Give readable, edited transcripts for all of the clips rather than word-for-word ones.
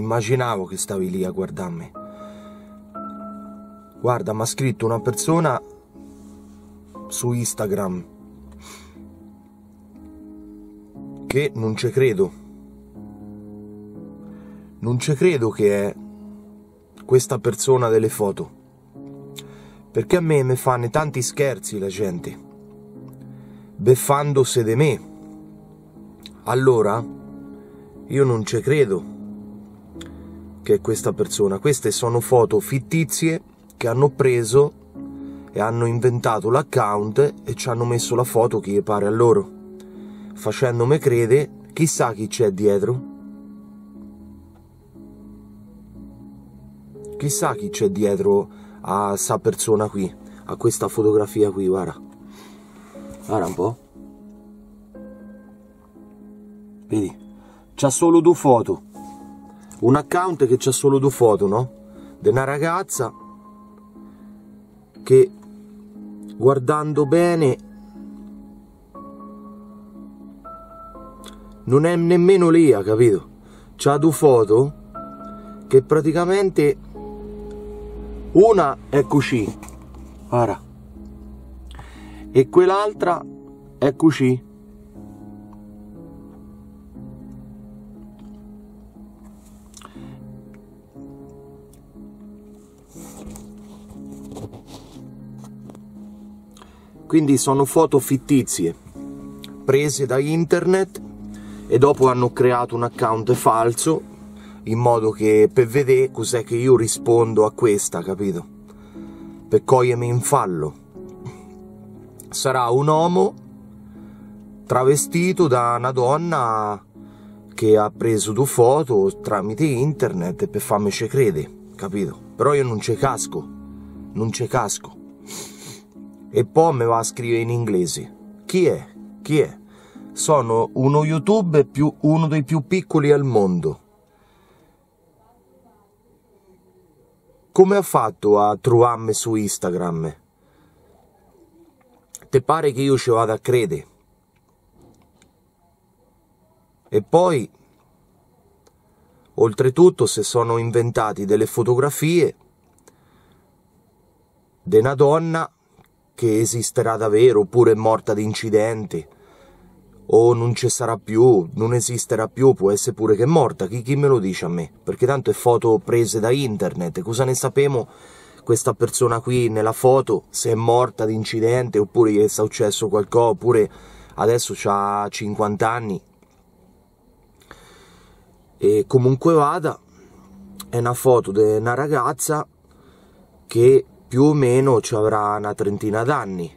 immaginavo che stavi lì a guardarmi. Guarda, mi ha scritto una persona su Instagram che non ci credo. Non ci credo che è questa persona delle foto. Perché a me fanno tanti scherzi la gente, beffandosi di me. Allora, io non ci credo che è questa persona. Queste sono foto fittizie che hanno preso e hanno inventato l'account e ci hanno messo la foto che gli pare a loro, facendomi credere chissà chi c'è dietro. Chissà chi c'è dietro a sta persona qui, a questa fotografia qui, guarda. Guarda un po'. Vedi? C'ha solo due foto. Un account che c'ha solo due foto, no? Di una ragazza che, guardando bene, non è nemmeno lì, capito? C'ha due foto che praticamente una è così, guarda, e quell'altra è così. Quindi sono foto fittizie, prese da internet, e dopo hanno creato un account falso, in modo che per vedere cos'è che io rispondo a questa, capito? Per cogliermi in fallo. Sarà un uomo travestito da una donna che ha preso due foto tramite internet per farmi ci credere, capito? Però io non ci casco, non ci casco. E poi mi va a scrivere in inglese. Chi è? Chi è? Sono uno youtuber uno dei più piccoli al mondo. Come ha fatto a trovarmi su Instagram? Te pare che io ci vada a credere? E poi, oltretutto, se sono inventati delle fotografie di una donna che esisterà davvero, oppure è morta di incidente, o non ci sarà più, non esisterà più, può essere pure che è morta, chi me lo dice a me? Perché tanto è foto prese da internet, cosa ne sapemo questa persona qui nella foto, se è morta di incidente, oppure gli è successo qualcosa, oppure adesso ha 50 anni. E comunque vada, è una foto di una ragazza che più o meno ci avrà una trentina d'anni.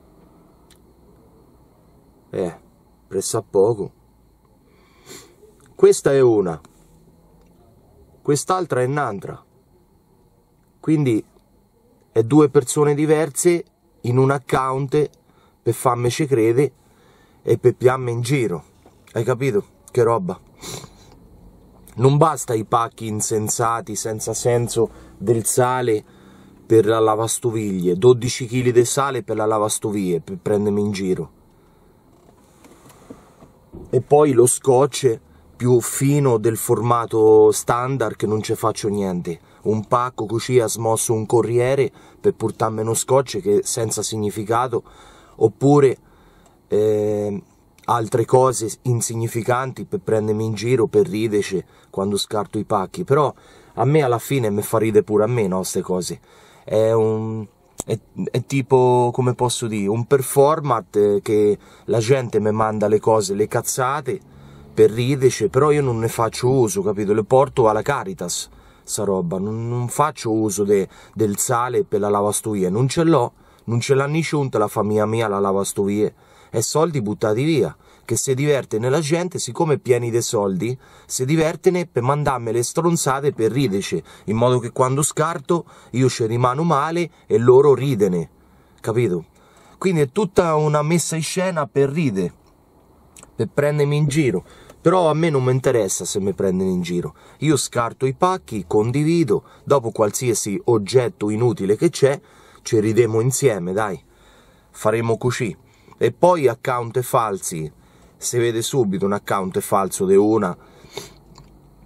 Pressappoco. Questa è una, quest'altra è un'altra. Quindi è due persone diverse in un account per farmi ci crede e per piarmi in giro. Hai capito? Che roba? Non basta i pacchi insensati senza senso del sale per la lavastoviglie, 12 kg di sale per la lavastoviglie, per prendermi in giro. E poi lo scotch più fino del formato standard che non ci faccio niente. Un pacco così ha smosso un corriere per portarmi uno scotch che è senza significato, oppure altre cose insignificanti per prendermi in giro, per ridere quando scarto i pacchi. Però a me alla fine mi fa ridere pure a me, no, queste cose. È tipo, come posso dire, un performance che la gente mi manda le cose, le cazzate, per ridere, però io non ne faccio uso, capito? Le porto alla Caritas, sta roba, non faccio uso del sale per la lavastoviglie, non ce l'ho, non ce l'ha nessuno la famiglia mia la lavastoviglie, è soldi buttati via, che si diverte nella gente, siccome pieni di soldi, si divertono per mandarmi le stronzate per ridere, in modo che quando scarto io ci rimano male e loro ridene, capito? Quindi è tutta una messa in scena per ridere, per prendermi in giro. Però a me non mi interessa se mi prendono in giro, io scarto i pacchi, condivido, dopo qualsiasi oggetto inutile che c'è, ci ridemo insieme, dai, faremo così. E poi account falsi, si vede subito un account falso di una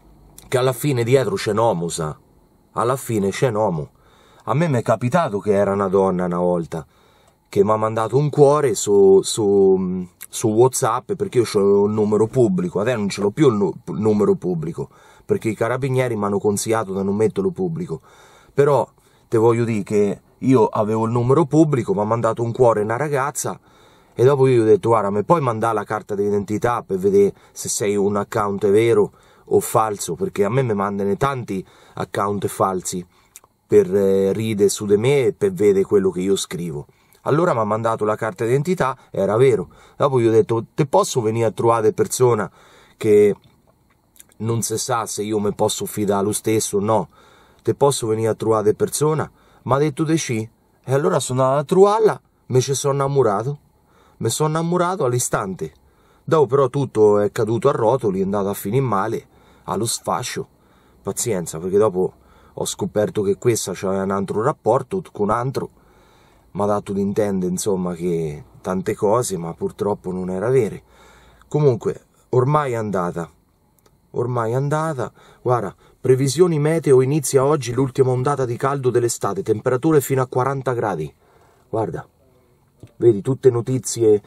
che alla fine dietro c'è un uomo, sa. Alla fine c'è un uomo. A me mi è capitato che era una donna una volta, che mi ha mandato un cuore su WhatsApp, perché io ho un numero pubblico. Adesso non ce l'ho più il numero pubblico, perché i carabinieri mi hanno consigliato di non metterlo pubblico. Però te voglio dire che io avevo il numero pubblico, mi ha mandato un cuore una ragazza, e dopo io gli ho detto: guarda, mi puoi mandare la carta d'identità per vedere se sei un account vero o falso, perché a me mi mandano tanti account falsi per ride su di me e per vedere quello che io scrivo. Allora mi ha mandato la carta d'identità, era vero. Dopo gli ho detto: te posso venire a trovare persona che non si sa se io mi posso fidare lo stesso o no? Te posso venire a trovare persona? Mi ha detto di sì. E allora sono andato a trovarla, mi ci sono innamorato. Mi sono innamorato all'istante. Dopo però tutto è caduto a rotoli, è andato a finire male, allo sfascio. Pazienza, perché dopo ho scoperto che questa c'aveva un altro rapporto con un altro. Mi ha dato di intendere, insomma, che tante cose, ma purtroppo non era vere. Comunque, ormai è andata. Ormai è andata. Guarda, previsioni meteo, inizia oggi l'ultima ondata di caldo dell'estate, temperature fino a 40 gradi. Guarda, vedi, tutte notizie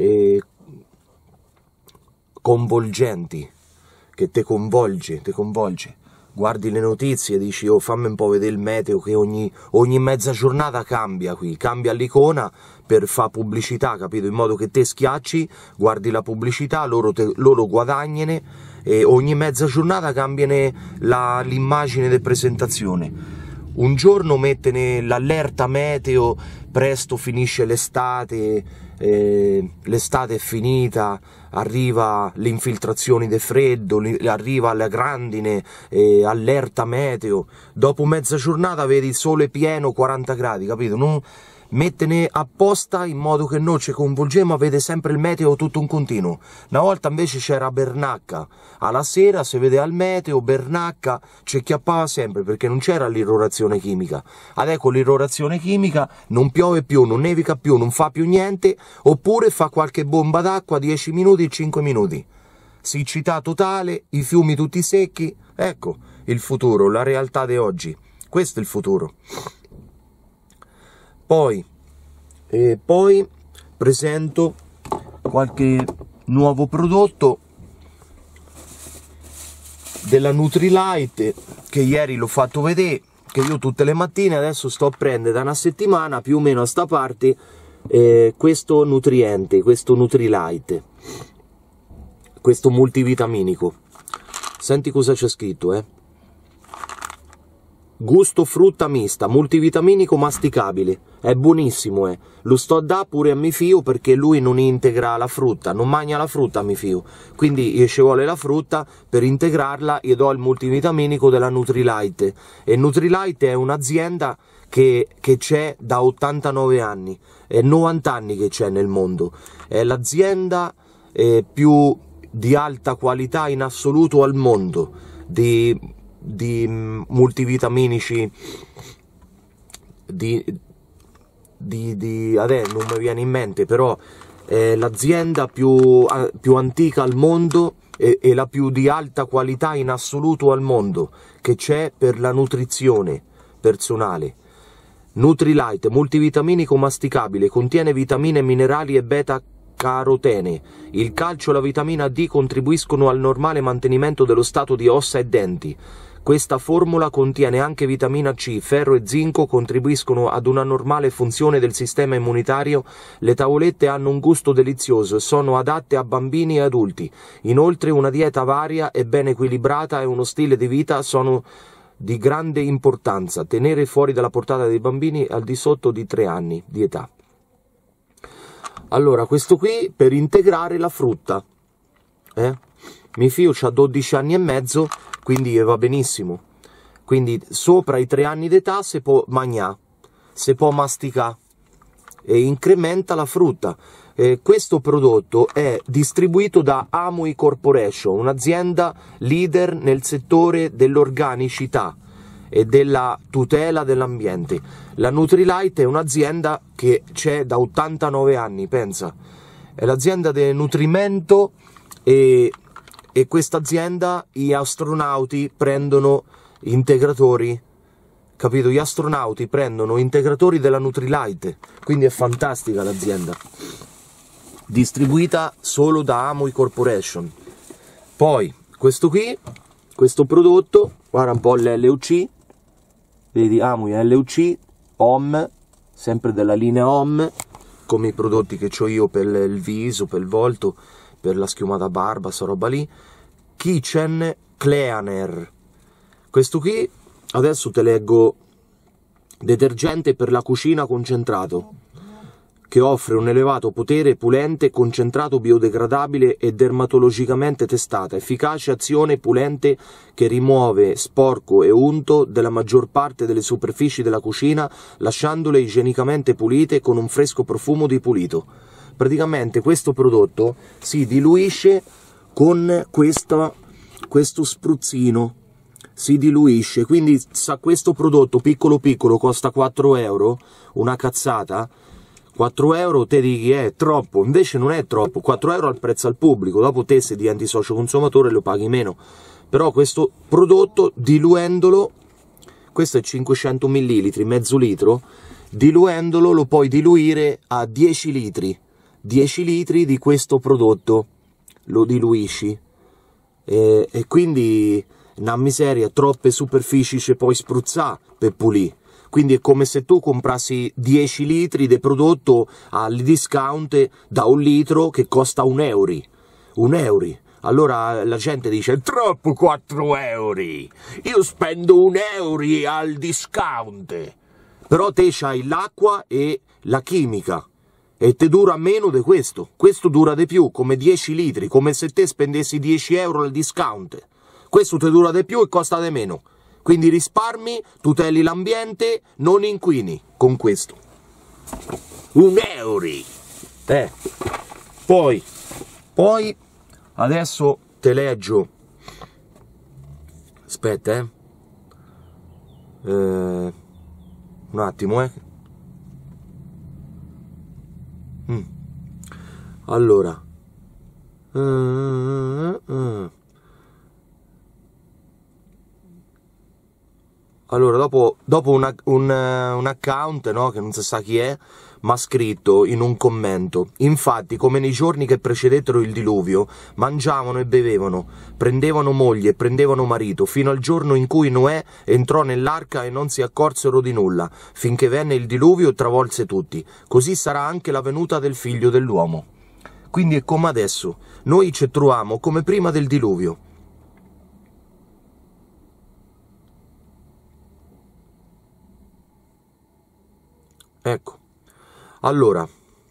convolgenti, che te convolge. Guardi le notizie e dici: oh, fammi un po' vedere il meteo, che ogni mezza giornata cambia qui, cambia l'icona per fare pubblicità, capito? In modo che te schiacci, guardi la pubblicità, loro guadagnano, e ogni mezza giornata cambiano l'immagine di presentazione. Un giorno mettono l'allerta meteo, presto finisce l'estate, l'estate è finita, arriva le infiltrazioni di freddo, arriva la grandine, allerta meteo. Dopo mezza giornata vedi il sole pieno, 40 gradi, capito? Non mettene apposta in modo che noi ci convolgiamo a vedere sempre il meteo tutto un continuo. Una volta invece c'era Bernacca, alla sera si vede al meteo, Bernacca, ci chiappava sempre perché non c'era l'irrorazione chimica. Adesso con l'irrorazione chimica non piove più, non nevica più, non fa più niente, oppure fa qualche bomba d'acqua 10 minuti, 5 minuti. Siccità totale, i fiumi tutti secchi. Ecco il futuro, la realtà di oggi. Questo è il futuro. Poi presento qualche nuovo prodotto della Nutrilite, che ieri l'ho fatto vedere, che io tutte le mattine adesso sto a prendere da una settimana più o meno a sta parte questo nutriente, questo Nutrilite, questo multivitaminico. Senti cosa c'è scritto, Gusto frutta mista, multivitaminico masticabile, è buonissimo, Lo sto a dare pure a mio figlio, perché lui non integra la frutta, non mangia la frutta a mio figlio, quindi io ci vuole la frutta, per integrarla io do il multivitaminico della Nutrilite. E Nutrilite è un'azienda che c'è da 89 anni, è 90 anni che c'è nel mondo, è l'azienda più di alta qualità in assoluto al mondo, di multivitaminici, adesso non mi viene in mente, però è l'azienda più antica al mondo e la più di alta qualità in assoluto al mondo che c'è per la nutrizione personale. Nutrilite, multivitaminico masticabile, contiene vitamine, minerali e beta carotene. Il calcio e la vitamina D contribuiscono al normale mantenimento dello stato di ossa e denti. Questa formula contiene anche vitamina C, ferro e zinco, contribuiscono ad una normale funzione del sistema immunitario. Le tavolette hanno un gusto delizioso e sono adatte a bambini e adulti. Inoltre una dieta varia e ben equilibrata e uno stile di vita sono di grande importanza. Tenere fuori dalla portata dei bambini al di sotto di 3 anni di età. Allora, questo qui per integrare la frutta. Mio figlio ha 12 anni e mezzo, quindi va benissimo. Quindi sopra i 3 anni d'età si può mangiare, si può masticare e incrementa la frutta. Questo prodotto è distribuito da Amui Corporation, un'azienda leader nel settore dell'organicità e della tutela dell'ambiente. La Nutrilite è un'azienda che c'è da 89 anni, pensa. È l'azienda del nutrimento e e questa azienda, gli astronauti prendono integratori, capito? Gli astronauti prendono integratori della Nutrilite, quindi è fantastica l'azienda, distribuita solo da Amway Corporation. Poi questo qui, questo prodotto, guarda un po' l'LUC, vedi, Amway LUC, Home, sempre della linea Home, come i prodotti che ho io per il viso, per il volto, per la schiumata barba, sta roba lì. Kitchen Cleaner, questo qui, adesso te leggo: detergente per la cucina concentrato, che offre un elevato potere pulente, concentrato, biodegradabile e dermatologicamente testata, efficace azione pulente che rimuove sporco e unto della maggior parte delle superfici della cucina, lasciandole igienicamente pulite con un fresco profumo di pulito. Praticamente questo prodotto si diluisce con questo spruzzino, si diluisce, quindi sa, questo prodotto piccolo piccolo costa 4 euro, una cazzata. 4 euro te dici è troppo, invece non è troppo, 4 euro al prezzo al pubblico, dopo te se diventi socio consumatore lo paghi meno, però questo prodotto diluendolo, questo è 500 ml, mezzo litro, diluendolo lo puoi diluire a 10 litri, 10 litri di questo prodotto lo diluisci, e quindi una miseria, troppe superfici ci puoi spruzzare per pulire. Quindi è come se tu comprassi 10 litri di prodotto al discount da 1 litro che costa 1 euro. 1 euro. Allora la gente dice: è troppo 4 euro, io spendo 1 euro al discount. Però te c'hai l'acqua e la chimica e te dura meno di questo. Questo dura di più, come 10 litri, come se te spendessi 10 euro al discount. Questo te dura di più e costa di meno. Quindi risparmi, tuteli l'ambiente, non inquini con questo. 1 euro. Poi, adesso te leggo. Aspetta, un attimo, Allora. Allora, dopo un account, no, che non si sa chi è, mi ha scritto in un commento: infatti, come nei giorni che precedettero il diluvio, mangiavano e bevevano, prendevano moglie e prendevano marito, fino al giorno in cui Noè entrò nell'arca e non si accorsero di nulla, finché venne il diluvio e travolse tutti. Così sarà anche la venuta del figlio dell'uomo. Quindi è come adesso, noi ci troviamo come prima del diluvio. Ecco, allora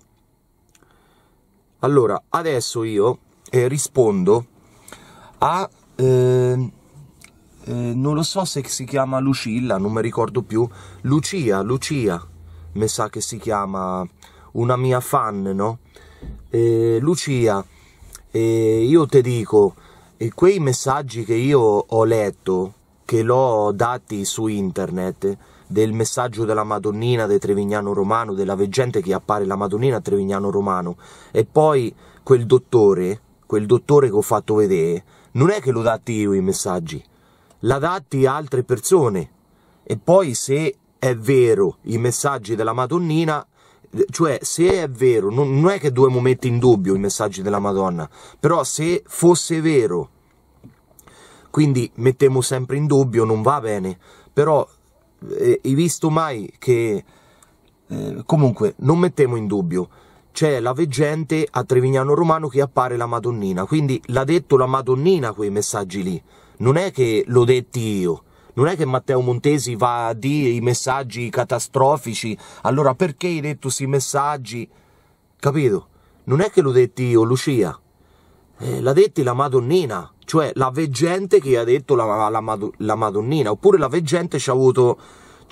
adesso io rispondo a, non lo so se si chiama Lucilla, non mi ricordo più, Lucia, mi sa che si chiama, una mia fan, no? Lucia, io te dico, quei messaggi che io ho letto, che l'ho dati su internet, del messaggio della Madonnina di Trevignano Romano, della veggente che appare la Madonnina a Trevignano Romano, e poi quel dottore che ho fatto vedere, non è che l'ho dati io i messaggi, l'ha dati altre persone, e poi se è vero i messaggi della Madonnina, cioè se è vero, non è che dobbiamo mettere in dubbio i messaggi della Madonna, però se fosse vero, quindi mettiamo sempre in dubbio, non va bene, però hai visto mai che comunque non mettiamo in dubbio, c'è la veggente a Trevignano Romano che appare la Madonnina, quindi l'ha detto la Madonnina quei messaggi lì, non è che l'ho detti io, non è che Matteo Montesi va a dire i messaggi catastrofici, allora perché hai detto questi messaggi, capito? Non è che l'ho detti io, Lucia, l'ha detti la Madonnina, cioè la veggente che ha detto la Madonnina, oppure la veggente ci ha avuto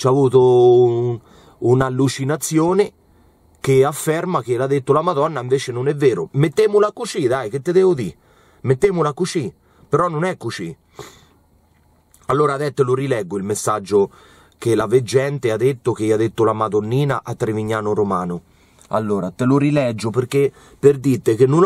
un'allucinazione che afferma che l'ha detto la Madonna, invece non è vero. Mettemola così, dai, che te devo dire? Mettemola così, però non è così. Allora adesso lo rileggo il messaggio che la veggente ha detto, che ha detto la Madonnina a Trevignano Romano. Allora, te lo rileggio perché per dirti che non ho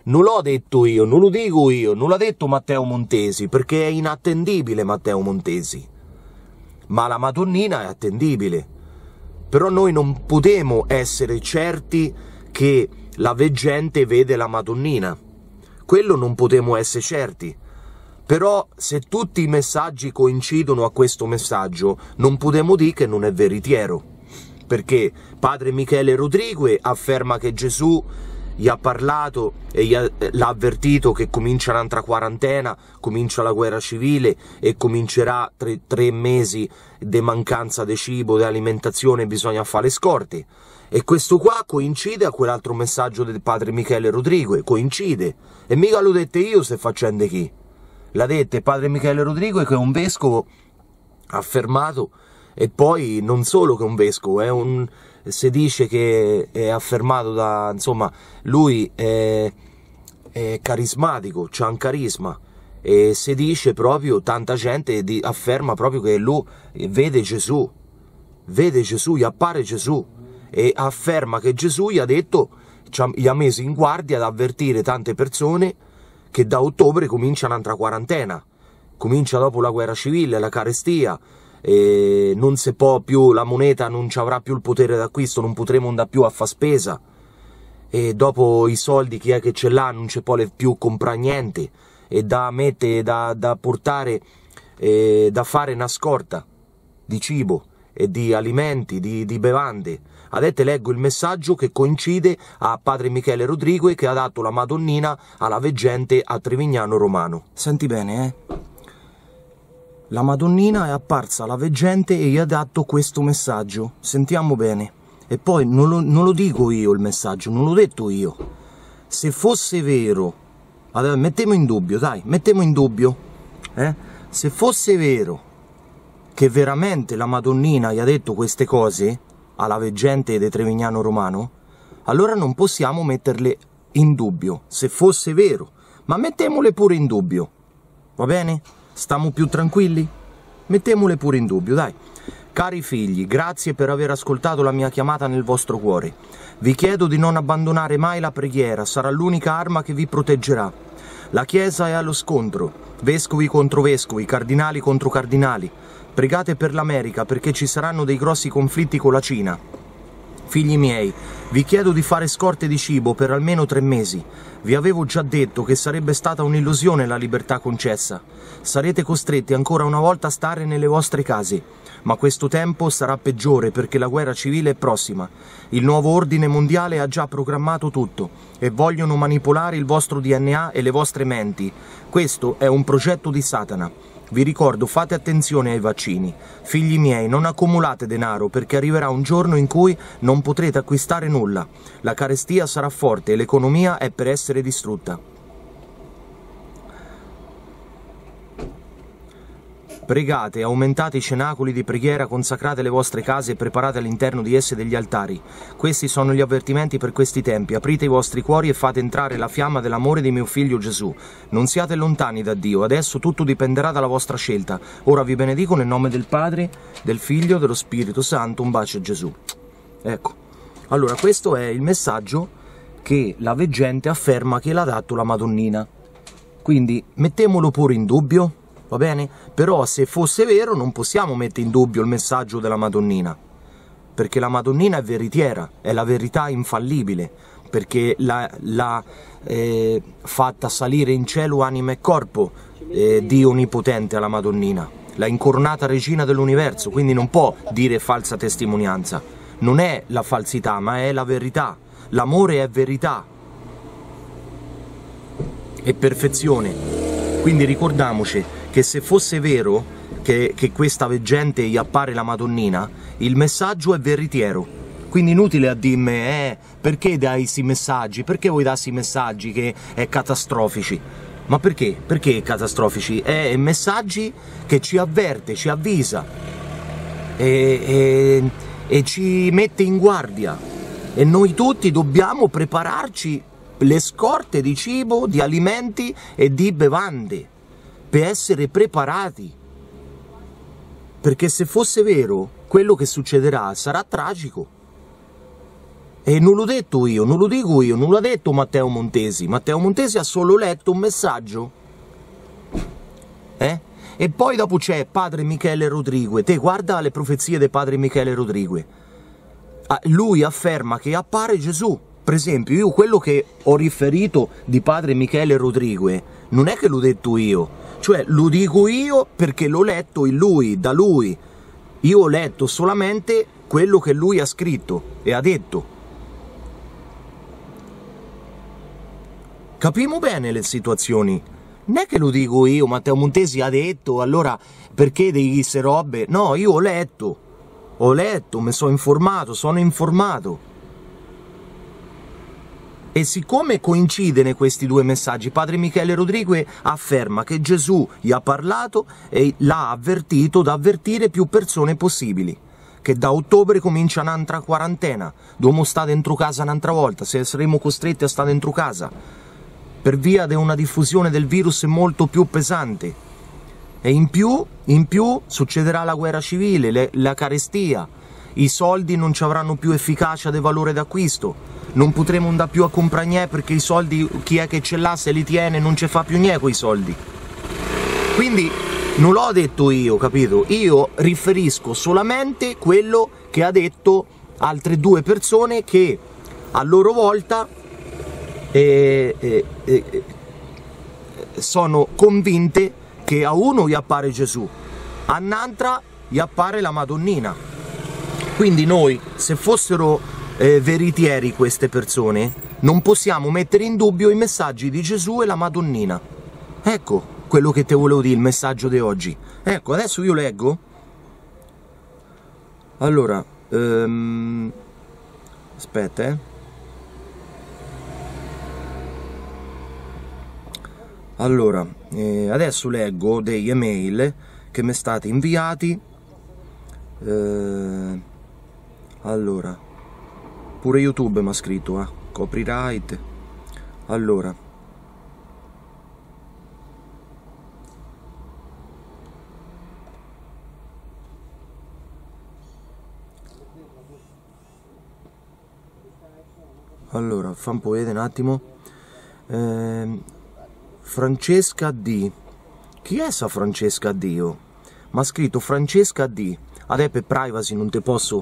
Non l'ho detto io, non lo dico io, non l'ha detto Matteo Montesi, perché è inattendibile Matteo Montesi. Ma la Madonnina è attendibile. Però noi non potremo essere certi che la veggente vede la Madonnina. Quello non potremo essere certi. Però se tutti i messaggi coincidono a questo messaggio, non potremo dire che non è veritiero. Perché padre Michele Rodrigue afferma che Gesù gli ha parlato e l'ha avvertito che comincia un'altra quarantena, comincia la guerra civile e comincerà tre mesi di mancanza di cibo, di alimentazione, bisogna fare le scorte. E questo qua coincide a quell'altro messaggio del padre Michele Rodrigue, coincide. E mica l'ho detto io, se facendo chi. L'ha detto padre Michele Rodrigue, che è un vescovo affermato, e poi non solo che è un vescovo, si dice che è affermato da, insomma, lui è carismatico, c'ha un carisma, e si dice proprio, tanta gente afferma proprio che lui vede Gesù, gli appare Gesù, e afferma che Gesù gli ha detto, gli ha messo in guardia ad avvertire tante persone che da ottobre comincia un'altra quarantena, comincia dopo la guerra civile, la carestia, e non si può più, la moneta non ci avrà più il potere d'acquisto, non potremo andare più a fare spesa, e dopo i soldi chi è che ce l'ha non ci può più comprare niente, e da portare, da fare una scorta di cibo e di alimenti, di bevande. Adesso leggo il messaggio che coincide a padre Michele Rodrigue, che ha dato la Madonnina alla veggente a Trevignano Romano. Senti bene, La Madonnina è apparsa alla veggente e gli ha dato questo messaggio. Sentiamo bene. E poi non lo dico io il messaggio, non l'ho detto io. Se fosse vero, allora, mettiamo in dubbio, dai, mettiamo in dubbio, se fosse vero che veramente la Madonnina gli ha detto queste cose alla veggente di Trevignano Romano, allora non possiamo metterle in dubbio, se fosse vero, ma mettiamole pure in dubbio, va bene? Stiamo più tranquilli? Mettiamole pure in dubbio, dai. Cari figli, grazie per aver ascoltato la mia chiamata nel vostro cuore. Vi chiedo di non abbandonare mai la preghiera, sarà l'unica arma che vi proteggerà. La Chiesa è allo scontro, vescovi contro vescovi, cardinali contro cardinali. Pregate per l'America, perché ci saranno dei grossi conflitti con la Cina. Figli miei, vi chiedo di fare scorte di cibo per almeno 3 mesi. Vi avevo già detto che sarebbe stata un'illusione la libertà concessa. Sarete costretti ancora una volta a stare nelle vostre case. Ma questo tempo sarà peggiore perché la guerra civile è prossima. Il nuovo ordine mondiale ha già programmato tutto e vogliono manipolare il vostro DNA e le vostre menti. Questo è un progetto di Satana. Vi ricordo, fate attenzione ai vaccini. Figli miei, non accumulate denaro perché arriverà un giorno in cui non potrete acquistare nulla. La carestia sarà forte e l'economia è per essere distrutta. Pregate, aumentate i cenacoli di preghiera, consacrate le vostre case e preparate all'interno di esse degli altari. Questi sono gli avvertimenti per questi tempi. Aprite i vostri cuori e fate entrare la fiamma dell'amore di mio figlio Gesù. Non siate lontani da Dio, adesso tutto dipenderà dalla vostra scelta. Ora vi benedico nel nome del Padre, del Figlio e dello Spirito Santo. Un bacio a Gesù. Ecco, allora questo è il messaggio che la veggente afferma che l'ha dato la Madonnina. Quindi mettiamolo pure in dubbio. Va bene? Però se fosse vero non possiamo mettere in dubbio il messaggio della Madonnina, perché la Madonnina è veritiera, è la verità infallibile, perché l'ha fatta salire in cielo anima e corpo Dio Onnipotente alla Madonnina, l'ha incoronata regina dell'universo, quindi non può dire falsa testimonianza, non è la falsità ma è la verità, l'amore è verità, è perfezione, quindi ricordiamoci che se fosse vero che questa veggente gli appare la Madonnina, il messaggio è veritiero. Quindi inutile a dirmi, perché dai questi messaggi? Perché vuoi darsi messaggi che è catastrofici? Ma perché? Perché catastrofici? È messaggi che ci avverte, ci avvisa e ci mette in guardia. E noi tutti dobbiamo prepararci le scorte di cibo, di alimenti e di bevande, per essere preparati, perché se fosse vero quello che succederà sarà tragico, E non l'ho detto io, non lo dico io, non l'ha detto Matteo Montesi. Matteo Montesi ha solo letto un messaggio. E poi dopo c'è padre Michele Rodrigue. Te guarda le profezie del padre Michele Rodrigue. Lui afferma che appare Gesù. Per esempio, io quello che ho riferito di padre Michele Rodrigue non è che l'ho detto io, cioè lo dico io perché l'ho letto in lui, da lui. Io ho letto solamente quello che lui ha scritto e ha detto. Capiamo bene le situazioni. Non è che lo dico io, Matteo Montesi ha detto, allora perché devi queste robe? No, io ho letto, mi sono informato. E siccome coincidono questi due messaggi, padre Michele Rodrigue afferma che Gesù gli ha parlato e l'ha avvertito da avvertire più persone possibili, che da ottobre comincia un'altra quarantena, dobbiamo stare dentro casa un'altra volta, se saremo costretti a stare dentro casa, per via di una diffusione del virus molto più pesante. E in più succederà la guerra civile, la carestia, i soldi non ci avranno più efficacia di valore d'acquisto, non potremo andare più a comprare niente perché i soldi, chi è che ce l'ha se li tiene non ci fa più niente quei soldi. Quindi non l'ho detto io, capito? Io riferisco solamente quello che ha detto altre due persone che a loro volta sono convinte che a uno gli appare Gesù, a un'altra gli appare la Madonnina. Quindi noi, se fossero veritieri queste persone, non possiamo mettere in dubbio i messaggi di Gesù e la Madonnina. Ecco quello che te volevo dire, il messaggio di oggi. Ecco, adesso io leggo. Allora, aspetta, Allora, adesso leggo degli email che mi state inviati. Allora, pure YouTube mi ha scritto, copyright. Allora, fa un po' vedere un attimo. Francesca D. Chi è sta Francesca D? Mi ha scritto Francesca D. Adesso per privacy non te posso...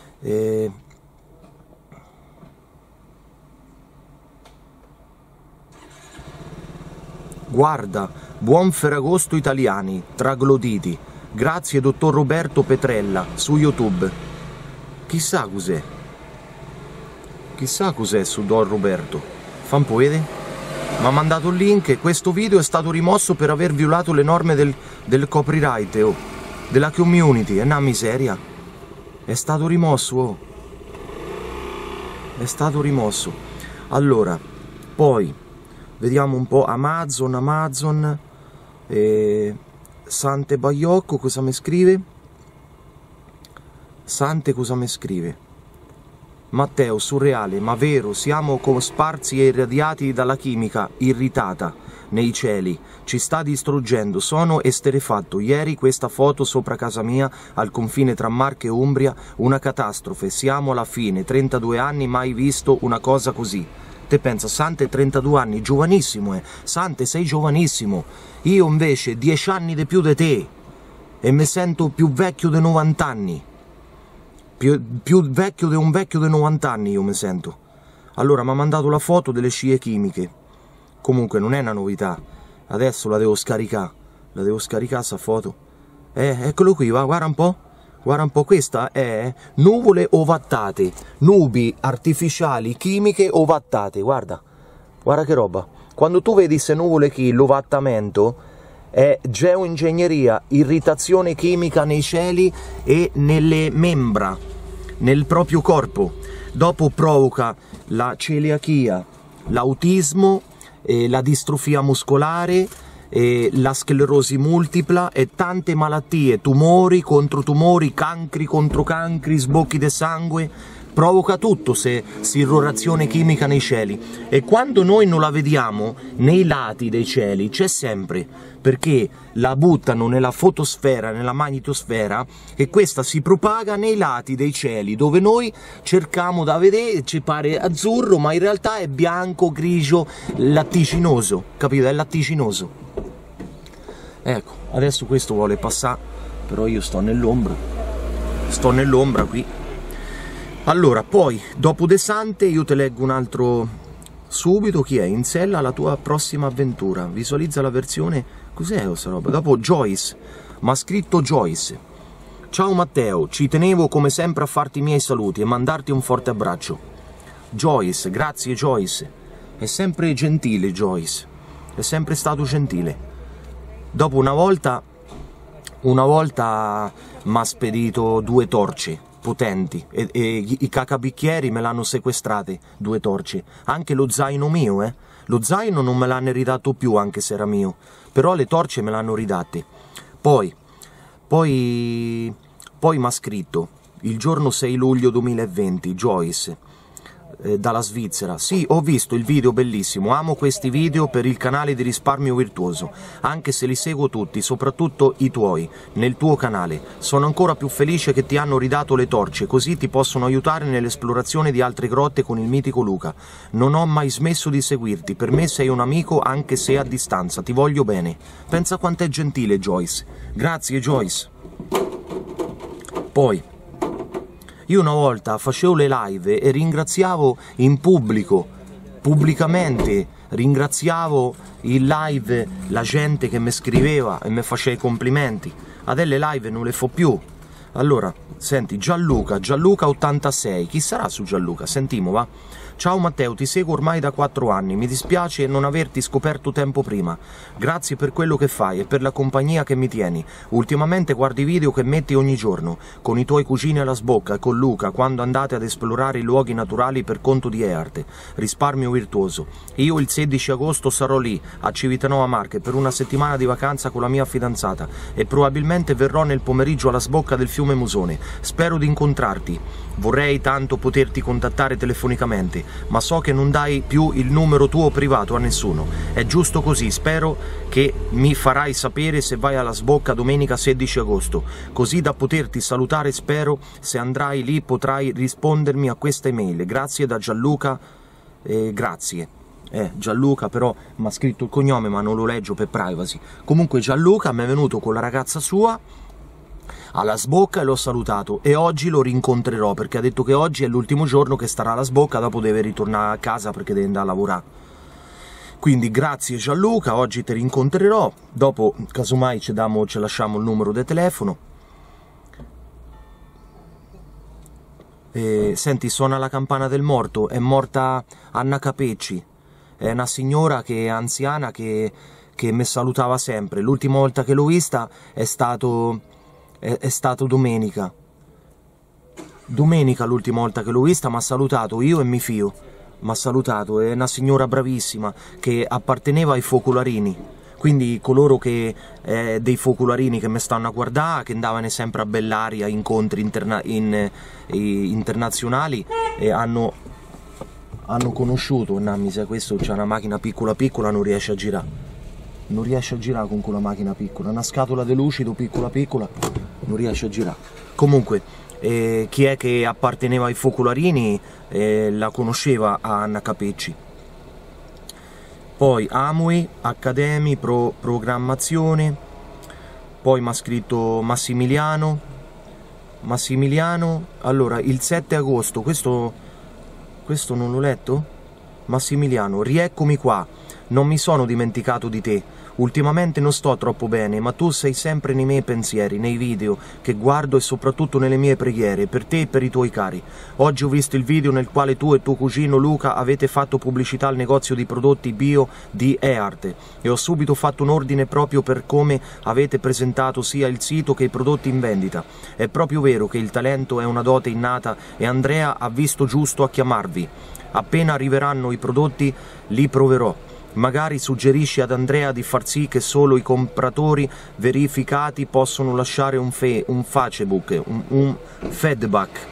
Guarda, buon Ferragosto italiani, tragloditi. Grazie dottor Roberto Petrella, su YouTube. Chissà cos'è. Chissà cos'è su Don Roberto. Fa un po' vedere. Mi ha mandato il link e questo video è stato rimosso per aver violato le norme del copyright, della community. È una miseria. È stato rimosso, È stato rimosso. Allora, poi, vediamo un po'. Amazon. Sante Baiocco, cosa mi scrive? Sante cosa mi scrive? Matteo, surreale, ma vero, siamo cosparsi e irradiati dalla chimica irritata nei cieli, ci sta distruggendo, sono esterrefatto. Ieri questa foto sopra casa mia, al confine tra Marche e Umbria, una catastrofe, siamo alla fine, 32 anni, mai visto una cosa così. Te pensa, Sante 32 anni, giovanissimo, Sante sei giovanissimo, io invece 10 anni di più di te, e mi sento più vecchio di 90 anni. Più vecchio di un vecchio di 90 anni io mi sento. Allora mi ha mandato la foto delle scie chimiche. Comunque non è una novità. Adesso la devo scaricare. La devo scaricare sta foto. Eccolo qui, va, guarda un po'. Guarda un po', questa è nuvole ovattate. Nubi artificiali chimiche ovattate, guarda. Guarda che roba. Quando tu vedi queste nuvole qui, l'ovattamento è geoingegneria, irritazione chimica nei cieli e nelle membra, nel proprio corpo. Dopo provoca la celiachia, l'autismo, la distrofia muscolare, la sclerosi multipla e tante malattie, tumori contro tumori, cancri contro cancri, sbocchi di sangue, provoca tutto se si irrorazione chimica nei cieli, e quando noi non la vediamo nei lati dei cieli c'è sempre, perché la buttano nella fotosfera, nella magnetosfera, e questa si propaga nei lati dei cieli dove noi cerchiamo da vedere, ci pare azzurro ma in realtà è bianco, grigio, latticinoso, capito? È latticinoso. Ecco, adesso questo vuole passare, però io sto nell'ombra qui. Allora, poi, dopo De Sante, io te leggo un altro subito. Chi è? In sella alla tua prossima avventura. Visualizza la versione... Cos'è questa roba? Dopo Joyce. Ma scritto Joyce. Ciao Matteo, ci tenevo come sempre a farti i miei saluti e mandarti un forte abbraccio. Joyce, grazie Joyce. È sempre gentile Joyce. È sempre stato gentile. Dopo una volta mi ha spedito 2 torce potenti e i cacabicchieri me l'hanno sequestrate, 2 torce, anche lo zaino mio, lo zaino non me l'hanno ridato più anche se era mio, però le torce me l'hanno ridate. Poi mi ha scritto il giorno 6 luglio 2020 Joyce dalla Svizzera. Sì, ho visto il video, bellissimo, amo questi video per il canale di Risparmio Virtuoso, anche se li seguo tutti, soprattutto i tuoi, nel tuo canale. Sono ancora più felice che ti hanno ridato le torce, così ti possono aiutare nell'esplorazione di altre grotte con il mitico Luca. Non ho mai smesso di seguirti, per me sei un amico anche se a distanza, ti voglio bene. Pensa quanto è gentile Joyce. Grazie Joyce. Poi io una volta facevo le live e ringraziavo in pubblico, pubblicamente, ringraziavo in live la gente che mi scriveva e mi faceva i complimenti. Adesso le live non le fo più. Allora, senti, Gianluca 86, chi sarà su Gianluca? Sentimo, va? Ciao Matteo, ti seguo ormai da 4 anni, mi dispiace non averti scoperto tempo prima. Grazie per quello che fai e per la compagnia che mi tieni. Ultimamente guardi i video che metti ogni giorno, con i tuoi cugini alla sbocca e con Luca, quando andate ad esplorare i luoghi naturali per conto di Earte. Risparmio Virtuoso. Io il 16 agosto sarò lì, a Civitanova Marche, per una settimana di vacanza con la mia fidanzata e probabilmente verrò nel pomeriggio alla sbocca del fiume Musone. Spero di incontrarti. Vorrei tanto poterti contattare telefonicamente, ma so che non dai più il numero tuo privato a nessuno. È giusto così, spero che mi farai sapere se vai alla sbocca domenica 16 agosto, così da poterti salutare. Spero se andrai lì potrai rispondermi a questa email. Grazie da Gianluca, grazie. Gianluca però mi ha scritto il cognome ma non lo leggo per privacy. Comunque Gianluca mi è venuto con la ragazza sua alla sbocca e l'ho salutato e oggi lo rincontrerò perché ha detto che oggi è l'ultimo giorno che starà alla sbocca, dopo deve ritornare a casa perché deve andare a lavorare. Quindi grazie Gianluca, oggi ti rincontrerò, dopo casomai ci lasciamo il numero del telefono. Senti, suona la campana del morto, è morta Anna Capecci, è una signora che è anziana che mi salutava sempre. L'ultima volta che l'ho vista è stato domenica. Domenica l'ultima volta che l'ho vista, mi ha salutato, io e mio figlio, mi ha salutato, è una signora bravissima che apparteneva ai focolarini, quindi coloro che dei focolarini che mi stanno a guardare, che andavano sempre a Bellaria a incontri internazionali e hanno conosciuto, se questo c'ha una macchina piccola piccola, non riesce a girare. Non riesce a girare con quella macchina piccola, una scatola di lucido piccola piccola, non riesce a girare. Comunque, chi è che apparteneva ai focolarini la conosceva a Anna Capecci. Poi Amway, Academy, programmazione, poi mi ha scritto Massimiliano, allora il 7 agosto, questo non l'ho letto? Massimiliano, rieccomi qua, non mi sono dimenticato di te. Ultimamente non sto troppo bene, ma tu sei sempre nei miei pensieri, nei video che guardo e soprattutto nelle mie preghiere, per te e per i tuoi cari. Oggi ho visto il video nel quale tu e tuo cugino Luca avete fatto pubblicità al negozio di prodotti bio di Earte e ho subito fatto un ordine proprio per come avete presentato sia il sito che i prodotti in vendita. È proprio vero che il talento è una dote innata e Andrea ha visto giusto a chiamarvi. Appena arriveranno i prodotti li proverò. Magari suggerisci ad Andrea di far sì che solo i compratori verificati possono lasciare un feedback.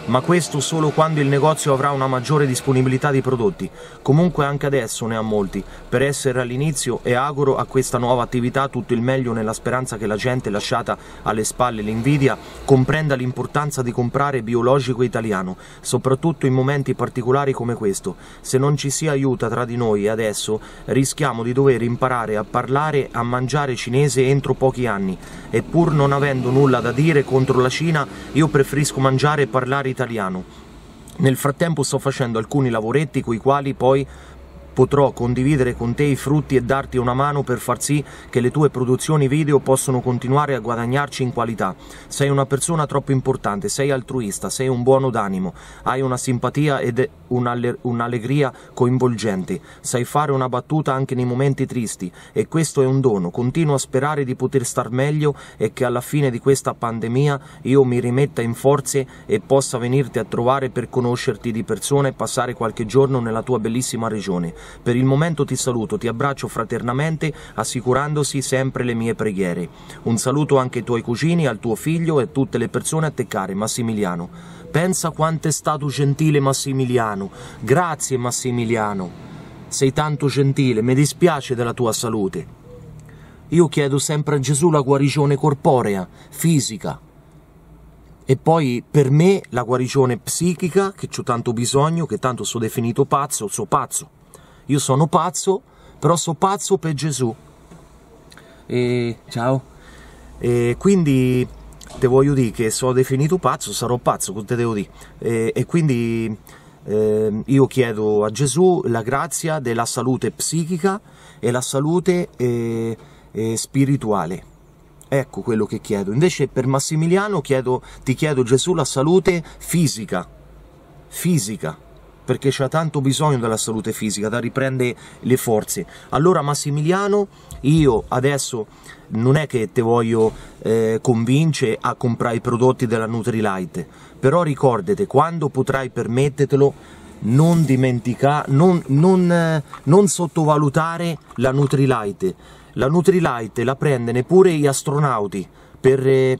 ma questo solo quando il negozio avrà una maggiore disponibilità di prodotti. Comunque anche adesso ne ha molti, per essere all'inizio, e auguro a questa nuova attività tutto il meglio, nella speranza che la gente, lasciata alle spalle l'invidia, comprenda l'importanza di comprare biologico italiano, soprattutto in momenti particolari come questo. Se non ci si aiuta tra di noi adesso, rischiamo di dover imparare a parlare, a mangiare cinese entro pochi anni, e pur non avendo nulla da dire contro la Cina, io preferisco mangiare e parlare italiano. Nel frattempo sto facendo alcuni lavoretti coi quali poi potrò condividere con te i frutti e darti una mano per far sì che le tue produzioni video possano continuare a guadagnarci in qualità. Sei una persona troppo importante, sei altruista, sei un buono d'animo, hai una simpatia ed un'allegria coinvolgente, sai fare una battuta anche nei momenti tristi, e questo è un dono. Continuo a sperare di poter star meglio e che alla fine di questa pandemia io mi rimetta in forze e possa venirti a trovare per conoscerti di persona e passare qualche giorno nella tua bellissima regione. Per il momento ti saluto, ti abbraccio fraternamente, assicurandosi sempre le mie preghiere. Un saluto anche ai tuoi cugini, al tuo figlio e a tutte le persone a te care, Massimiliano. Pensa quanto è stato gentile Massimiliano. Grazie Massimiliano. Sei tanto gentile, mi dispiace della tua salute. Io chiedo sempre a Gesù la guarigione corporea, fisica. E poi per me la guarigione psichica, che c'ho tanto bisogno, che tanto sono definito pazzo, so pazzo. Io sono pazzo, però so pazzo per Gesù. Ciao. Quindi te voglio dire che sono definito pazzo, sarò pazzo, cosa te devo dire? E quindi io chiedo a Gesù la grazia della salute psichica e la salute spirituale. Ecco quello che chiedo. Invece per Massimiliano ti chiedo Gesù la salute fisica, perché c'ha tanto bisogno della salute fisica, da riprendere le forze. Allora Massimiliano, io adesso non è che te voglio convincere a comprare i prodotti della Nutrilite, però ricordate, quando potrai permettertelo, non dimenticare, non sottovalutare la Nutrilite. La Nutrilite la prende neppure gli astronauti per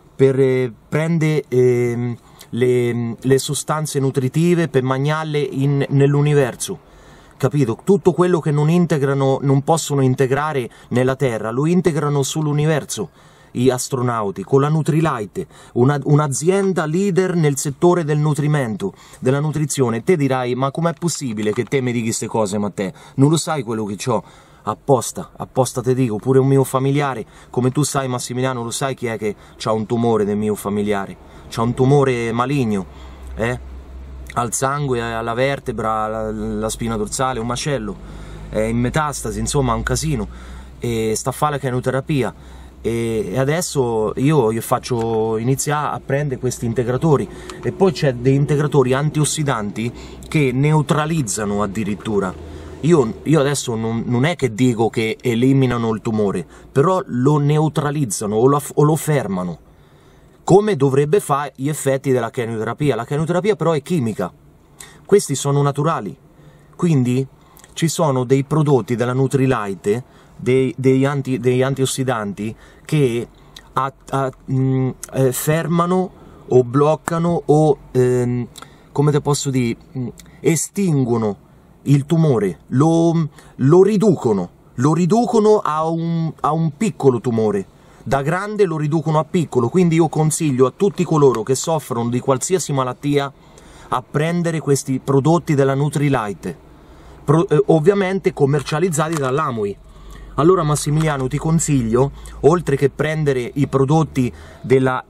prendere le sostanze nutritive per mangiarle nell'universo, capito? Tutto quello che non integrano, non possono integrare nella Terra, lo integrano sull'universo gli astronauti, con la Nutrilite, un'azienda leader nel settore del nutrimento, della nutrizione. Te dirai, ma com'è possibile che te mi dighi queste cose, Matteo? Non lo sai quello che c'ho? Apposta te dico, pure un mio familiare, come tu sai Massimiliano, lo sai chi è che c'ha un tumore del mio familiare? C'ha un tumore maligno, al sangue, alla vertebra, alla spina dorsale, un macello, è in metastasi, insomma un casino, e sta a fare la chemioterapia, e adesso io gli faccio iniziare a prendere questi integratori, e poi c'è dei integratori antiossidanti che neutralizzano addirittura. Io adesso non è che dico che eliminano il tumore, però lo neutralizzano o lo fermano, come dovrebbe fare gli effetti della chemioterapia. La chemioterapia però è chimica, questi sono naturali, quindi ci sono dei prodotti della Nutrilite, degli antiossidanti che fermano o bloccano o, come te posso dire, estinguono il tumore, lo riducono a un piccolo tumore. Da grande lo riducono a piccolo, quindi io consiglio a tutti coloro che soffrono di qualsiasi malattia a prendere questi prodotti della Nutrilite, ovviamente commercializzati dall'Amway. Allora Massimiliano, ti consiglio, oltre che prendere i prodotti della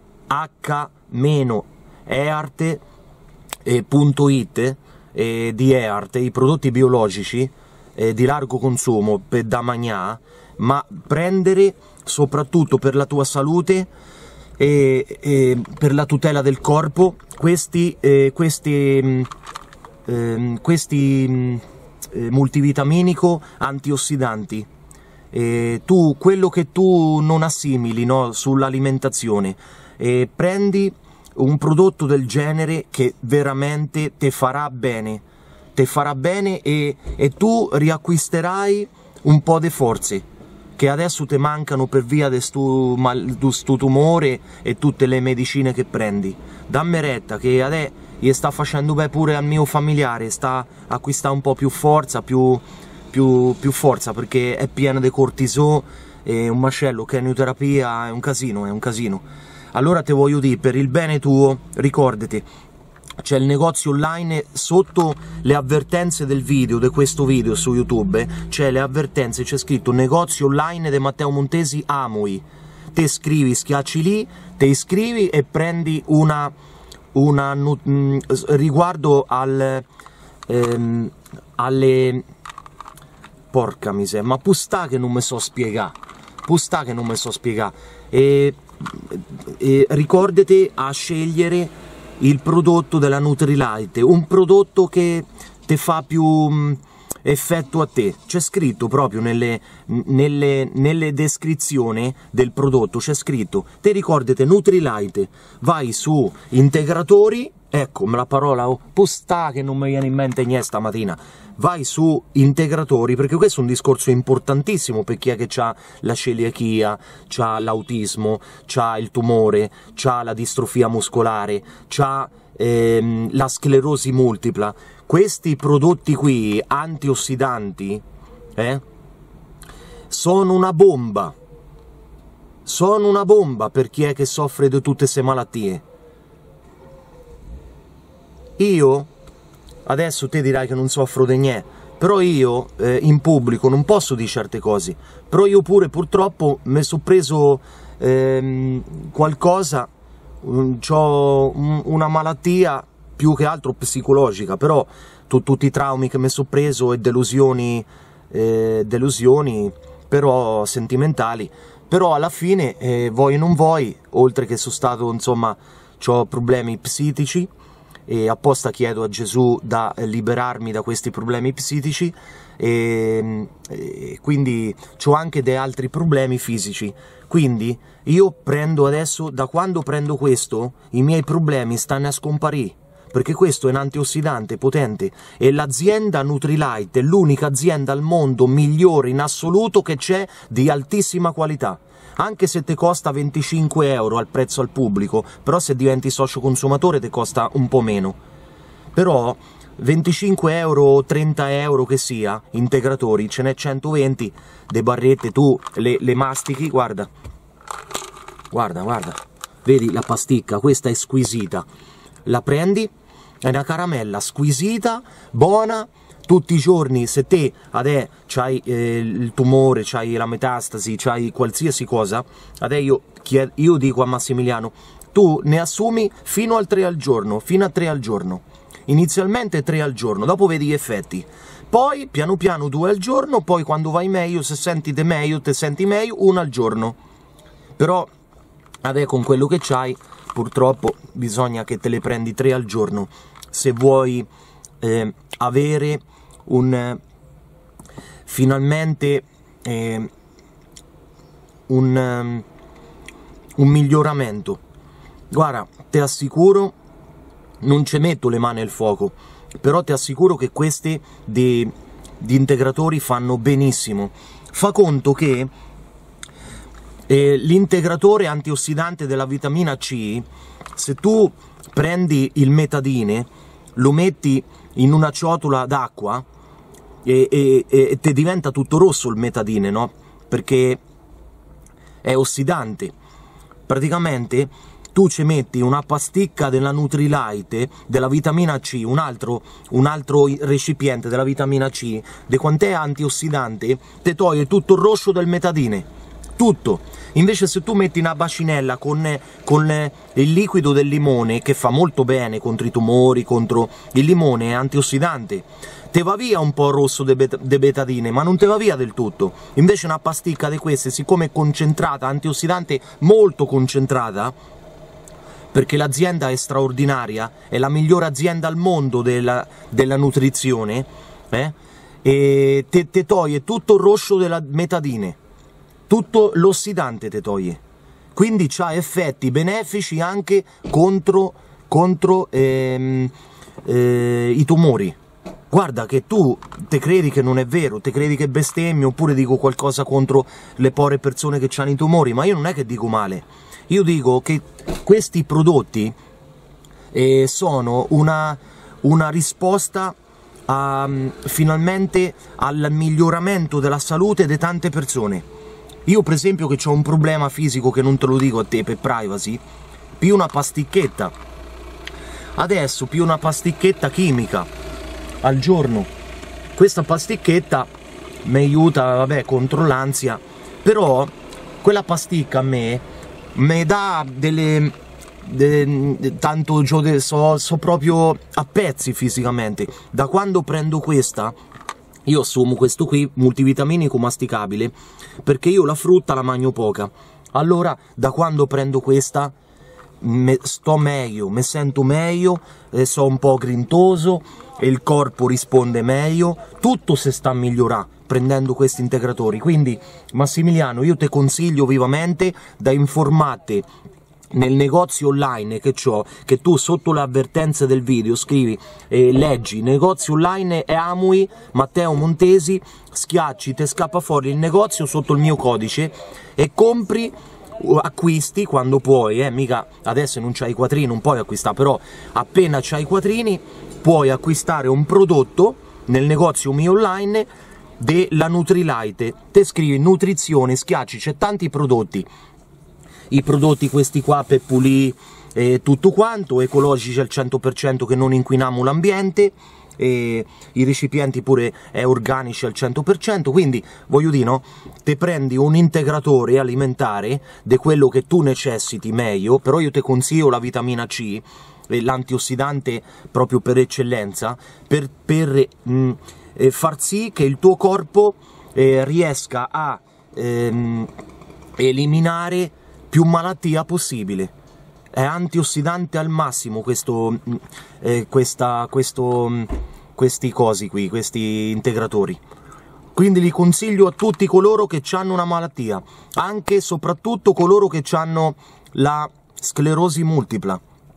H-EART.it, di EART, i prodotti biologici di largo consumo da mangiare, ma prendere soprattutto per la tua salute e per la tutela del corpo questi multivitaminico antiossidanti. Quello che tu non assimili, no, sull'alimentazione, prendi un prodotto del genere che veramente ti farà bene e tu riacquisterai un po' di forze. che adesso ti mancano per via di sto tumore e tutte le medicine che prendi. Dammi retta, che adesso gli sta facendo bene pure al mio familiare, sta acquistando un po' più forza, più forza, perché è pieno di cortisone, è un macello, chemioterapia, è un casino, è un casino. Allora te voglio dire, per il bene tuo, ricordati, c'è il negozio online, sotto le avvertenze del video, di questo video su YouTube, c'è le avvertenze, c'è scritto negozio online di Matteo Montesi Amui. Te scrivi, schiacci lì, te iscrivi e prendi riguardo alle porca miseria, ma pustà che non mi so spiegare, e ricordati a scegliere il prodotto della Nutrilite, un prodotto che ti fa più effetto a te. C'è scritto proprio nelle descrizioni del prodotto, c'è scritto, te ricordate Nutrilite, vai su integratori, ecco la parola postà che non mi viene in mente niente stamattina, vai su integratori, perché questo è un discorso importantissimo per chi è che ha la celiachia, c'ha l'autismo, c'ha il tumore, c'ha la distrofia muscolare, c'ha la sclerosi multipla. Questi prodotti qui, antiossidanti, sono una bomba per chi è che soffre di tutte queste malattie. Io, adesso te dirai che non soffro di niente, però io in pubblico non posso dire certe cose, però io pure purtroppo mi sono preso qualcosa, ho una malattia più che altro psicologica, però tutti i traumi che mi sono preso e delusioni però sentimentali, però alla fine vuoi o non vuoi, oltre che sono stato, insomma, ho problemi psichici, e apposta chiedo a Gesù da liberarmi da questi problemi psichici, e quindi ho anche dei altri problemi fisici. Quindi io prendo adesso, da quando prendo questo, i miei problemi stanno a scomparire, perché questo è un antiossidante potente, e l'azienda Nutrilite è l'unica azienda al mondo migliore in assoluto che c'è, di altissima qualità. Anche se ti costa 25 euro al prezzo al pubblico, però se diventi socio consumatore ti costa un po' meno. Però 25 euro, 30 euro che sia, integratori, ce n'è 120, de barrette, tu le mastichi, guarda, vedi la pasticca, questa è squisita, la prendi, è una caramella squisita, buona. Tutti i giorni, se te adesso c'hai il tumore, c'hai la metastasi, c'hai qualsiasi cosa, adesso io dico a Massimiliano, tu ne assumi fino a 3 al giorno, inizialmente 3 al giorno, dopo vedi gli effetti, poi piano piano 2 al giorno, poi quando vai meglio, se senti te senti meglio, 1 al giorno. Però adesso con quello che c'hai, purtroppo bisogna che te le prendi 3 al giorno, se vuoi avere finalmente un miglioramento. Guarda, ti assicuro, non ci metto le mani al fuoco, però ti assicuro che questi di integratori fanno benissimo. Fa conto che l'integratore antiossidante della vitamina C, se tu prendi il metadine, lo metti in una ciotola d'acqua e te diventa tutto rosso il metadine, no? Perché è ossidante. Praticamente tu ci metti una pasticca della Nutrilite, della vitamina C, un altro recipiente della vitamina C, di quant'è antiossidante, te toglie tutto il rosso del metadine, tutto. Invece se tu metti una bacinella con il liquido del limone, che fa molto bene contro i tumori, contro il limone è antiossidante, te va via un po' il rosso de betadine, ma non te va via del tutto. Invece una pasticca di queste, siccome è concentrata, antiossidante molto concentrata, perché l'azienda è straordinaria, è la migliore azienda al mondo della nutrizione, e te toglie tutto il rosso della metadine, tutto l'ossidante te toglie, quindi c'ha effetti benefici anche contro i tumori, guarda che tu te credi che non è vero, te credi che bestemmio, oppure dico qualcosa contro le povere persone che hanno i tumori, ma io non è che dico male, io dico che questi prodotti sono una risposta finalmente al miglioramento della salute di tante persone. Io per esempio, che ho un problema fisico che non te lo dico a te per privacy, più una pasticchetta, adesso più una pasticchetta chimica al giorno. Questa pasticchetta mi aiuta, vabbè, contro l'ansia, però quella pasticca a me mi dà tanto so proprio a pezzi fisicamente. Da quando prendo questa, io assumo questo qui, multivitaminico masticabile, perché io la frutta la mangio poca. Allora, da quando prendo questa, sto meglio, mi sento meglio, so un po' grintoso, e il corpo risponde meglio, tutto si sta a migliorare prendendo questi integratori. Quindi Massimiliano, io ti consiglio vivamente da informarti nel negozio online che ho, che tu sotto le avvertenze del video scrivi leggi negozio online e Amui Matteo Montesi, schiacci, te scappa fuori il negozio sotto il mio codice e compri, acquisti quando puoi, mica adesso non c'hai i quattrini, non puoi acquistare, però appena c'hai i quattrini puoi acquistare un prodotto nel negozio mio online della Nutrilite, te scrivi nutrizione, schiacci, c'è tanti prodotti, i prodotti questi qua per pulire tutto quanto, ecologici al 100% che non inquiniamo l'ambiente, e i recipienti pure organici al 100%, quindi voglio dire, no? Te prendi un integratore alimentare di quello che tu necessiti meglio, però io ti consiglio la vitamina C, l'antiossidante proprio per eccellenza, per far sì che il tuo corpo riesca a eliminare più malattia possibile. È antiossidante al massimo questi cosi qui, questi integratori. Quindi li consiglio a tutti coloro che hanno una malattia, anche e soprattutto coloro che hanno la sclerosi multipla,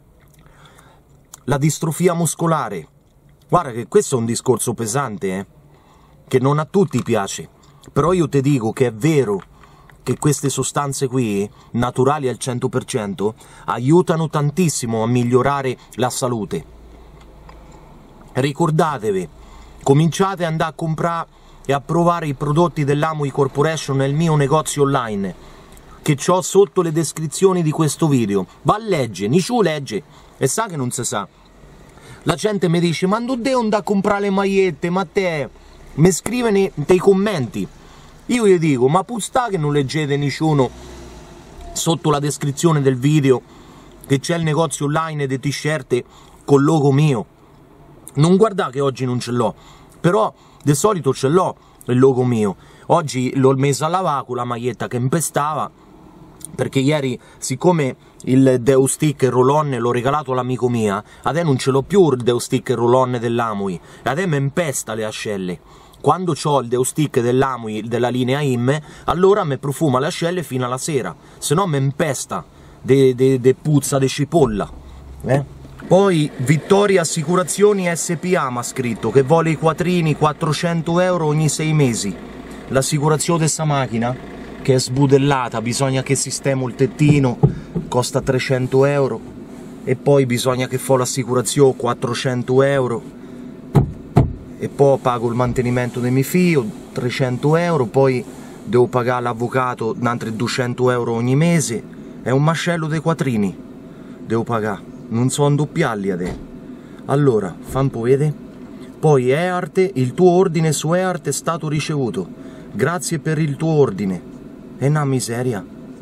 la distrofia muscolare. Guarda che questo è un discorso pesante, che non a tutti piace, però io ti dico che è vero che queste sostanze qui, naturali al 100%, aiutano tantissimo a migliorare la salute. Ricordatevi, cominciate ad andare a comprare e a provare i prodotti dell'Amui Corporation nel mio negozio online, che ho sotto le descrizioni di questo video. Va a leggere, Nisciu legge, e sa che non si sa. La gente mi dice, ma non devo andare a comprare le magliette, ma te, mi scrive nei commenti. Io gli dico, ma pusta che non leggete nessuno sotto la descrizione del video che c'è il negozio online di t-shirt col logo mio? Non guardate che oggi non ce l'ho, però di solito ce l'ho il logo mio. Oggi l'ho messa a lavare con la maglietta che impestava, perché ieri, siccome il Deo Stick e Roll-On l'ho regalato all'amico mia, adesso non ce l'ho più il Deo Stick e Roll-On dell'Amui, e adesso mi impesta le ascelle. Quando ho il Deo Stick dell'Amui, della linea IM, allora mi profuma le ascelle fino alla sera, se no mi impesta de puzza de cipolla. Poi Vittoria Assicurazioni SPA mi ha scritto che vuole i quattrini, 400 euro ogni 6 mesi. L'assicurazione di questa macchina, che è sbudellata, bisogna che sistemo il tettino, costa 300 euro, e poi bisogna che fa l'assicurazione 400 euro. E poi pago il mantenimento dei miei figli, 300 euro, poi devo pagare l'avvocato altri 200 euro ogni mese, è un macello dei quattrini, devo pagare, non so indoppiarli adesso. Allora, fa un po' vedere, poi EART, il tuo ordine su EART è stato ricevuto, grazie per il tuo ordine, è una miseria,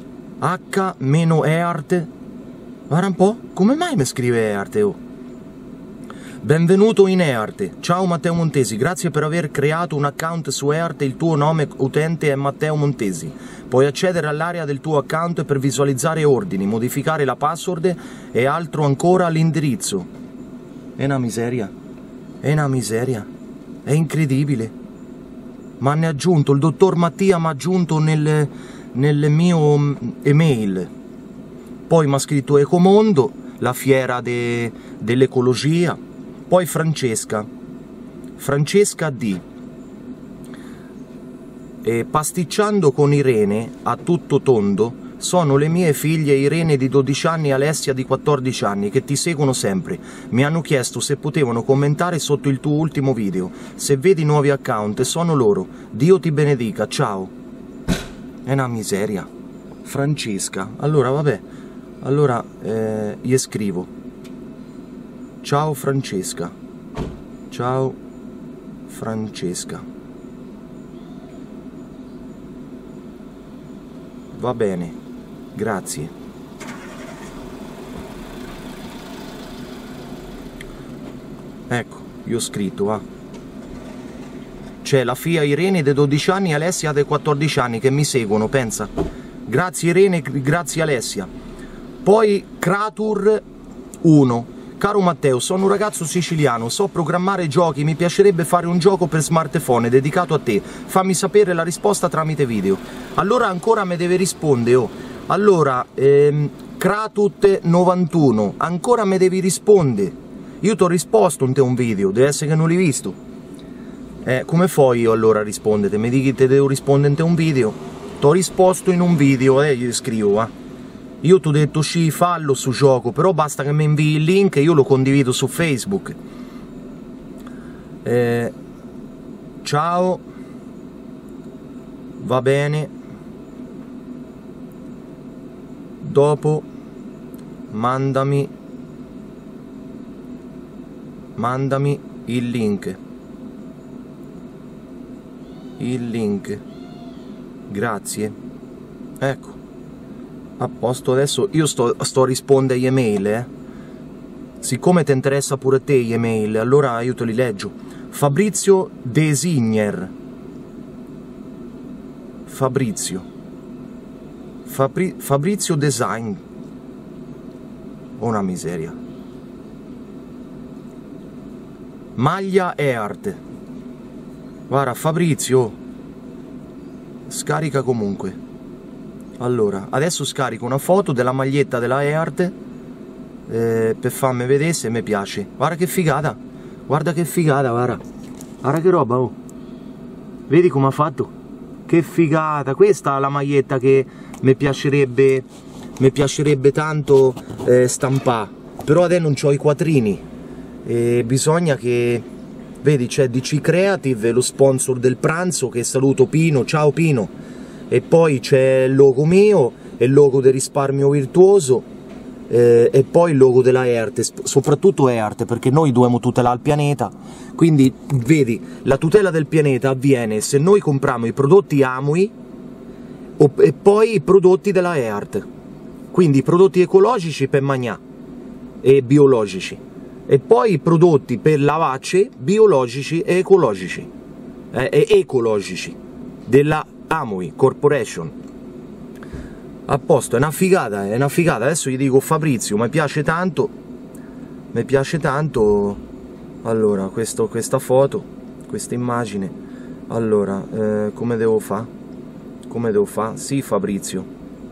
H-EART, guarda un po', come mai mi scrive EART? Oh? Benvenuto in EART, ciao Matteo Montesi, grazie per aver creato un account su EART, il tuo nome utente è Matteo Montesi. Puoi accedere all'area del tuo account per visualizzare ordini, modificare la password e altro ancora all'indirizzo. È una miseria, è una miseria, è incredibile. Ma ne ha aggiunto, il dottor Mattia mi ha aggiunto nel mio email. Poi mi ha scritto Ecomondo, la fiera dell'ecologia. Poi Francesca, Francesca D. Pasticciando con Irene a tutto tondo sono le mie figlie Irene di 12 anni e Alessia di 14 anni che ti seguono sempre. Mi hanno chiesto se potevano commentare sotto il tuo ultimo video. Se vedi nuovi account sono loro. Dio ti benedica, ciao. È una miseria. Francesca. Allora vabbè. Allora gli scrivo. Ciao Francesca. Ciao Francesca. Va bene. Grazie. Ecco, io ho scritto, va. C'è la figlia Irene dei 12 anni e Alessia dei 14 anni che mi seguono, pensa. Grazie Irene, grazie Alessia. Poi Kratur 1. Caro Matteo, sono un ragazzo siciliano, so programmare giochi, mi piacerebbe fare un gioco per smartphone dedicato a te. Fammi sapere la risposta tramite video. Allora ancora me deve rispondere, oh. Allora, Kratut 91, ancora me devi rispondere. Io ti ho risposto in te un video, deve essere che non l'hai visto. Come fai io allora a rispondere? Mi dici che te devo rispondere in te un video? Ti ho risposto in un video, gli scrivo, va. Io ti ho detto sì, fallo su gioco, però basta che mi invii il link e io lo condivido su Facebook. Ciao. Va bene. Dopo mandami il link. Grazie. Ecco. A posto, adesso io sto a rispondere agli email, siccome ti interessa pure a te gli email, allora io te li leggo. Fabrizio Designer. Fabrizio Design. Una miseria. Maglia Eart. Guarda Fabrizio, scarica comunque. Allora, adesso scarico una foto della maglietta della Eart per farmi vedere se mi piace. Guarda che figata. Guarda che figata, guarda. Guarda che roba, oh. Vedi come ha fatto? Che figata. Questa è la maglietta che mi piacerebbe tanto stampare. Però adesso non c'ho i quattrini. Bisogna che... Vedi, c'è DC Creative, lo sponsor del pranzo, che saluto Pino. Ciao Pino. E poi c'è il logo mio, e il logo del risparmio virtuoso, e poi il logo della Eart, soprattutto Eart, perché noi dobbiamo tutelare il pianeta. Quindi, vedi, la tutela del pianeta avviene se noi compriamo i prodotti Amway e poi i prodotti della Eart. Quindi i prodotti ecologici per mangiare e biologici, e poi i prodotti per lavacce biologici e ecologici, della Amway Corporation. A posto, è una figata, è una figata. Adesso gli dico Fabrizio, mi piace tanto. Allora, questa foto, questa immagine. Allora, come devo fare? Sì Fabrizio,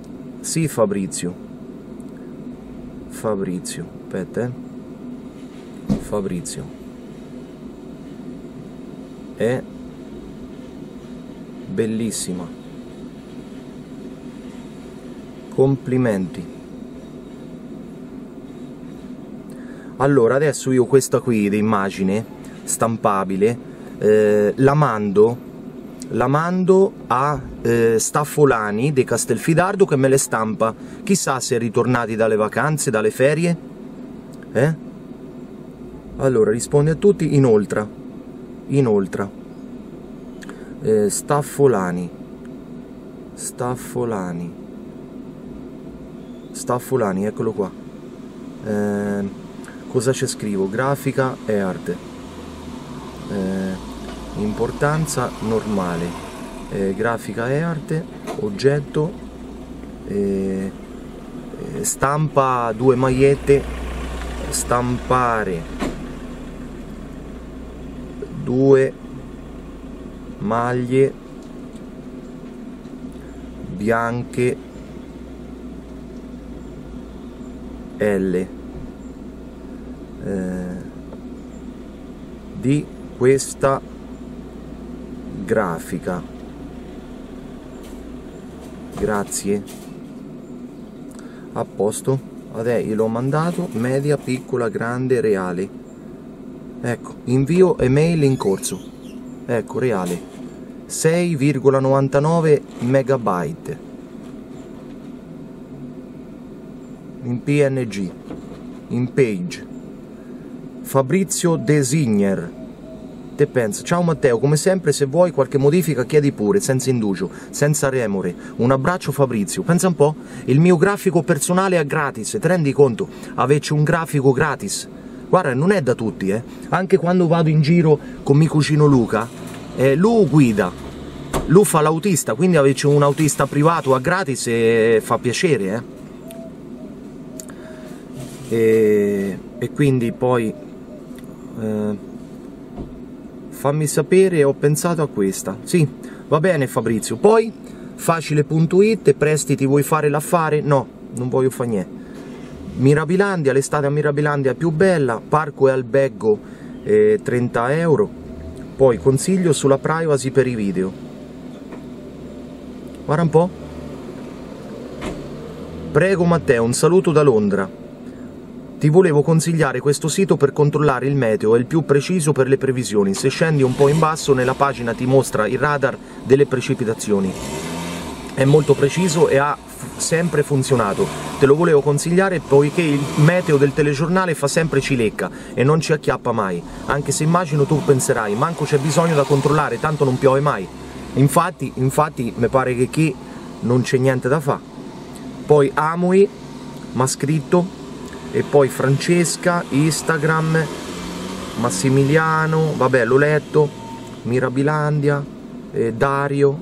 aspetta, Fabrizio è bellissima, complimenti. Allora adesso io questa qui di immagine stampabile la mando a Staffolani di Castelfidardo, che me le stampa. Chissà se è ritornati dalle vacanze, dalle ferie, Allora risponde a tutti. Inoltre Staffolani, eccolo qua. Cosa c'è scrivo? Grafica e arte, importanza normale, grafica e arte, oggetto, stampa 2 magliette, stampare 2 maglie bianche L di questa grafica, grazie, a posto. Adesso gliel'ho mandato, media, piccola, grande, reale, ecco, invio email in corso, ecco, reale, 6,99 megabyte in PNG, in page. Fabrizio Designer, te pensa. Ciao Matteo, come sempre se vuoi qualche modifica chiedi pure, senza indugio, senza remore. Un abbraccio Fabrizio. Pensa un po', il mio grafico personale è gratis, ti rendi conto? Averci un grafico gratis, guarda, non è da tutti, Anche quando vado in giro con mio cugino Luca, lui guida, lui fa l'autista, quindi averci un autista privato a gratis fa piacere, E quindi poi fammi sapere, ho pensato a questa. Sì, va bene Fabrizio. Poi facile.it, prestiti, vuoi fare l'affare? No, non voglio fare niente. Mirabilandia, l'estate a Mirabilandia è più bella, parco e albergo 30 euro. Poi consiglio sulla privacy per i video. Guarda un po'. Prego Matteo, un saluto da Londra. Ti volevo consigliare questo sito per controllare il meteo, è il più preciso per le previsioni. Se scendi un po' in basso nella pagina ti mostra il radar delle precipitazioni. È molto preciso e ha sempre funzionato. Te lo volevo consigliare poiché il meteo del telegiornale fa sempre cilecca e non ci acchiappa mai. Anche se immagino tu penserai, manco c'è bisogno da controllare, tanto non piove mai. Infatti mi pare che qui non c'è niente da fare. Poi Amui, m'ha scritto. E poi Francesca, Instagram, Massimiliano, vabbè l'ho letto, Mirabilandia, Dario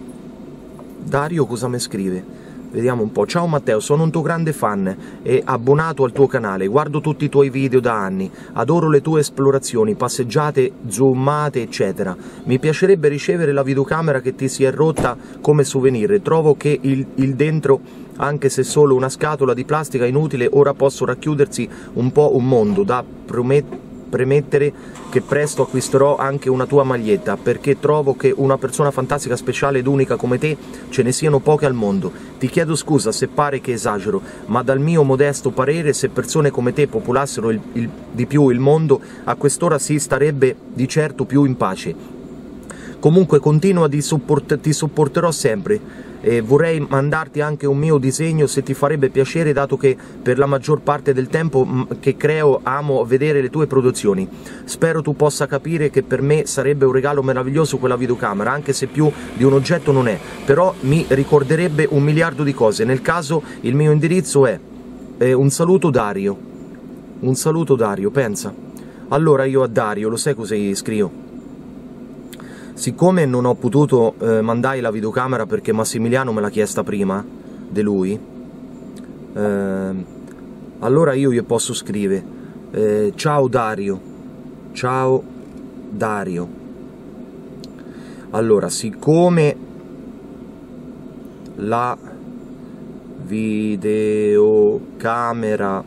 cosa mi scrive? Vediamo un po'. Ciao Matteo, sono un tuo grande fan e abbonato al tuo canale, guardo tutti i tuoi video da anni, adoro le tue esplorazioni, passeggiate, zoomate eccetera. Mi piacerebbe ricevere la videocamera che ti si è rotta come souvenir, trovo che il dentro, anche se solo una scatola di plastica inutile, ora posso racchiudersi un po' un mondo. Da premettere che presto acquisterò anche una tua maglietta, perché trovo che una persona fantastica, speciale ed unica come te ce ne siano poche al mondo. Ti chiedo scusa se pare che esagero, ma dal mio modesto parere se persone come te popolassero di più il mondo, a quest'ora si starebbe di certo più in pace. Comunque continua, ti sopporterò sempre. Vorrei mandarti anche un mio disegno se ti farebbe piacere, dato che per la maggior parte del tempo che creo amo vedere le tue produzioni. Spero tu possa capire che per me sarebbe un regalo meraviglioso quella videocamera, anche se più di un oggetto non è, però mi ricorderebbe un miliardo di cose. Nel caso il mio indirizzo è un saluto Dario. Un saluto Dario, pensa. Allora io a Dario, lo sai cosa gli scrivo? Siccome non ho potuto mandare la videocamera perché Massimiliano me l'ha chiesta prima di lui, allora io gli posso scrivere ciao Dario, ciao Dario. Allora, siccome la videocamera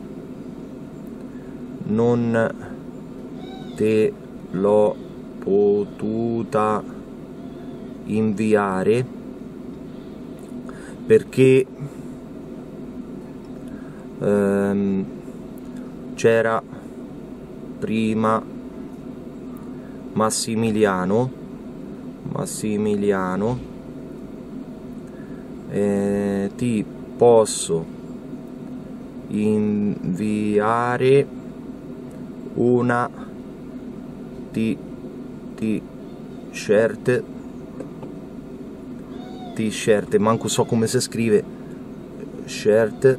non te l'ho potuta inviare perché c'era prima Massimiliano, ti posso inviare una t-shirt, manco so come si scrive, shirt,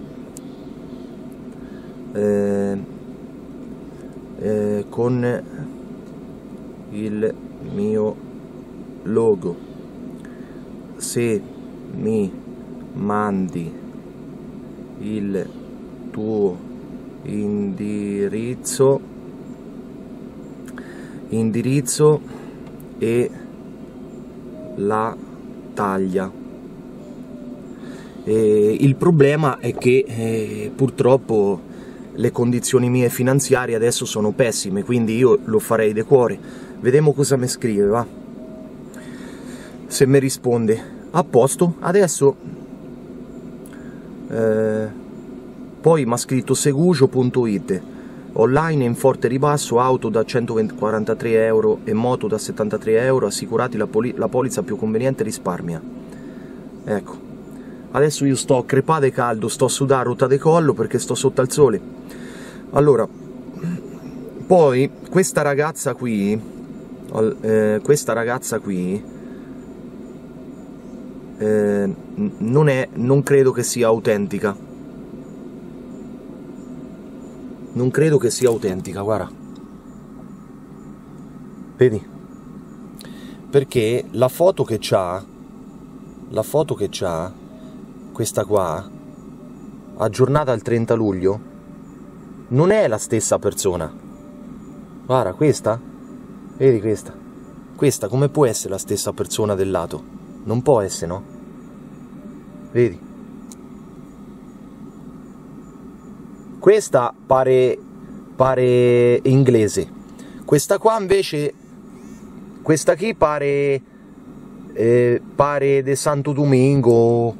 con il mio logo. Se mi mandi il tuo indirizzo e la taglia. Il problema è che purtroppo le condizioni mie finanziarie adesso sono pessime, quindi io lo farei de cuore. Vediamo cosa mi scrive, va. Se mi risponde. A posto. Adesso poi mi ha scritto segugio.it. Online in forte ribasso, auto da 143 euro e moto da 73 euro, assicurati la polizza più conveniente, risparmia. Ecco, adesso io sto crepate caldo, sto a sudare rotta de collo perché sto sotto al sole. Allora, poi questa ragazza qui non credo che sia autentica. Non credo che sia autentica, guarda. Vedi? Perché la foto che c'ha, questa qua, aggiornata al 30 luglio, non è la stessa persona. Guarda, questa? Vedi questa? Questa come può essere la stessa persona del lato? Non può essere, no? Vedi? Questa pare inglese, questa qua invece, questa qui pare de Santo Domingo,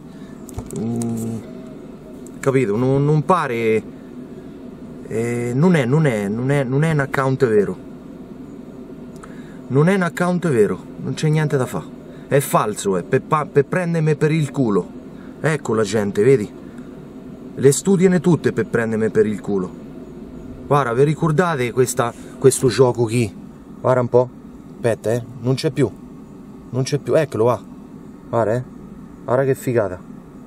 capito? Non pare, non è un account vero, non è un account vero, non c'è niente da fare, è falso, per prendermi per il culo, ecco la gente, vedi? Le studiano tutte per prendermi per il culo. Guarda, vi ricordate questo gioco qui? Guarda un po'. Aspetta, non c'è più. Non c'è più. Eccolo, va. Guarda, Guarda che figata.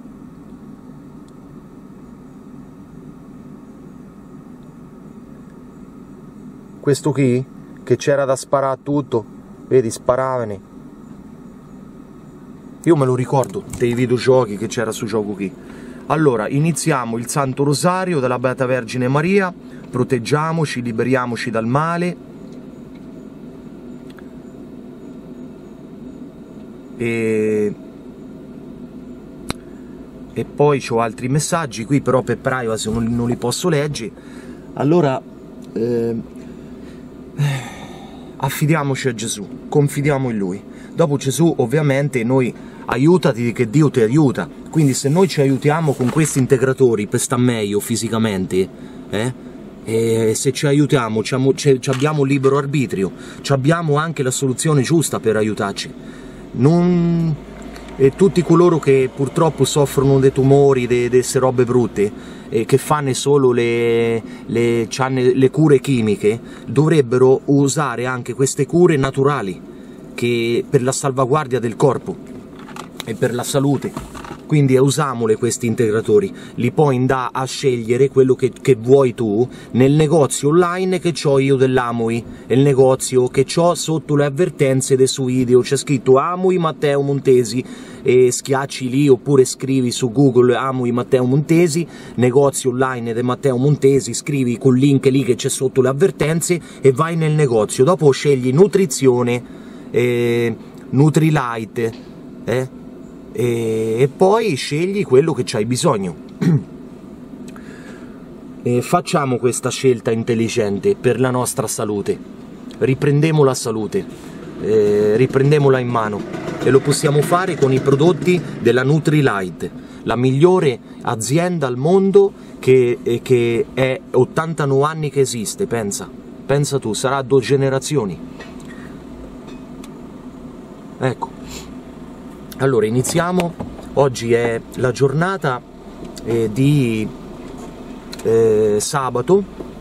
Questo qui, che c'era da sparare a tutto. Vedi, sparavane. Io me lo ricordo dei videogiochi che c'era su gioco qui. Allora, iniziamo il Santo Rosario della Beata Vergine Maria, proteggiamoci, liberiamoci dal male. E poi c'ho altri messaggi qui, però per privacy non li posso leggere. Allora, affidiamoci a Gesù, confidiamo in Lui. Dopo Gesù, ovviamente, noi aiutati che Dio ti aiuta, quindi se noi ci aiutiamo con questi integratori per stare meglio fisicamente, e se ci aiutiamo, abbiamo libero arbitrio, abbiamo anche la soluzione giusta per aiutarci. E tutti coloro che purtroppo soffrono dei tumori, di queste robe brutte, e che fanno solo le cure chimiche, dovrebbero usare anche queste cure naturali per la salvaguardia del corpo e per la salute. Quindi usiamole questi integratori, li puoi andare a scegliere quello che vuoi tu nel negozio online che ho io dell'Amui, il negozio che ho sotto le avvertenze dei suoi video, c'è scritto Amui Matteo Montesi, e schiacci lì oppure scrivi su Google Amui Matteo Montesi, negozio online di Matteo Montesi, scrivi col link lì che c'è sotto le avvertenze e vai nel negozio, dopo scegli nutrizione, Nutrilite, e poi scegli quello che c'hai bisogno. E facciamo questa scelta intelligente per la nostra salute, riprendiamo la salute, riprendiamola in mano, e lo possiamo fare con i prodotti della Nutrilite, la migliore azienda al mondo che è 89 anni che esiste, pensa tu, sarà 2 generazioni. Ecco. Allora, iniziamo. Oggi è la giornata di sabato,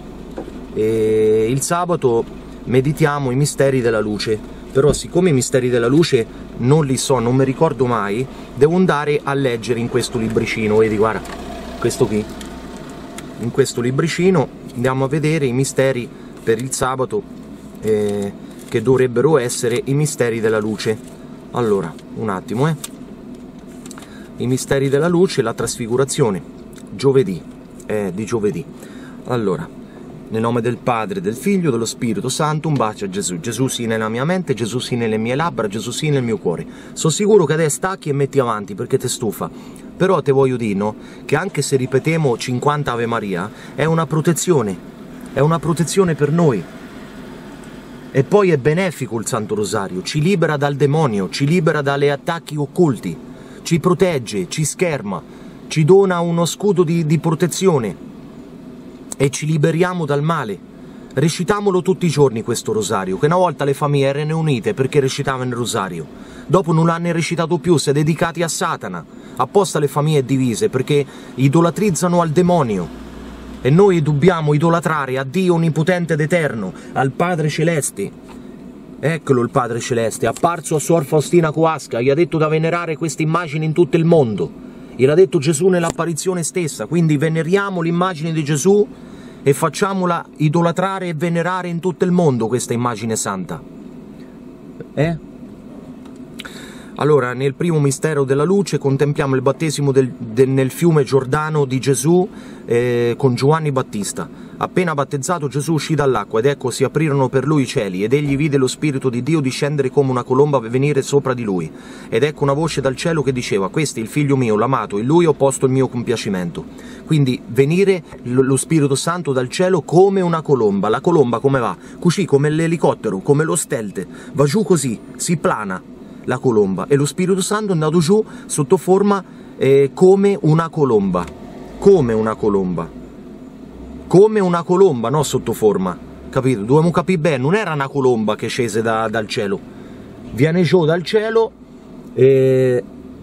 e il sabato meditiamo i misteri della luce, però siccome i misteri della luce non li so, non mi ricordo mai, devo andare a leggere in questo libricino, vedi, guarda, questo qui, in questo libricino andiamo a vedere i misteri per il sabato, che dovrebbero essere i misteri della luce. Allora, un attimo, i misteri della luce, la trasfigurazione, giovedì, di giovedì. Allora, nel nome del Padre, del Figlio, dello Spirito Santo, un bacio a Gesù. Gesù sì nella mia mente, Gesù sì nelle mie labbra, Gesù sì nel mio cuore. Sono sicuro che adesso stacchi e metti avanti perché ti stufa. Però te voglio dire, no, che anche se ripetiamo 50 Ave Maria, è una protezione per noi. E poi è benefico il Santo Rosario, ci libera dal demonio, ci libera dalle attacchi occulti, ci protegge, ci scherma, ci dona uno scudo di protezione e ci liberiamo dal male. Recitamolo tutti i giorni questo rosario, che una volta le famiglie erano unite perché recitavano il rosario, dopo non l'hanno recitato più, si è dedicati a Satana, apposta le famiglie divise perché idolatrizzano al demonio e noi dobbiamo idolatrare a Dio Onnipotente ed Eterno, al Padre Celeste. Eccolo il Padre Celeste, apparso a Suor Faustina Kowalska, gli ha detto da venerare queste immagini in tutto il mondo, gliel'ha detto Gesù nell'apparizione stessa, quindi veneriamo l'immagine di Gesù e facciamola idolatrare e venerare in tutto il mondo questa immagine santa. Allora, nel primo mistero della luce contempliamo il battesimo nel fiume Giordano di Gesù con Giovanni Battista. Appena battezzato Gesù uscì dall'acqua ed ecco si aprirono per lui i cieli ed egli vide lo Spirito di Dio discendere come una colomba e venire sopra di lui. Ed ecco una voce dal cielo che diceva: questo è il figlio mio, l'amato, in lui ho posto il mio compiacimento. Quindi venire lo Spirito Santo dal cielo come una colomba. La colomba come va? Così, come l'elicottero, come lo stealth, va giù così, si plana la colomba, e lo Spirito Santo è andato giù sotto forma come una colomba, come una colomba, no sotto forma, capito? Dobbiamo capire bene, non era una colomba che scese dal cielo, viene giù dal cielo, viene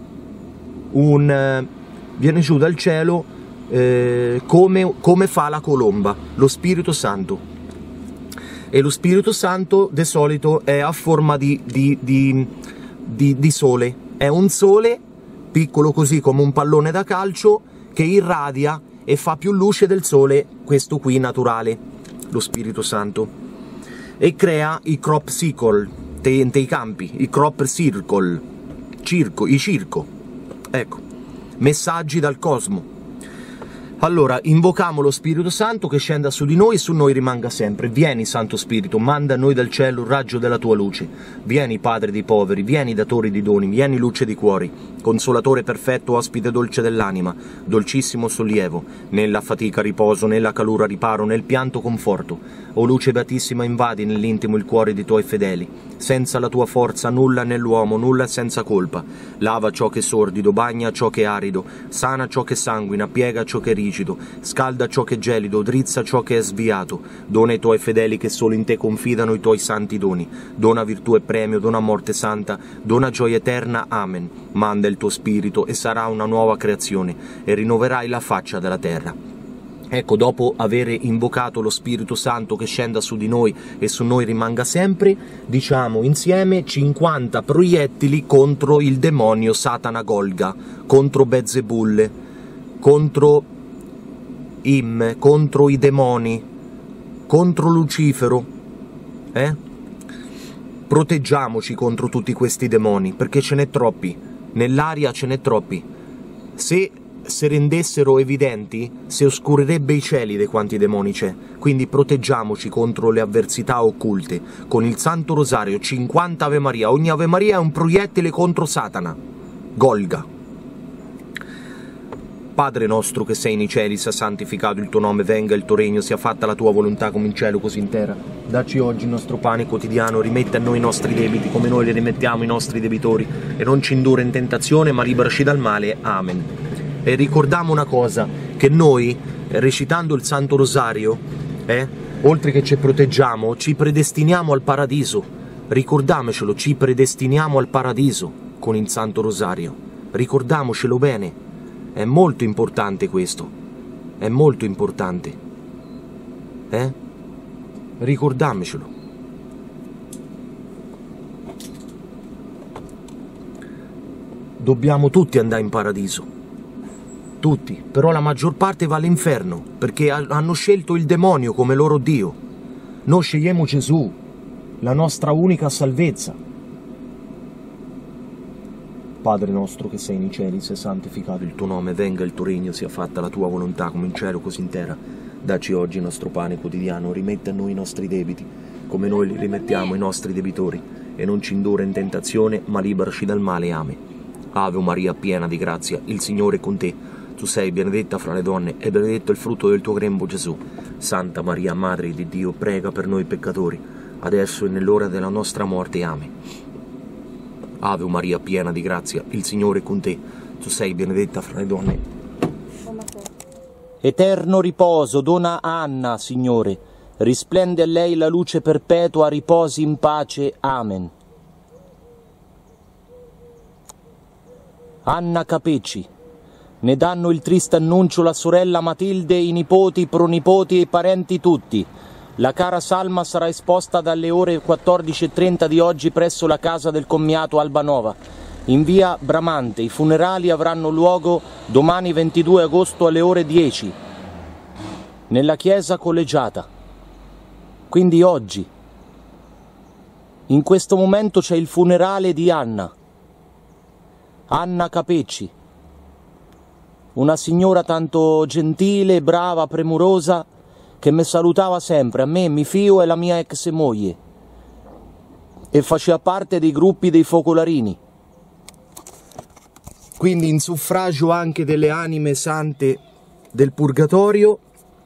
giù dal cielo come fa la colomba, lo Spirito Santo. E lo Spirito Santo di solito è a forma di sole, è un sole piccolo così come un pallone da calcio che irradia e fa più luce del sole, questo qui naturale, lo Spirito Santo, e crea i crop circle dei campi, i crop circle, circo, ecco, messaggi dal cosmo. Allora, invocamo lo Spirito Santo che scenda su di noi e su noi rimanga sempre. Vieni, Santo Spirito, manda a noi dal cielo il raggio della tua luce. Vieni, Padre dei poveri, vieni, datore di doni, vieni, luce di cuori, consolatore perfetto, ospite dolce dell'anima, dolcissimo sollievo, nella fatica riposo, nella calura riparo, nel pianto conforto. O luce beatissima, invadi nell'intimo il cuore dei tuoi fedeli. Senza la tua forza nulla nell'uomo, nulla senza colpa. Lava ciò che è sordido, bagna ciò che è arido, sana ciò che sanguina, piega ciò che è rigido, scalda ciò che è gelido, drizza ciò che è sviato. Dona ai tuoi fedeli che solo in te confidano i tuoi santi doni. Dona virtù e premio, dona morte santa, dona gioia eterna. Amen. Manda il tuo spirito e sarà una nuova creazione e rinnoverai la faccia della terra. Ecco, dopo aver invocato lo Spirito Santo che scenda su di noi e su noi rimanga sempre, diciamo insieme 50 proiettili contro il demonio Satana Golga, contro Beelzebul, contro Im, contro i demoni, contro Lucifero. Proteggiamoci contro tutti questi demoni, perché ce n'è troppi, nell'aria ce n'è troppi. Se rendessero evidenti, si oscurirebbe i cieli di quanti demoni c'è. Quindi proteggiamoci contro le avversità occulte con il Santo Rosario, 50 Ave Maria. Ogni Ave Maria è un proiettile contro Satana Golga. Padre nostro che sei nei cieli, sia santificato il tuo nome, venga il tuo regno, sia fatta la tua volontà come in cielo così in terra. Dacci oggi il nostro pane quotidiano, rimetti a noi i nostri debiti come noi li rimettiamo ai nostri debitori, e non ci indurre in tentazione ma liberaci dal male. Amen. E ricordiamo una cosa, che noi, recitando il Santo Rosario, oltre che ci proteggiamo, ci predestiniamo al paradiso. Ricordiamocelo, ci predestiniamo al paradiso con il Santo Rosario. Ricordiamocelo bene, è molto importante questo, è molto importante. Ricordiamocelo. Dobbiamo tutti andare in paradiso. Tutti, però la maggior parte va all'inferno, perché hanno scelto il demonio come loro Dio. Noi scegliamo Gesù, la nostra unica salvezza. Padre nostro che sei nei cieli, sia santificato il tuo nome, venga il tuo regno, sia fatta la tua volontà come in cielo così in terra. Dacci oggi il nostro pane quotidiano, rimetti a noi i nostri debiti, come noi li rimettiamo ai nostri debitori, e non ci indurre in tentazione, ma liberaci dal male. Amen. Ave Maria, piena di grazia, il Signore è con te. Tu sei benedetta fra le donne e benedetto il frutto del tuo grembo Gesù. Santa Maria, Madre di Dio, prega per noi peccatori, adesso e nell'ora della nostra morte. Amen. Ave Maria, piena di grazia, il Signore è con te. Tu sei benedetta fra le donne. Eterno riposo dona Anna, Signore. Risplende a lei la luce perpetua, riposi in pace. Amen. Anna Capecci. Ne danno il triste annuncio la sorella Matilde, i nipoti, i pronipoti e i parenti tutti. La cara salma sarà esposta dalle ore 14:30 di oggi presso la casa del commiato Albanova, in via Bramante. I funerali avranno luogo domani 22 agosto alle ore 10, nella chiesa collegiata. Quindi oggi, in questo momento, c'è il funerale di Anna Capecci, una signora tanto gentile, brava, premurosa, che mi salutava sempre, a me, mio figlio e la mia ex moglie, e faceva parte dei gruppi dei focolarini. Quindi in suffragio anche delle anime sante del purgatorio,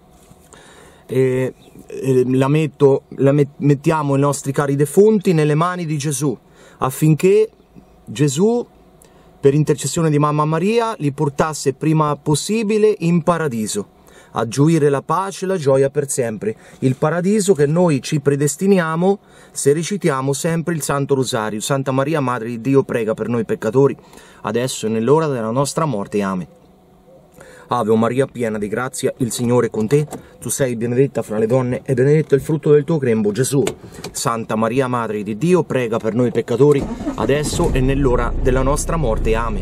mettiamo i nostri cari defunti nelle mani di Gesù, affinché Gesù, per intercessione di Mamma Maria, li portasse prima possibile in paradiso, a gioire la pace e la gioia per sempre. Il paradiso che noi ci predestiniamo se recitiamo sempre il Santo Rosario. Santa Maria, Madre di Dio, prega per noi peccatori, adesso e nell'ora della nostra morte. Amen. Ave Maria, piena di grazia, il Signore è con te. Tu sei benedetta fra le donne e benedetto il frutto del tuo grembo, Gesù. Santa Maria, Madre di Dio, prega per noi peccatori, adesso e nell'ora della nostra morte. Amen.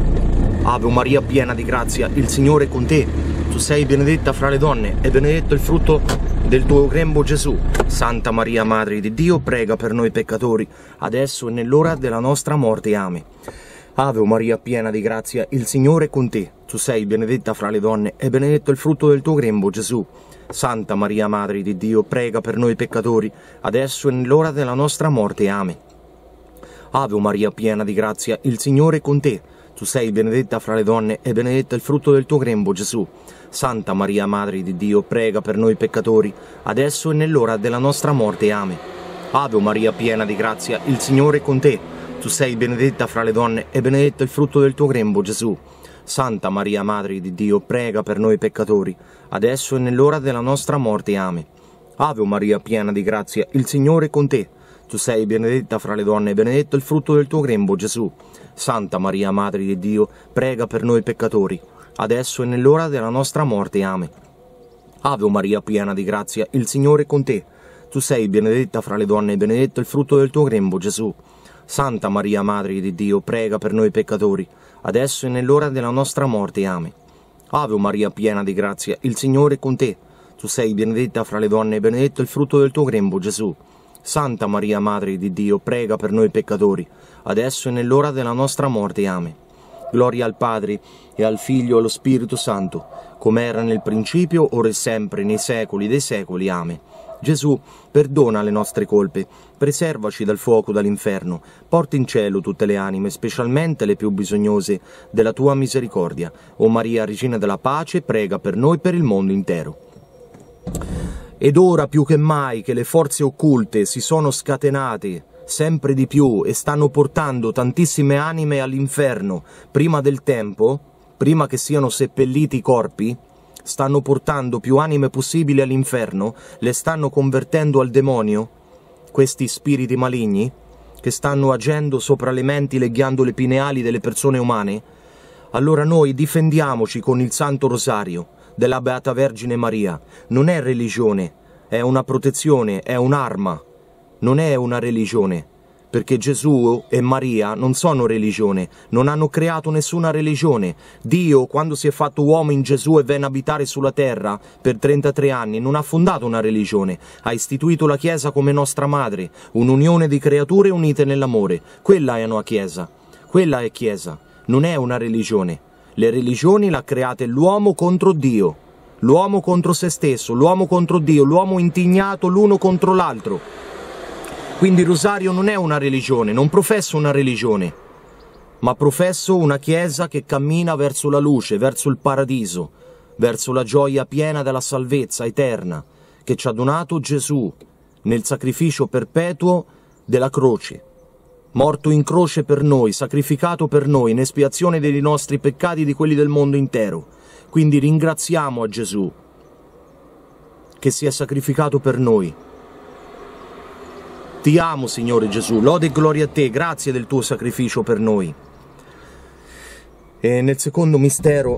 Ave Maria, piena di grazia, il Signore è con te. Tu sei benedetta fra le donne e benedetto il frutto del tuo grembo, Gesù. Santa Maria, Madre di Dio, prega per noi peccatori, adesso e nell'ora della nostra morte. Amen. Ave Maria, piena di grazia, il Signore è con te. Tu sei benedetta fra le donne e benedetto il frutto del tuo grembo, Gesù. Santa Maria, Madre di Dio, prega per noi peccatori, adesso e nell'ora della nostra morte. Amen. Ave Maria, piena di grazia, il Signore è con te. Tu sei benedetta fra le donne e benedetto il frutto del tuo grembo, Gesù. Santa Maria, Madre di Dio, prega per noi peccatori, adesso e nell'ora della nostra morte. Amen. Ave Maria, piena di grazia, il Signore è con te. Tu sei benedetta fra le donne e benedetto il frutto del tuo grembo, Gesù. Santa Maria, Madre di Dio, prega per noi peccatori, adesso e nell'ora della nostra morte. Amen. Ave Maria, piena di grazia, il Signore è con te. Tu sei benedetta fra le donne e benedetto il frutto del tuo grembo, Gesù. Santa Maria, Madre di Dio, prega per noi peccatori, adesso e nell'ora della nostra morte. Amen. Ave Maria, piena di grazia, il Signore è con te. Tu sei benedetta fra le donne e benedetto il frutto del tuo grembo, Gesù. Santa Maria, Madre di Dio, prega per noi peccatori, adesso e nell'ora della nostra morte. Amen. Ave Maria, piena di grazia, il Signore è con te. Tu sei benedetta fra le donne e benedetto il frutto del tuo grembo, Gesù. Santa Maria, Madre di Dio, prega per noi peccatori, adesso e nell'ora della nostra morte. Amen. Gloria al Padre, e al Figlio e allo Spirito Santo, come era nel principio, ora e sempre, nei secoli dei secoli. Amen. Gesù, perdona le nostre colpe, preservaci dal fuoco dall'inferno, porta in cielo tutte le anime, specialmente le più bisognose della tua misericordia. O Maria, Regina della Pace, prega per noi per il mondo intero. Ed ora più che mai che le forze occulte si sono scatenate sempre di più e stanno portando tantissime anime all'inferno prima del tempo, prima che siano seppelliti i corpi, stanno portando più anime possibili all'inferno, le stanno convertendo al demonio, questi spiriti maligni, che stanno agendo sopra le menti, le ghiandole pineali delle persone umane. Allora noi difendiamoci con il Santo Rosario della Beata Vergine Maria. Non è religione, è una protezione, è un'arma, non è una religione. Perché Gesù e Maria non sono religione, non hanno creato nessuna religione. Dio, quando si è fatto uomo in Gesù e venne a abitare sulla terra per 33 anni, non ha fondato una religione, ha istituito la Chiesa come nostra madre, un'unione di creature unite nell'amore. Quella è una Chiesa, quella è Chiesa, non è una religione. Le religioni le ha create l'uomo contro Dio, l'uomo contro se stesso, l'uomo contro Dio, l'uomo indignato l'uno contro l'altro. Quindi il rosario non è una religione, non professo una religione, ma professo una Chiesa che cammina verso la luce, verso il paradiso, verso la gioia piena della salvezza eterna che ci ha donato Gesù nel sacrificio perpetuo della croce, morto in croce per noi, sacrificato per noi, in espiazione dei nostri peccati e di quelli del mondo intero. Quindi ringraziamo a Gesù che si è sacrificato per noi. Ti amo, Signore Gesù, lode e gloria a te, grazie del tuo sacrificio per noi. E nel secondo mistero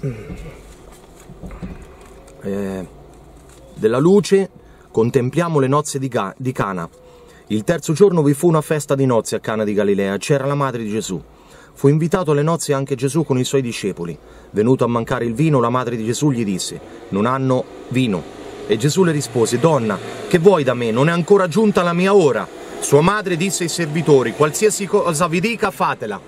della luce contempliamo le nozze di Cana. Il terzo giorno vi fu una festa di nozze a Cana di Galilea, c'era la madre di Gesù. Fu invitato alle nozze anche Gesù con i suoi discepoli. Venuto a mancare il vino, la madre di Gesù gli disse: non hanno vino. E Gesù le rispose: donna, che vuoi da me? Non è ancora giunta la mia ora. Sua madre disse ai servitori: qualsiasi cosa vi dica, fatela.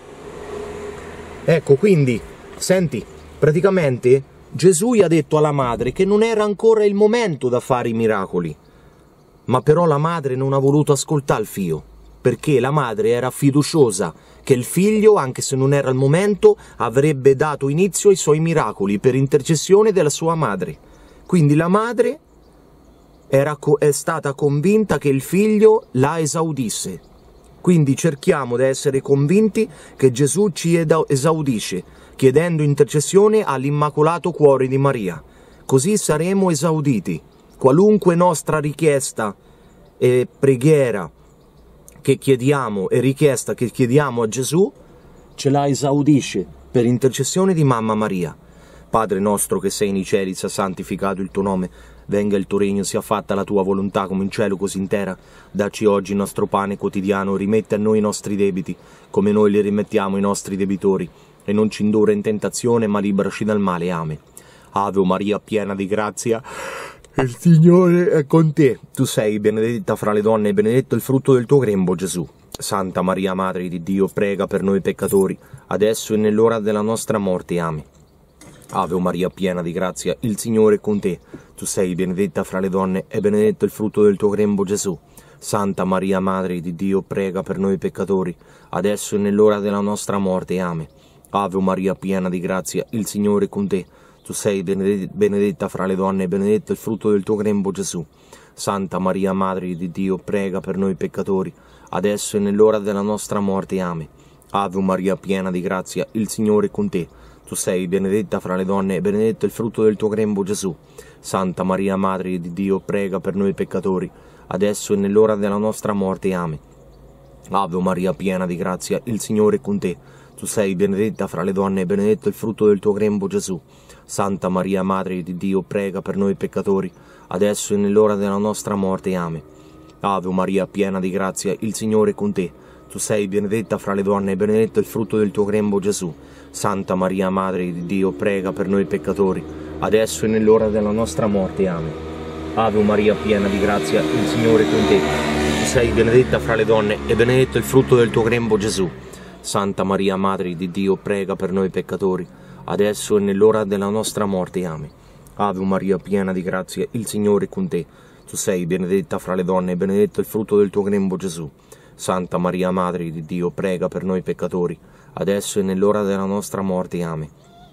Ecco, quindi, senti, praticamente Gesù gli ha detto alla madre che non era ancora il momento da fare i miracoli. Ma però la madre non ha voluto ascoltare il figlio, perché la madre era fiduciosa che il figlio, anche se non era il momento, avrebbe dato inizio ai suoi miracoli per intercessione della sua madre. Quindi la madre è stata convinta che il figlio la esaudisse. Quindi cerchiamo di essere convinti che Gesù ci esaudisce, chiedendo intercessione all'Immacolato Cuore di Maria. Così saremo esauditi. Qualunque nostra richiesta e preghiera che chiediamo e richiesta che chiediamo a Gesù, ce la esaudisce per intercessione di Mamma Maria. Padre nostro che sei nei cieli, sia santificato il tuo nome, venga il tuo regno, sia fatta la tua volontà come in cielo così in terra. Dacci oggi il nostro pane quotidiano, rimetti a noi i nostri debiti, come noi li rimettiamo ai nostri debitori, e non ci indurre in tentazione, ma liberaci dal male. Amen. Ave Maria, piena di grazia, il Signore è con te. Tu sei benedetta fra le donne e benedetto il frutto del tuo grembo, Gesù. Santa Maria, Madre di Dio, prega per noi peccatori, adesso e nell'ora della nostra morte. Amen. Ave Maria, piena di grazia, il Signore è con te. Tu sei benedetta fra le donne e benedetto il frutto del tuo grembo, Gesù. Santa Maria, Madre di Dio, prega per noi peccatori, adesso e nell'ora della nostra morte. Amen. Ave Maria, piena di grazia, il Signore è con te. Tu sei benedetta fra le donne e benedetto il frutto del tuo grembo, Gesù. Santa Maria, Madre di Dio, prega per noi peccatori, adesso e nell'ora della nostra morte. Amen. Ave Maria, piena di grazia, il Signore è con te. Tu sei benedetta fra le donne e benedetto il frutto del tuo grembo, Gesù. Santa Maria, Madre di Dio, prega per noi peccatori, adesso e nell'ora della nostra morte. Amen. Ave Maria, piena di grazia, il Signore è con te. Tu sei benedetta fra le donne e benedetto il frutto del tuo grembo, Gesù. Santa Maria, Madre di Dio, prega per noi peccatori, adesso e nell'ora della nostra morte. Amen. Ave Maria, piena di grazia, il Signore è con te. Tu sei benedetta fra le donne e benedetto il frutto del tuo grembo, Gesù. Santa Maria, Madre di Dio, prega per noi peccatori, adesso e nell'ora della nostra morte. Amen. Ave Maria, piena di grazia, il Signore è con te. Tu sei benedetta fra le donne e benedetto il frutto del tuo grembo, Gesù. Santa Maria, Madre di Dio, prega per noi peccatori, adesso e nell'ora della nostra morte. Amen. Ave Maria, piena di grazia, il Signore è con te. Tu sei benedetta fra le donne e benedetto il frutto del tuo grembo, Gesù. Santa Maria, Madre di Dio, prega per noi peccatori, adesso e nell'ora della nostra morte. Amen.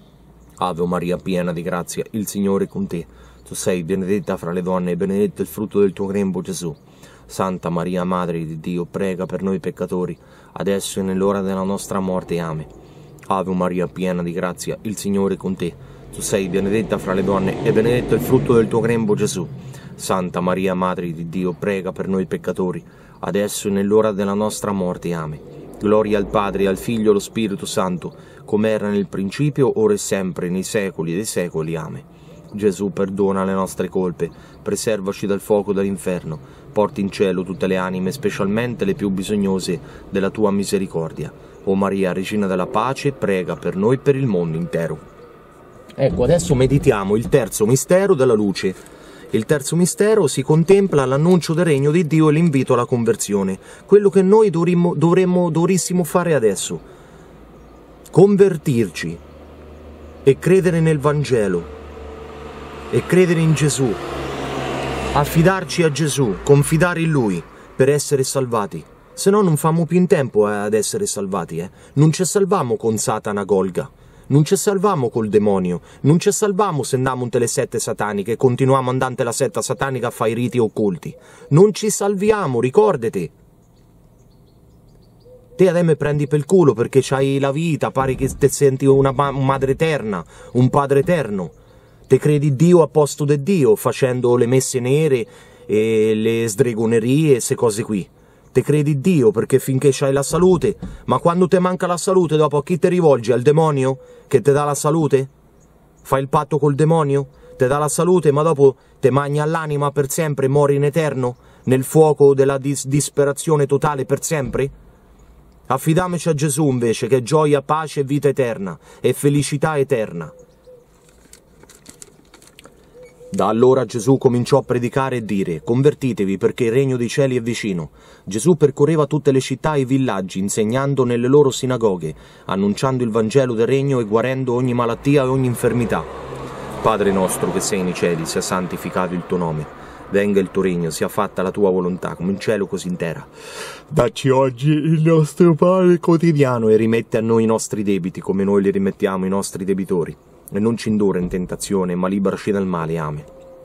Ave Maria, piena di grazia, il Signore è con te. Tu sei benedetta fra le donne e benedetto il frutto del tuo grembo, Gesù. Santa Maria, Madre di Dio, prega per noi peccatori, adesso e nell'ora della nostra morte. Amen. Ave Maria, piena di grazia, il Signore è con te. Tu sei benedetta fra le donne e benedetto il frutto del tuo grembo, Gesù. Santa Maria, Madre di Dio, prega per noi peccatori, adesso e nell'ora della nostra morte. Amen. Gloria al Padre, al Figlio e allo Spirito Santo, come era nel principio, ora e sempre, nei secoli dei secoli. Amen. Gesù, perdona le nostre colpe, preservaci dal fuoco dell'inferno, porti in cielo tutte le anime, specialmente le più bisognose della tua misericordia. O Maria, Regina della Pace, prega per noi e per il mondo intero. Ecco, adesso meditiamo il terzo mistero della luce. Il terzo mistero si contempla l'annuncio del regno di Dio e l'invito alla conversione, quello che noi dovrissimo fare adesso. Convertirci e credere nel Vangelo e credere in Gesù, affidarci a Gesù, confidare in Lui per essere salvati. Se no non famo più in tempo ad essere salvati, Non ci salviamo con Satana Golga, Non ci salviamo col demonio, non ci salviamo se andiamo in le sette sataniche e continuiamo andante la setta satanica a fare i riti occulti. Non ci salviamo, ricordati. Te adesso mi prendi per il culo perché c'hai la vita, pare che te senti una madre eterna, un padre eterno. Te credi Dio a posto di Dio, facendo le messe nere e le sdregonerie e queste cose qui. Te credi Dio perché finché c'hai la salute, ma quando te manca la salute dopo a chi ti rivolgi? Al demonio che ti dà la salute? Fai il patto col demonio? Ti dà la salute ma dopo te magna l'anima per sempre e mori in eterno? Nel fuoco della disperazione totale per sempre? Affidamici a Gesù invece che è gioia, pace e vita eterna e felicità eterna. Da allora Gesù cominciò a predicare e dire: convertitevi perché il regno dei cieli è vicino. Gesù percorreva tutte le città e i villaggi, insegnando nelle loro sinagoghe, annunciando il Vangelo del regno e guarendo ogni malattia e ogni infermità. Padre nostro che sei nei cieli, sia santificato il tuo nome. Venga il tuo regno, sia fatta la tua volontà, come in cielo così in terra. Dacci oggi il nostro pane quotidiano e rimetti a noi i nostri debiti, come noi li rimettiamo ai nostri debitori. E non ci indurre in tentazione, ma liberaci dal male. Amen.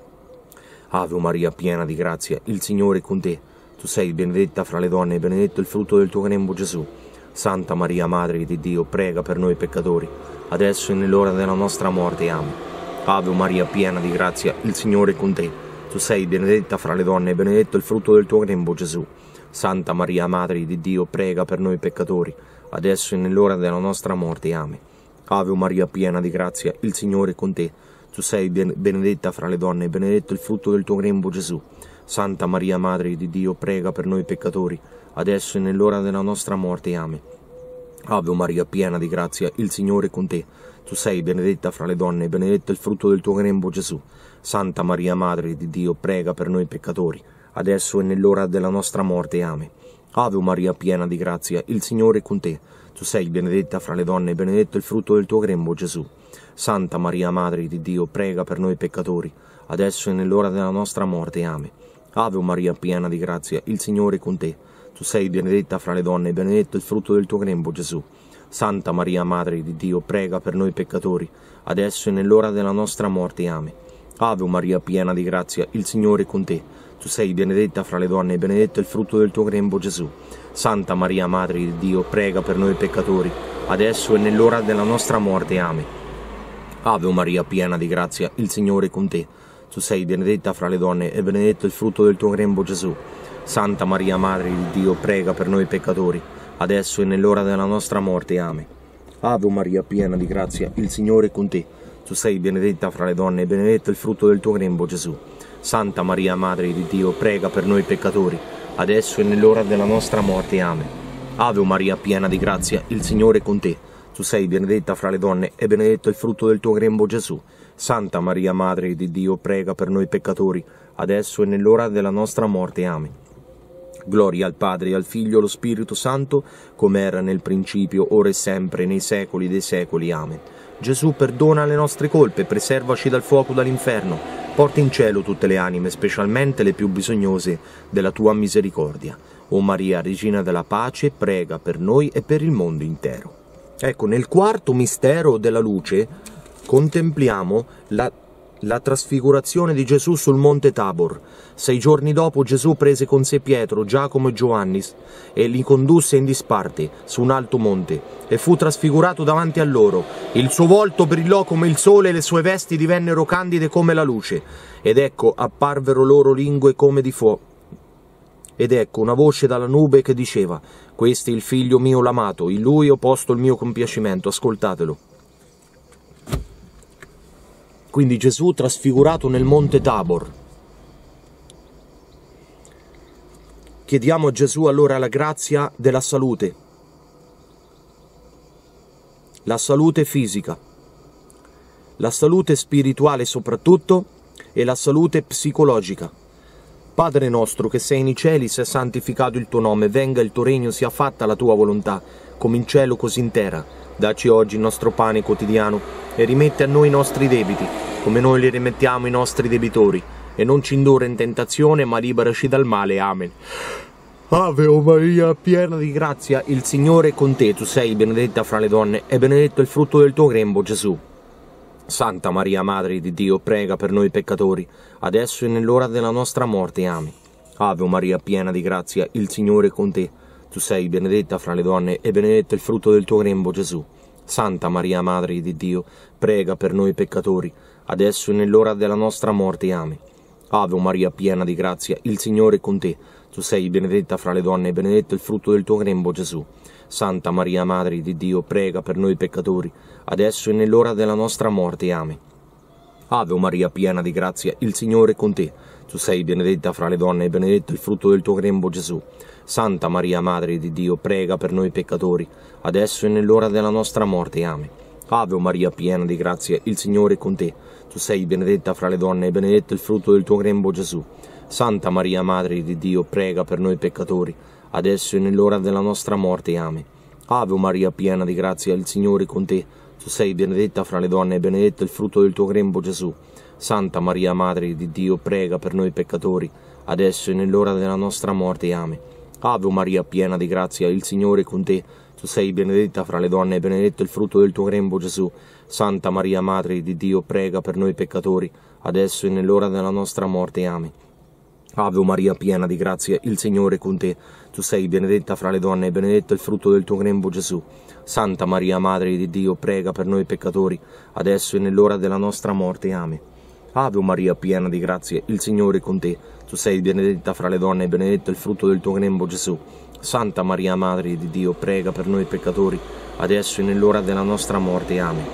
Ave Maria, piena di grazia, il Signore è con te. Tu sei benedetta fra le donne e benedetto il frutto del tuo grembo, Gesù. Santa Maria, Madre di Dio, prega per noi peccatori, adesso e nell'ora della nostra morte. Amen. Ave Maria, piena di grazia, il Signore è con te. Tu sei benedetta fra le donne e benedetto il frutto del tuo grembo, Gesù. Santa Maria, Madre di Dio, prega per noi peccatori, adesso e nell'ora della nostra morte. Amen. Ave Maria, piena di grazia, il Signore è con te. Tu sei benedetta fra le donne e benedetto il frutto del tuo grembo, Gesù. Santa Maria, Madre di Dio, prega per noi peccatori, adesso e nell'ora della nostra morte. Amen. Ave Maria, piena di grazia, il Signore è con te. Tu sei benedetta fra le donne e benedetto il frutto del tuo grembo, Gesù. Santa Maria, Madre di Dio, prega per noi peccatori, adesso e nell'ora della nostra morte. Amen. Ave Maria, piena di grazia, il Signore è con te. Tu sei benedetta fra le donne e benedetto il frutto del tuo grembo, Gesù. Santa Maria, Madre di Dio, prega per noi peccatori, adesso e nell'ora della nostra morte. Amen. Ave Maria, piena di grazia, il Signore è con te. Tu sei benedetta fra le donne e benedetto il frutto del tuo grembo, Gesù. Santa Maria, Madre di Dio, prega per noi peccatori, adesso e nell'ora della nostra morte. Amen. Ave Maria, piena di grazia, il Signore è con te. Tu sei benedetta fra le donne e benedetto il frutto del tuo grembo, Gesù. Santa Maria, Madre di Dio, prega per noi peccatori, adesso e nell'ora della nostra morte. Amen. Ave Maria, piena di grazia, il Signore è con te. Tu sei benedetta fra le donne e benedetto il frutto del tuo grembo, Gesù. Santa Maria, Madre di Dio, prega per noi peccatori, adesso e nell'ora della nostra morte. Amen. Ave Maria, piena di grazia, il Signore è con te. Tu sei benedetta fra le donne e benedetto il frutto del tuo grembo, Gesù. Santa Maria, Madre di Dio, prega per noi peccatori, adesso e nell'ora della nostra morte. Amen. Ave Maria, piena di grazia, il Signore è con te. Tu sei benedetta fra le donne e benedetto il frutto del tuo grembo, Gesù. Santa Maria, Madre di Dio, prega per noi peccatori, adesso e nell'ora della nostra morte. Amen. Gloria al Padre, al Figlio e allo Spirito Santo, come era nel principio, ora e sempre, nei secoli dei secoli. Amen. Gesù, perdona le nostre colpe, preservaci dal fuoco dall'inferno, porta in cielo tutte le anime, specialmente le più bisognose della tua misericordia. O Maria, Regina della Pace, prega per noi e per il mondo intero. Ecco, nel quarto mistero della luce contempliamo la trasfigurazione di Gesù sul monte Tabor. 6 giorni dopo Gesù prese con sé Pietro, Giacomo e Giovanni e li condusse in disparte su un alto monte e fu trasfigurato davanti a loro. Il suo volto brillò come il sole e le sue vesti divennero candide come la luce. Ed ecco, apparvero loro lingue come di fuoco. Ed ecco una voce dalla nube che diceva: questo è il figlio mio l'amato, in lui ho posto il mio compiacimento, ascoltatelo. Quindi Gesù trasfigurato nel monte Tabor. Chiediamo a Gesù allora la grazia della salute, la salute fisica, la salute spirituale soprattutto e la salute psicologica. Padre nostro che sei nei cieli, sia santificato il tuo nome, venga il tuo regno, sia fatta la tua volontà, come in cielo così in terra. Dacci oggi il nostro pane quotidiano e rimetti a noi i nostri debiti, come noi li rimettiamo ai nostri debitori, e non ci indurre in tentazione, ma liberaci dal male. Amen. Ave Maria, piena di grazia, il Signore è con te. Tu sei benedetta fra le donne e benedetto il frutto del tuo grembo, Gesù. Santa Maria, Madre di Dio, prega per noi peccatori, adesso e nell'ora della nostra morte. Amen. Ave Maria, piena di grazia, il Signore è con te. Tu sei benedetta fra le donne e benedetto il frutto del tuo grembo, Gesù. Santa Maria, Madre di Dio, prega per noi peccatori, adesso e nell'ora della nostra morte. Amen. Ave Maria, piena di grazia, il Signore è con te. Tu sei benedetta fra le donne e benedetto il frutto del tuo grembo, Gesù. Santa Maria, Madre di Dio, prega per noi peccatori, adesso e nell'ora della nostra morte. Amen. Ave Maria, piena di grazia, il Signore è con te. Tu sei benedetta fra le donne e benedetto il frutto del tuo grembo, Gesù. Santa Maria, Madre di Dio, prega per noi peccatori, adesso e nell'ora della nostra morte. Amen. Ave Maria, piena di grazia, il Signore è con te. Tu sei benedetta fra le donne e benedetto il frutto del tuo grembo, Gesù. Santa Maria, Madre di Dio, prega per noi peccatori, adesso e nell'ora della nostra morte. Amen. Ave Maria, piena di grazia, il Signore è con te. Tu sei benedetta fra le donne e benedetto il frutto del tuo grembo, Gesù. Santa Maria, Madre di Dio, prega per noi peccatori, adesso e nell'ora della nostra morte. Amen. Ave Maria, piena di grazia, il Signore è con te. Tu sei benedetta fra le donne e benedetto il frutto del tuo grembo, Gesù. Santa Maria, Madre di Dio, prega per noi peccatori, adesso e nell'ora della nostra morte. Amen. Ave Maria, piena di grazia, il Signore è con te. Tu sei benedetta fra le donne e benedetto il frutto del tuo grembo, Gesù. Santa Maria, Madre di Dio, prega per noi peccatori, adesso e nell'ora della nostra morte. Amen. Ave Maria, piena di grazia, il Signore è con te. Tu sei benedetta fra le donne e benedetto il frutto del tuo grembo, Gesù. Santa Maria, Madre di Dio, prega per noi peccatori, adesso e nell'ora della nostra morte. Amen.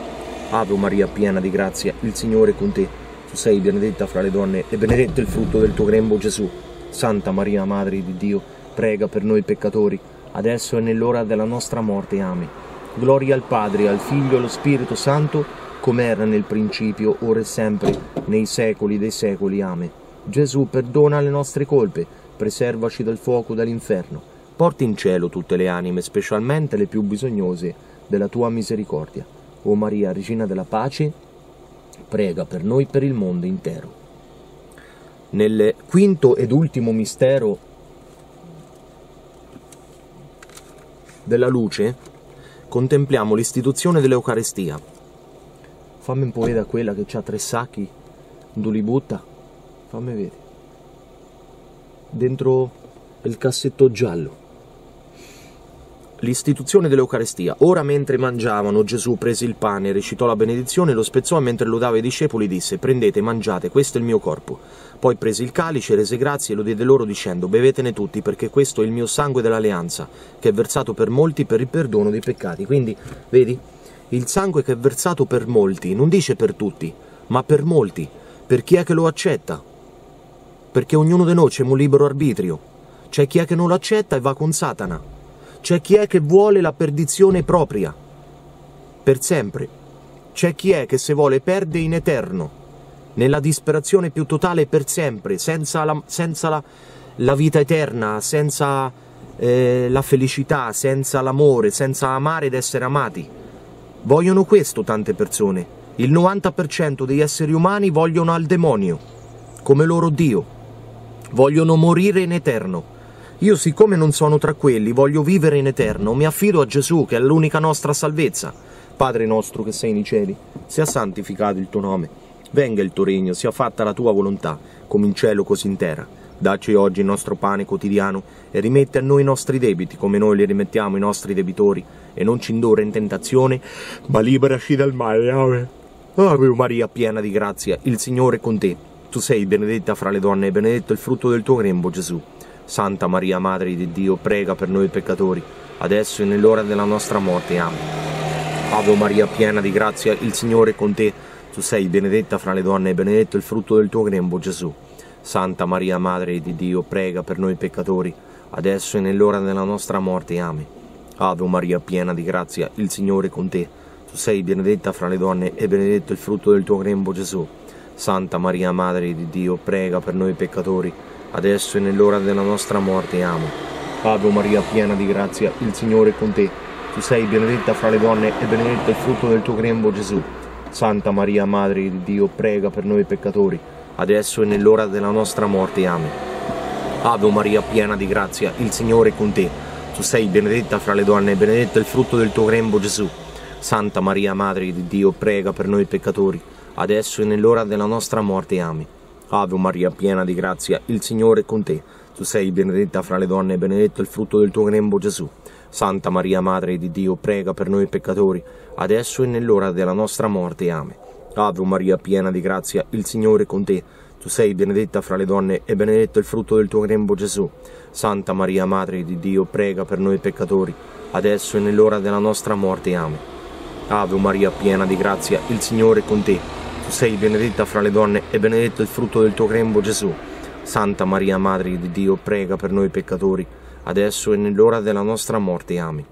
Ave Maria, piena di grazia, il Signore è con te. Tu sei benedetta fra le donne e benedetto il frutto del tuo grembo, Gesù. Santa Maria, Madre di Dio, prega per noi peccatori, adesso e nell'ora della nostra morte. Amen. Gloria al Padre, al Figlio e allo Spirito Santo, come era nel principio, ora e sempre, nei secoli dei secoli. Amen. Gesù, perdona le nostre colpe, preservaci dal fuoco dell'inferno, porti in cielo tutte le anime, specialmente le più bisognose della tua misericordia. O Maria, Regina della Pace, prega per noi per il mondo intero. Nel quinto ed ultimo mistero della luce contempliamo l'istituzione dell'Eucarestia. Fammi un po' vedere quella che c'ha 3 sacchi, dove li butta, fammi vedere, dentro il cassetto giallo. L'istituzione dell'Eucarestia. Ora, mentre mangiavano, Gesù prese il pane, recitò la benedizione, lo spezzò e mentre lo dava ai discepoli disse: prendete, mangiate, questo è il mio corpo. Poi prese il calice, rese grazie e lo diede loro dicendo: bevetene tutti, perché questo è il mio sangue dell'alleanza, che è versato per molti per il perdono dei peccati. Quindi, vedi, il sangue che è versato per molti, non dice per tutti, ma per molti, per chi è che lo accetta. Perché ognuno di noi c'è un libero arbitrio. C'è chi è che non lo accetta e va con Satana. C'è chi è che vuole la perdizione propria, per sempre. C'è chi è che se vuole perde in eterno, nella disperazione più totale per sempre, senza la vita eterna, senza la felicità, senza l'amore, senza amare ed essere amati. Vogliono questo tante persone. Il 90% degli esseri umani vogliono al demonio, come loro Dio. Vogliono morire in eterno. Io, siccome non sono tra quelli, voglio vivere in eterno, mi affido a Gesù, che è l'unica nostra salvezza. Padre nostro che sei nei cieli, sia santificato il tuo nome, venga il tuo regno, sia fatta la tua volontà, come in cielo così in terra. Dacci oggi il nostro pane quotidiano e rimetti a noi i nostri debiti, come noi li rimettiamo ai nostri debitori, e non ci indurre in tentazione, ma liberaci dal male. Amen. Ave Maria, piena di grazia, il Signore è con te. Tu sei benedetta fra le donne e benedetto il frutto del tuo grembo, Gesù. Santa Maria, Madre di Dio, prega per noi peccatori, adesso e nell'ora della nostra morte. Amen. Ave Maria, piena di grazia, il Signore è con te. Tu sei benedetta fra le donne e benedetto il frutto del tuo grembo, Gesù. Santa Maria, Madre di Dio, prega per noi peccatori, adesso e nell'ora della nostra morte. Amen. Ave Maria, piena di grazia, il Signore è con te. Tu sei benedetta fra le donne e benedetto il frutto del tuo grembo, Gesù. Santa Maria, Madre di Dio, prega per noi peccatori, adesso e nell'ora della nostra morte. Amen. Ave Maria, piena di grazia, il Signore è con te. Tu sei benedetta fra le donne e benedetto il frutto del tuo grembo, Gesù. Santa Maria, Madre di Dio, prega per noi peccatori, adesso e nell'ora della nostra morte. Amen. Ave Maria, piena di grazia, il Signore è con te. Tu sei benedetta fra le donne e benedetto è il frutto del tuo grembo, Gesù. Santa Maria, Madre di Dio, prega per noi peccatori, adesso e nell'ora della nostra morte. Amen. Ave Maria, piena di grazia, il Signore è con te. Tu sei benedetta fra le donne e benedetto è il frutto del tuo grembo, Gesù. Santa Maria, Madre di Dio, prega per noi peccatori, adesso e nell'ora della nostra morte. Amen. Ave Maria, piena di grazia, il Signore è con te. Tu sei benedetta fra le donne e benedetto è il frutto del tuo grembo, Gesù. Santa Maria, Madre di Dio, prega per noi peccatori, adesso e nell'ora della nostra morte. Amen. Ave Maria, piena di grazia, il Signore è con te. Tu sei benedetta fra le donne e benedetto è il frutto del tuo grembo, Gesù. Santa Maria, Madre di Dio, prega per noi peccatori, adesso e nell'ora della nostra morte. Amen.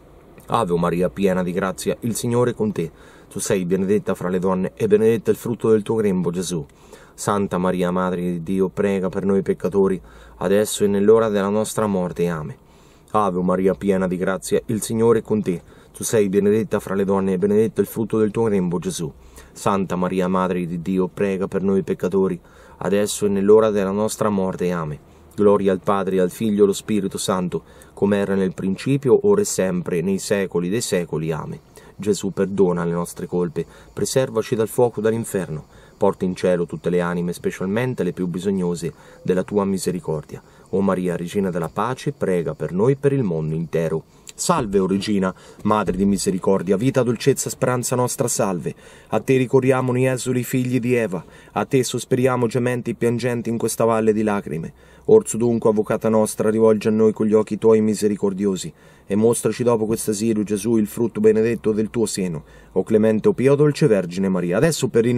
Ave Maria, piena di grazia, il Signore è con te. Tu sei benedetta fra le donne e benedetto è il frutto del tuo grembo, Gesù. Santa Maria, Madre di Dio, prega per noi peccatori, adesso e nell'ora della nostra morte. Amen. Ave Maria, piena di grazia, il Signore è con te. Tu sei benedetta fra le donne e benedetto è il frutto del tuo grembo, Gesù. Santa Maria, Madre di Dio, prega per noi peccatori, adesso e nell'ora della nostra morte. Amen. Gloria al Padre, al Figlio e allo Spirito Santo, come era nel principio, ora e sempre, nei secoli dei secoli. Amen. Gesù, perdona le nostre colpe, preservaci dal fuoco dell'inferno, porta in cielo tutte le anime, specialmente le più bisognose della tua misericordia. O Maria, Regina della Pace, prega per noi e per il mondo intero. Salve, o Regina, Madre di misericordia, vita, dolcezza, speranza nostra, salve. A te ricorriamo noi esuli figli di Eva, a te sospiriamo gementi e piangenti in questa valle di lacrime. Orso dunque, avvocata nostra, rivolgi a noi con gli occhi tuoi misericordiosi, e mostraci dopo questo asilo, Gesù, il frutto benedetto del tuo seno. O clemente, o pia, o dolce Vergine Maria. Adesso per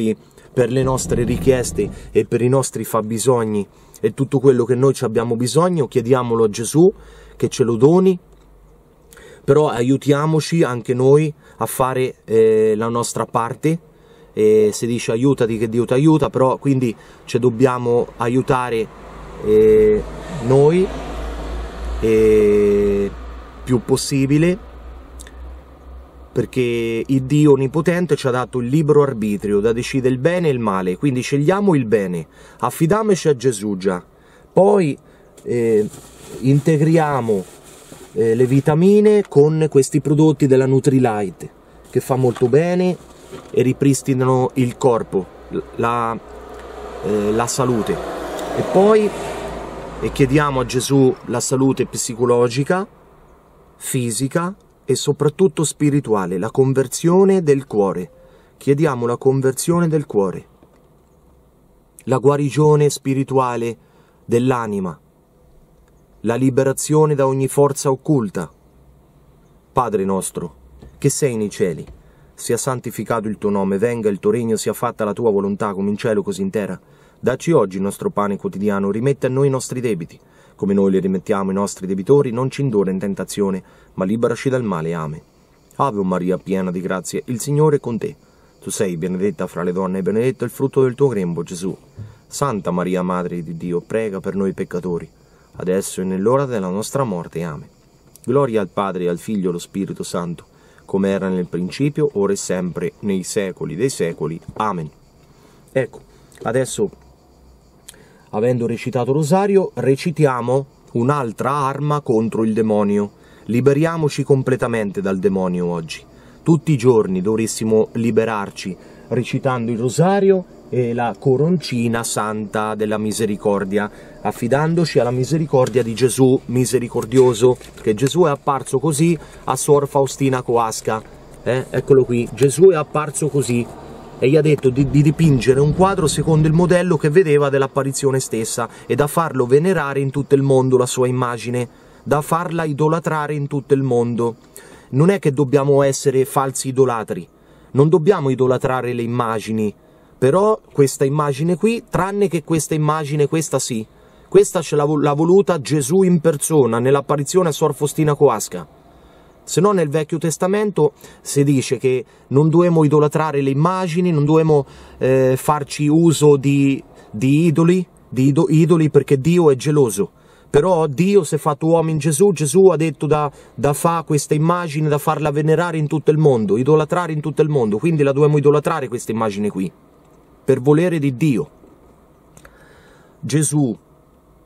le nostre richieste e per i nostri fabbisogni e tutto quello che noi ci abbiamo bisogno, chiediamolo a Gesù che ce lo doni. Però aiutiamoci anche noi a fare la nostra parte. Si dice aiutati che Dio ti aiuta, però quindi ci dobbiamo aiutare noi più possibile, perché il Dio Onnipotente ci ha dato il libero arbitrio da decidere il bene e il male, quindi scegliamo il bene, affidiamoci a Gesù già, poi integriamo le vitamine con questi prodotti della Nutrilite che fa molto bene e ripristinano il corpo, la salute, e poi chiediamo a Gesù la salute psicologica, fisica e soprattutto spirituale, la conversione del cuore. Chiediamo la conversione del cuore, la guarigione spirituale dell'anima, la liberazione da ogni forza occulta. Padre nostro, che sei nei cieli, sia santificato il tuo nome, venga il tuo regno, sia fatta la tua volontà come in cielo così in terra. Dacci oggi il nostro pane quotidiano, rimetti a noi i nostri debiti, come noi li rimettiamo ai nostri debitori, non ci indurre in tentazione, ma liberaci dal male. Amen. Ave Maria, piena di grazia, il Signore è con te. Tu sei benedetta fra le donne e benedetto è il frutto del tuo grembo, Gesù. Santa Maria, Madre di Dio, prega per noi peccatori, adesso e nell'ora della nostra morte. Amen. Gloria al Padre, al Figlio e allo Spirito Santo, come era nel principio, ora e sempre, nei secoli dei secoli. Amen. Ecco, adesso, avendo recitato Rosario, recitiamo un'altra arma contro il demonio. Liberiamoci completamente dal demonio oggi. Tutti i giorni dovrissimo liberarci recitando il Rosario e la coroncina santa della misericordia, affidandoci alla misericordia di Gesù misericordioso, che Gesù è apparso così a Sor Faustina Kowalska. Eccolo qui, Gesù è apparso così e gli ha detto di dipingere un quadro secondo il modello che vedeva dell'apparizione stessa e da farlo venerare in tutto il mondo la sua immagine, da farla idolatrare in tutto il mondo. Non è che dobbiamo essere falsi idolatri, non dobbiamo idolatrare le immagini, però questa immagine qui, tranne che questa immagine, questa sì, questa ce l'ha voluta Gesù in persona nell'apparizione a Sor Faustina Kowalska. Se no nel Vecchio Testamento si dice che non dobbiamo idolatrare le immagini, non dobbiamo farci uso di idoli perché Dio è geloso. Però Dio si è fatto uomo in Gesù, Gesù ha detto da fare questa immagine, da farla venerare in tutto il mondo, idolatrare in tutto il mondo, quindi la dobbiamo idolatrare questa immagine qui, per volere di Dio. Gesù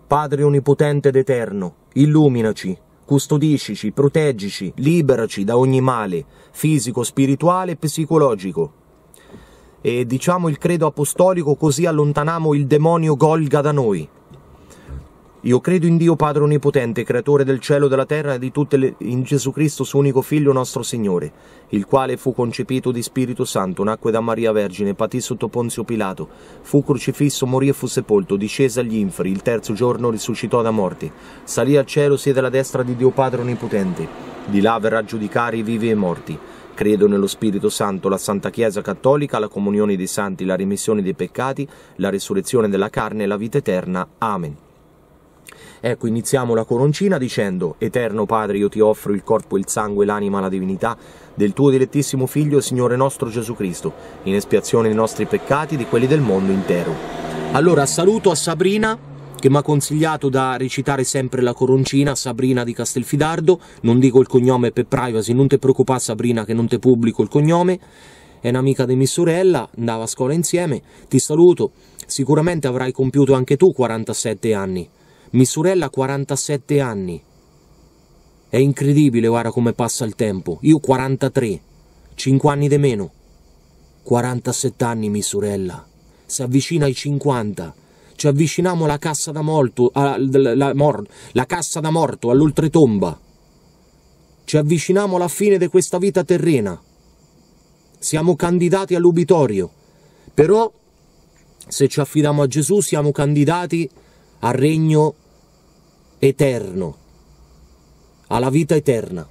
Padre onnipotente ed eterno, illuminaci, custodiscici, proteggici, liberaci da ogni male, fisico, spirituale e psicologico. E diciamo il credo apostolico, così allontaniamo il demonio Golga da noi. Io credo in Dio Padre Onnipotente, creatore del cielo e della terra e di tutte le... in Gesù Cristo, suo unico Figlio nostro Signore, il quale fu concepito di Spirito Santo, nacque da Maria Vergine, patì sotto Ponzio Pilato, fu crocifisso, morì e fu sepolto, discese agli inferi, il terzo giorno risuscitò da morte, salì al cielo, siede alla destra di Dio Padre Onnipotente, di là verrà a giudicare i vivi e i morti. Credo nello Spirito Santo, la Santa Chiesa Cattolica, la comunione dei santi, la remissione dei peccati, la risurrezione della carne e la vita eterna. Amen. Ecco, iniziamo la coroncina dicendo: Eterno Padre, io ti offro il corpo, il sangue, l'anima, la divinità del tuo dilettissimo Figlio, Signore nostro Gesù Cristo, in espiazione dei nostri peccati e di quelli del mondo intero. Allora, saluto a Sabrina, che mi ha consigliato da recitare sempre la coroncina, Sabrina di Castelfidardo. Non dico il cognome per privacy, non ti preoccupare Sabrina che non ti pubblico il cognome. È un'amica di mia sorella, andava a scuola insieme. Ti saluto, sicuramente avrai compiuto anche tu 47 anni. Mia sorella ha 47 anni. È incredibile, guarda come passa il tempo. Io 43, 5 anni di meno. 47 anni mia sorella. Si avvicina ai 50. Ci avviciniamo alla cassa da morto, la cassa da morto, all'oltretomba. Ci avviciniamo alla fine di questa vita terrena. Siamo candidati all'ubitorio. Però, se ci affidiamo a Gesù, siamo candidati al regno eterno, alla vita eterna.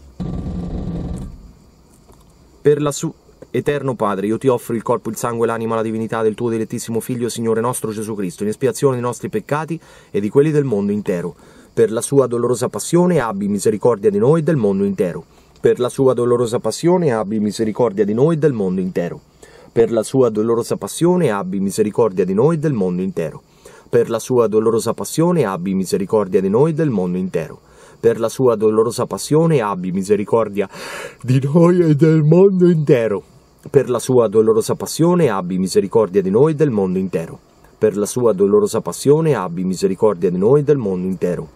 Per la Eterno Padre, io ti offro il corpo, il sangue, l'anima, la divinità del tuo dilettissimo Figlio, Signore nostro Gesù Cristo, in espiazione dei nostri peccati e di quelli del mondo intero. Per la sua dolorosa passione abbi misericordia di noi e del mondo intero. Per la sua dolorosa passione abbi misericordia di noi e del mondo intero. Per la sua dolorosa passione abbi misericordia di noi e del mondo intero. Per la sua dolorosa passione abbi misericordia di noi e del mondo intero. Per la sua dolorosa passione abbi misericordia di noi e del mondo intero. Per la sua dolorosa passione abbi misericordia di noi e del mondo intero. Per la sua dolorosa passione abbi misericordia di noi e del mondo intero.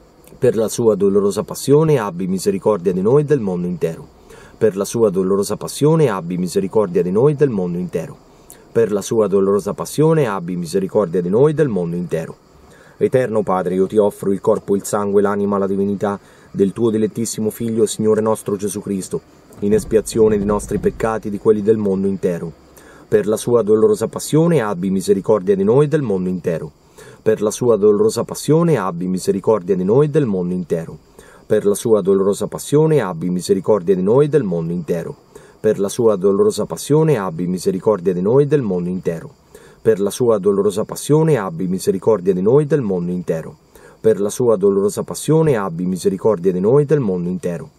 Per la sua dolorosa passione abbi misericordia di noi e del mondo intero. Per la sua dolorosa passione abbi misericordia di noi e del mondo intero. Per la sua dolorosa passione abbi misericordia di noi e del mondo intero. Eterno Padre, io ti offro il corpo, il sangue, l'anima, la divinità del tuo dilettissimo Figlio, Signore nostro Gesù Cristo, in espiazione dei nostri peccati e di quelli del mondo intero. Per la sua dolorosa passione abbi misericordia di noi e del mondo intero. Per la sua dolorosa passione abbi misericordia di noi e del mondo intero. Per la sua dolorosa passione abbi misericordia di noi e del mondo intero. Per la sua dolorosa passione abbi misericordia di noi e del mondo intero. Per la sua dolorosa passione abbi misericordia di noi e del mondo intero. Per la sua dolorosa passione abbi misericordia di noi e del mondo intero.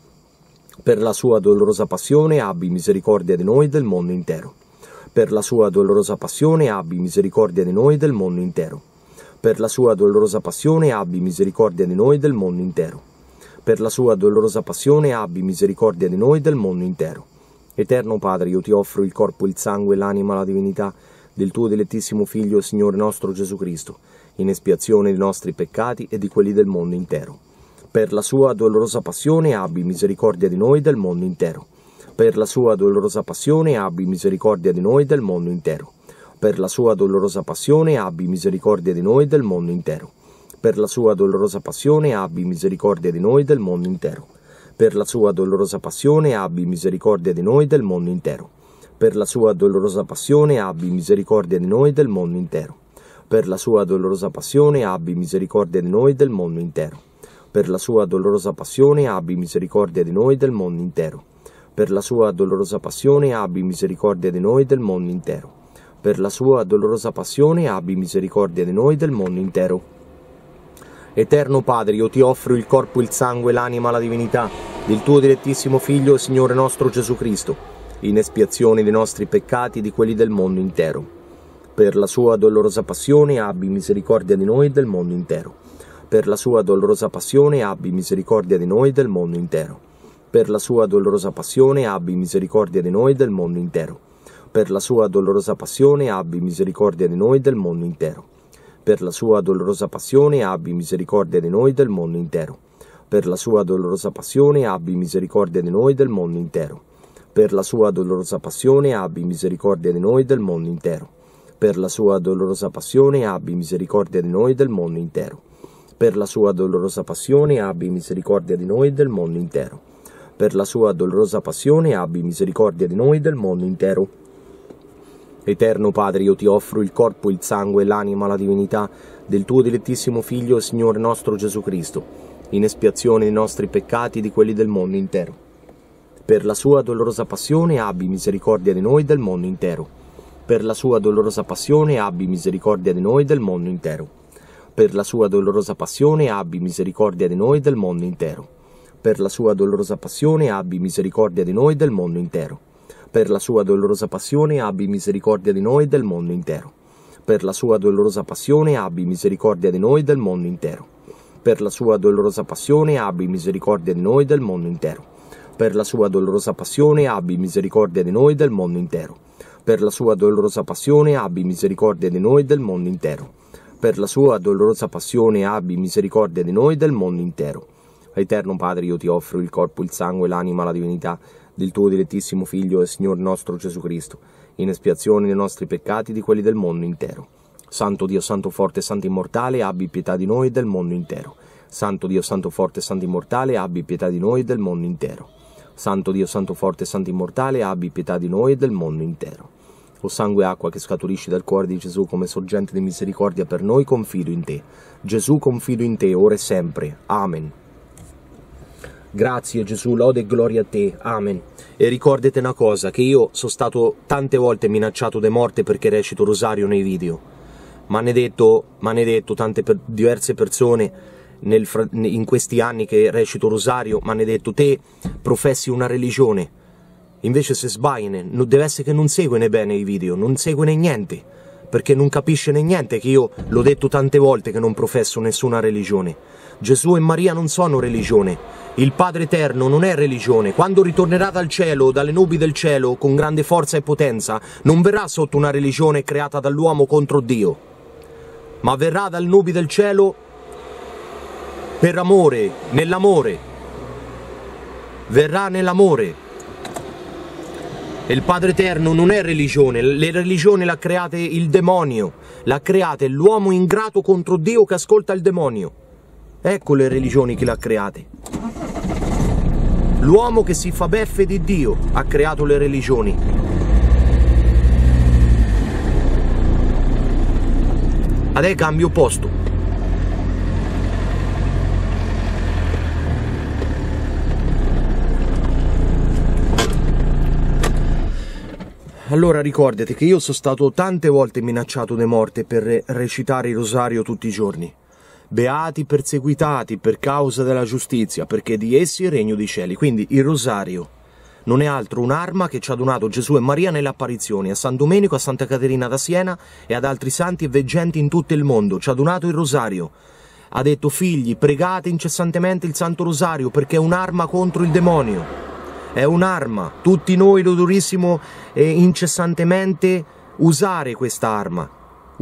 Per la sua dolorosa passione abbi misericordia di noi e del mondo intero. Per la sua dolorosa passione abbi misericordia di noi e del mondo intero. Per la sua dolorosa passione abbi misericordia di noi e del mondo intero. Per la sua dolorosa passione abbi misericordia di noi e del mondo intero. Eterno Padre, io ti offro il corpo, il sangue, l'anima, la divinità del tuo dilettissimo Figlio, Signore nostro Gesù Cristo, in espiazione dei nostri peccati e di quelli del mondo intero. Per la sua dolorosa passione abbi misericordia di noi e del mondo intero. Per la sua dolorosa passione abbi misericordia di noi e del mondo intero. Per la sua dolorosa passione abbi misericordia di noi e del mondo intero. Per la sua dolorosa passione abbi misericordia di noi e del mondo intero. Per la sua dolorosa passione abbi misericordia di noi e del mondo intero. Per la sua dolorosa passione abbi misericordia di noi e del mondo intero. Per la sua dolorosa passione abbi misericordia di noi e del mondo intero. Per la sua dolorosa passione abbi misericordia di noi e del mondo intero. Per la sua dolorosa passione abbi misericordia di noi e del mondo intero. Per la sua dolorosa passione abbi misericordia di noi e del mondo intero. Eterno Padre, io ti offro il corpo, il sangue, l'anima, la divinità del tuo dilettissimo Figlio, Signore nostro Gesù Cristo, in espiazione dei nostri peccati e di quelli del mondo intero. Per la sua dolorosa passione abbi misericordia di noi e del mondo intero. Per la sua dolorosa passione abbi misericordia di noi e del mondo intero. Per la sua dolorosa passione abbi misericordia di noi e del mondo intero. Per la sua dolorosa passione abbi misericordia di noi e del mondo intero. Per la sua dolorosa passione abbi misericordia di noi e del mondo intero. Per la sua dolorosa passione abbi misericordia di noi e del mondo intero. Per la sua dolorosa passione abbi misericordia di noi e del mondo intero. Per la sua dolorosa passione abbi misericordia di noi e del mondo intero. Per la sua dolorosa passione abbi misericordia di noi e del mondo intero. Per la sua dolorosa passione abbi misericordia di noi e del mondo intero. Eterno Padre, io ti offro il corpo, il sangue, l'anima, la divinità del tuo dilettissimo Figlio, Signore nostro Gesù Cristo, in espiazione dei nostri peccati e di quelli del mondo intero. Per la sua dolorosa passione abbi misericordia di noi e del mondo intero. Per la sua dolorosa passione abbi misericordia di noi e del mondo intero. Per la sua dolorosa passione abbi misericordia di noi e del mondo intero. Per la sua dolorosa passione abbi misericordia di noi e del mondo intero. Per la sua dolorosa passione abbi misericordia di noi e del mondo intero. Per la sua dolorosa passione abbi misericordia di noi e del mondo intero. Per la sua dolorosa passione abbi misericordia di noi e del mondo intero. Per la sua dolorosa passione abbi misericordia di noi e del mondo intero. Per la sua dolorosa passione abbi misericordia di noi e del mondo intero. Per la sua dolorosa passione abbi misericordia di noi e del mondo intero. Eterno Padre, io ti offro il corpo, il sangue, l'anima, la divinità del tuo dilettissimo Figlio e Signore nostro Gesù Cristo, in espiazione dei nostri peccati e di quelli del mondo intero. Santo Dio, Santo forte, Santo immortale, abbi pietà di noi e del mondo intero. Santo Dio, Santo forte, Santo immortale, abbi pietà di noi e del mondo intero. Santo Dio, Santo forte, Santo immortale, abbi pietà di noi e del mondo intero. O sangue e acqua che scaturisci dal cuore di Gesù come sorgente di misericordia per noi, confido in te. Gesù, confido in te, ora e sempre. Amen. Grazie Gesù, lode e gloria a te. Amen. E ricordate una cosa, che io sono stato tante volte minacciato di morte perché recito rosario nei video. M'hanno detto diverse persone in questi anni che recito rosario, m'hanno detto te professi una religione. Invece se sbagliano, deve essere che non seguono bene i video, non seguono niente, perché non capisce niente, che io l'ho detto tante volte che non professo nessuna religione. Gesù e Maria non sono religione, il Padre Eterno non è religione. Quando ritornerà dal cielo, dalle nubi del cielo, con grande forza e potenza, non verrà sotto una religione creata dall'uomo contro Dio, ma verrà dal nubi del cielo per amore, nell'amore, verrà nell'amore. E il Padre Eterno non è religione, le religioni l'ha create il demonio, l'ha create l'uomo ingrato contro Dio che ascolta il demonio. Ecco le religioni che l'ha create. L'uomo che si fa beffe di Dio ha creato le religioni. Adesso cambio posto. Allora ricordate che io sono stato tante volte minacciato di morte per recitare il rosario tutti i giorni. Beati perseguitati per causa della giustizia, perché di essi è il regno dei cieli. Quindi il rosario non è altro un'arma che ci ha donato Gesù e Maria nelle apparizioni, a San Domenico, a Santa Caterina da Siena e ad altri santi e veggenti in tutto il mondo. Ci ha donato il rosario. Ha detto: figli, pregate incessantemente il Santo Rosario perché è un'arma contro il demonio. È un'arma, tutti noi lo dovrissimo incessantemente usare quest'arma,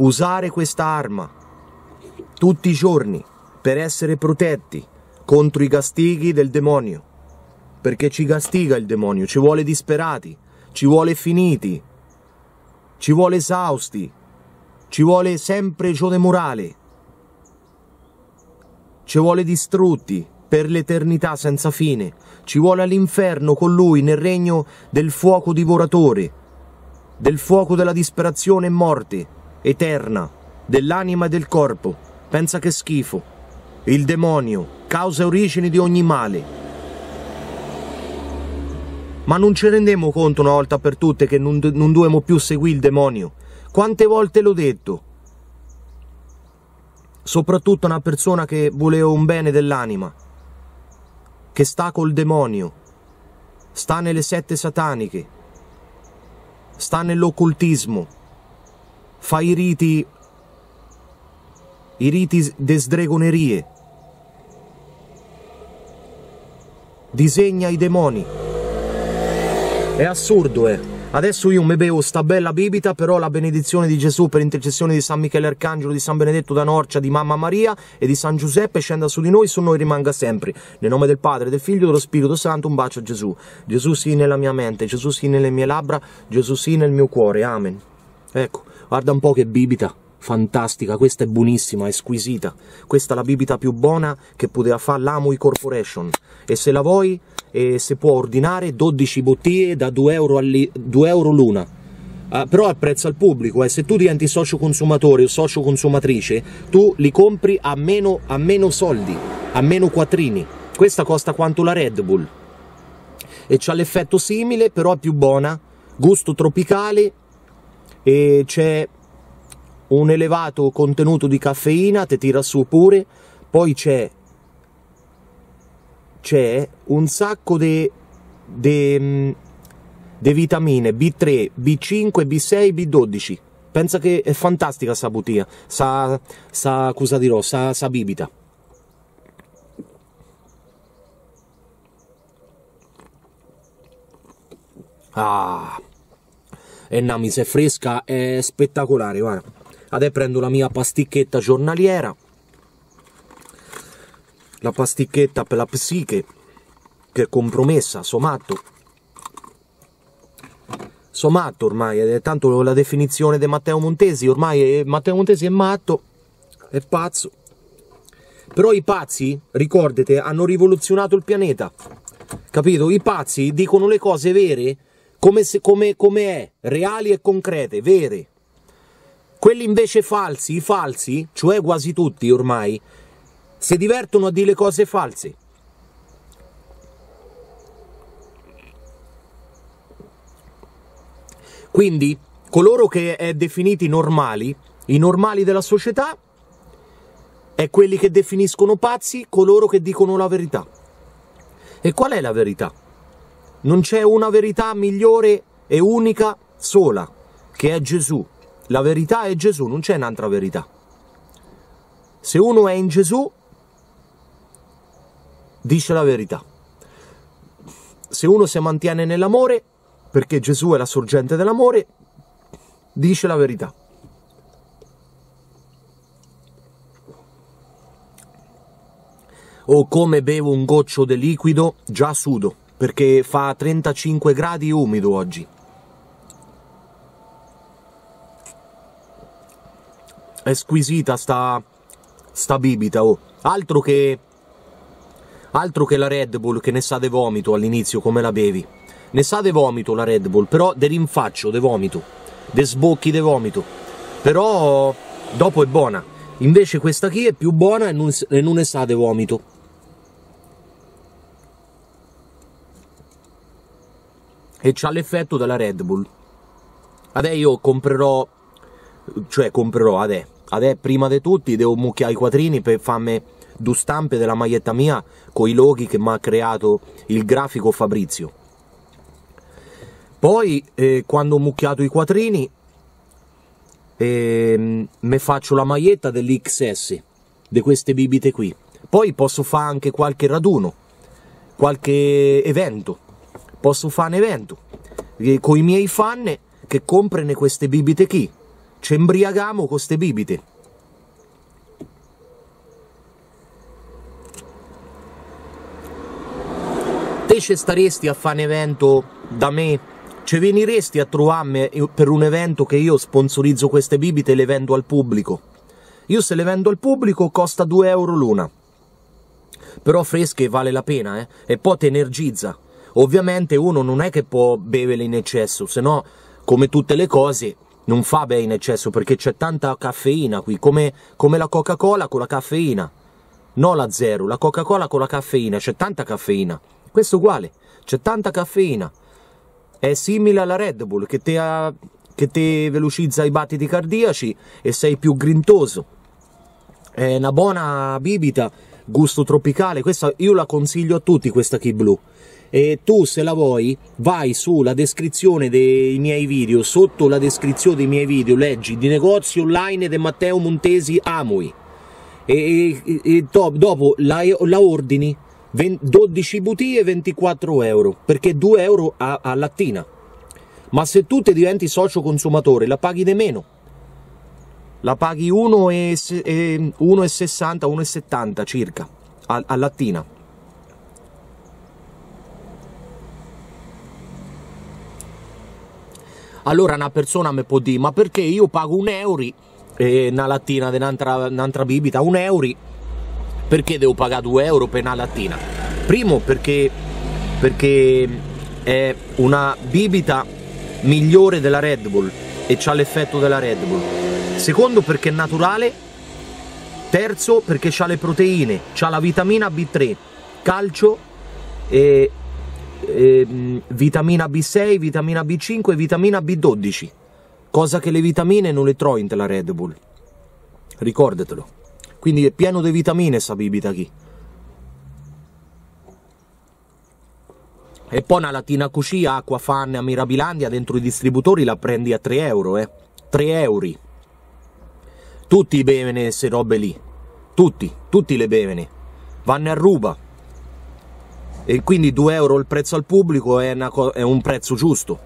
tutti i giorni, per essere protetti contro i castighi del demonio, perché ci castiga il demonio, ci vuole disperati, ci vuole finiti, ci vuole esausti, ci vuole sempre giù de morale, ci vuole distrutti per l'eternità senza fine, ci vuole all'inferno con lui nel regno del fuoco divoratore, del fuoco della disperazione e morte eterna, dell'anima e del corpo. Pensa che schifo. Il demonio, causa e origine di ogni male. Ma non ci rendiamo conto una volta per tutte che non dobbiamo più seguire il demonio? Quante volte l'ho detto? Soprattutto una persona che voleva un bene dell'anima, che sta col demonio, sta nelle sette sataniche, sta nell'occultismo, fa i riti de sdregonerie, disegna i demoni. È assurdo, Adesso io mi bevo sta bella bibita, però la benedizione di Gesù per intercessione di San Michele Arcangelo, di San Benedetto da Norcia, di Mamma Maria e di San Giuseppe scenda su di noi, su noi rimanga sempre. Nel nome del Padre, del Figlio e dello Spirito Santo, un bacio a Gesù. Gesù sì nella mia mente, Gesù sì nelle mie labbra, Gesù sì nel mio cuore. Amen. Ecco, guarda un po' che bibita. Fantastica, questa è buonissima, è squisita. Questa è la bibita più buona che poteva fare l'Amway Corporation. E se la vuoi, si può ordinare 12 bottiglie da 2 euro l'una. Però al prezzo al pubblico, se tu diventi socio consumatore o socio consumatrice, tu li compri a meno soldi, a meno quattrini. Questa costa quanto la Red Bull. E c'ha l'effetto simile, però è più buona, gusto tropicale, e c'è un elevato contenuto di caffeina, te tira su pure, poi c'è un sacco di vitamine B3, B5, B6, B12. Pensa che è fantastica sta bottiglia, cosa dirò, sa bibita. E Namis è fresca, è spettacolare, guarda. Adesso prendo la mia pasticchetta giornaliera, la pasticchetta per la psiche, che è compromessa, somatto ormai, tanto la definizione di Matteo Montesi, ormai Matteo Montesi è matto, è pazzo. Però i pazzi, ricordate, hanno rivoluzionato il pianeta, capito? I pazzi dicono le cose vere come è, reali e concrete, vere. Quelli invece falsi, i falsi, cioè quasi tutti ormai, si divertono a dire cose false. Quindi, coloro che è definiti normali, i normali della società, è quelli che definiscono pazzi coloro che dicono la verità. E qual è la verità? Non c'è una verità migliore e unica sola, che è Gesù. La verità è Gesù, non c'è un'altra verità. Se uno è in Gesù, dice la verità. Se uno si mantiene nell'amore, perché Gesù è la sorgente dell'amore, dice la verità. O come bevo un goccio di liquido, già sudo, perché fa 35 gradi umido oggi. È squisita sta bibita, oh. Altro che la Red Bull, che ne sa de vomito all'inizio come la bevi. Ne sa de vomito la Red Bull, però de rinfaccio de vomito, de sbocchi de vomito. Però dopo è buona. Invece questa qui è più buona e non ne sa de vomito. E c'ha l'effetto della Red Bull. Adesso io comprerò adesso prima di tutti devo mucchiare i quattrini per farmi 2 stampe della maglietta mia con i loghi che mi ha creato il grafico Fabrizio. Poi quando ho mucchiato i quattrini mi faccio la maglietta dell'XS, di queste bibite qui. Poi posso fare anche qualche raduno, qualche evento. Posso fare un evento con i miei fan che comprano queste bibite qui. Ci imbriagamo con queste bibite. Te ci staresti a fare un evento da me? Ci veniresti a trovarmi per un evento che io sponsorizzo queste bibite e le vendo al pubblico? Io se le vendo al pubblico costa 2 euro l'una. Però fresche vale la pena, eh? E poi ti energizza. Ovviamente uno non è che può bere in eccesso, se no, come tutte le cose, non fa bene in eccesso, perché c'è tanta caffeina qui, come la Coca-Cola con la caffeina. No la zero, la Coca-Cola con la caffeina, c'è tanta caffeina. Questo è uguale, c'è tanta caffeina. È simile alla Red Bull, che ti velocizza i battiti cardiaci e sei più grintoso. È una buona bibita, gusto tropicale, questa io la consiglio a tutti, questa Key Blue. E tu, se la vuoi, vai sulla descrizione dei miei video, sotto la descrizione dei miei video leggi di negozi online di Matteo Montesi Amway e dopo la ordini 12 bottiglie 24 euro, perché 2 euro a lattina. Ma se tu te diventi socio consumatore, la paghi di meno. La paghi 1,60, 1,70 circa, a lattina. Allora una persona mi può dire, ma perché io pago €1 una lattina di un'altra bibita, €1, perché devo pagare €2 per una lattina? Primo perché è una bibita migliore della Red Bull e c'ha l'effetto della Red Bull. Secondo perché è naturale. Terzo perché c'ha le proteine, c'ha la vitamina B3, calcio e vitamina B6, vitamina B5 e vitamina B12, cosa che le vitamine non le trovi nella Red Bull, ricordatelo. Quindi è pieno di vitamine sta bibita qui. E poi una lattina così, Acqua Fan a Mirabilandia, dentro i distributori la prendi a €3, 3 euro. Tutti bevono queste robe lì, tutti le bevono, vanno a ruba. E quindi €2 il prezzo al pubblico è un prezzo giusto.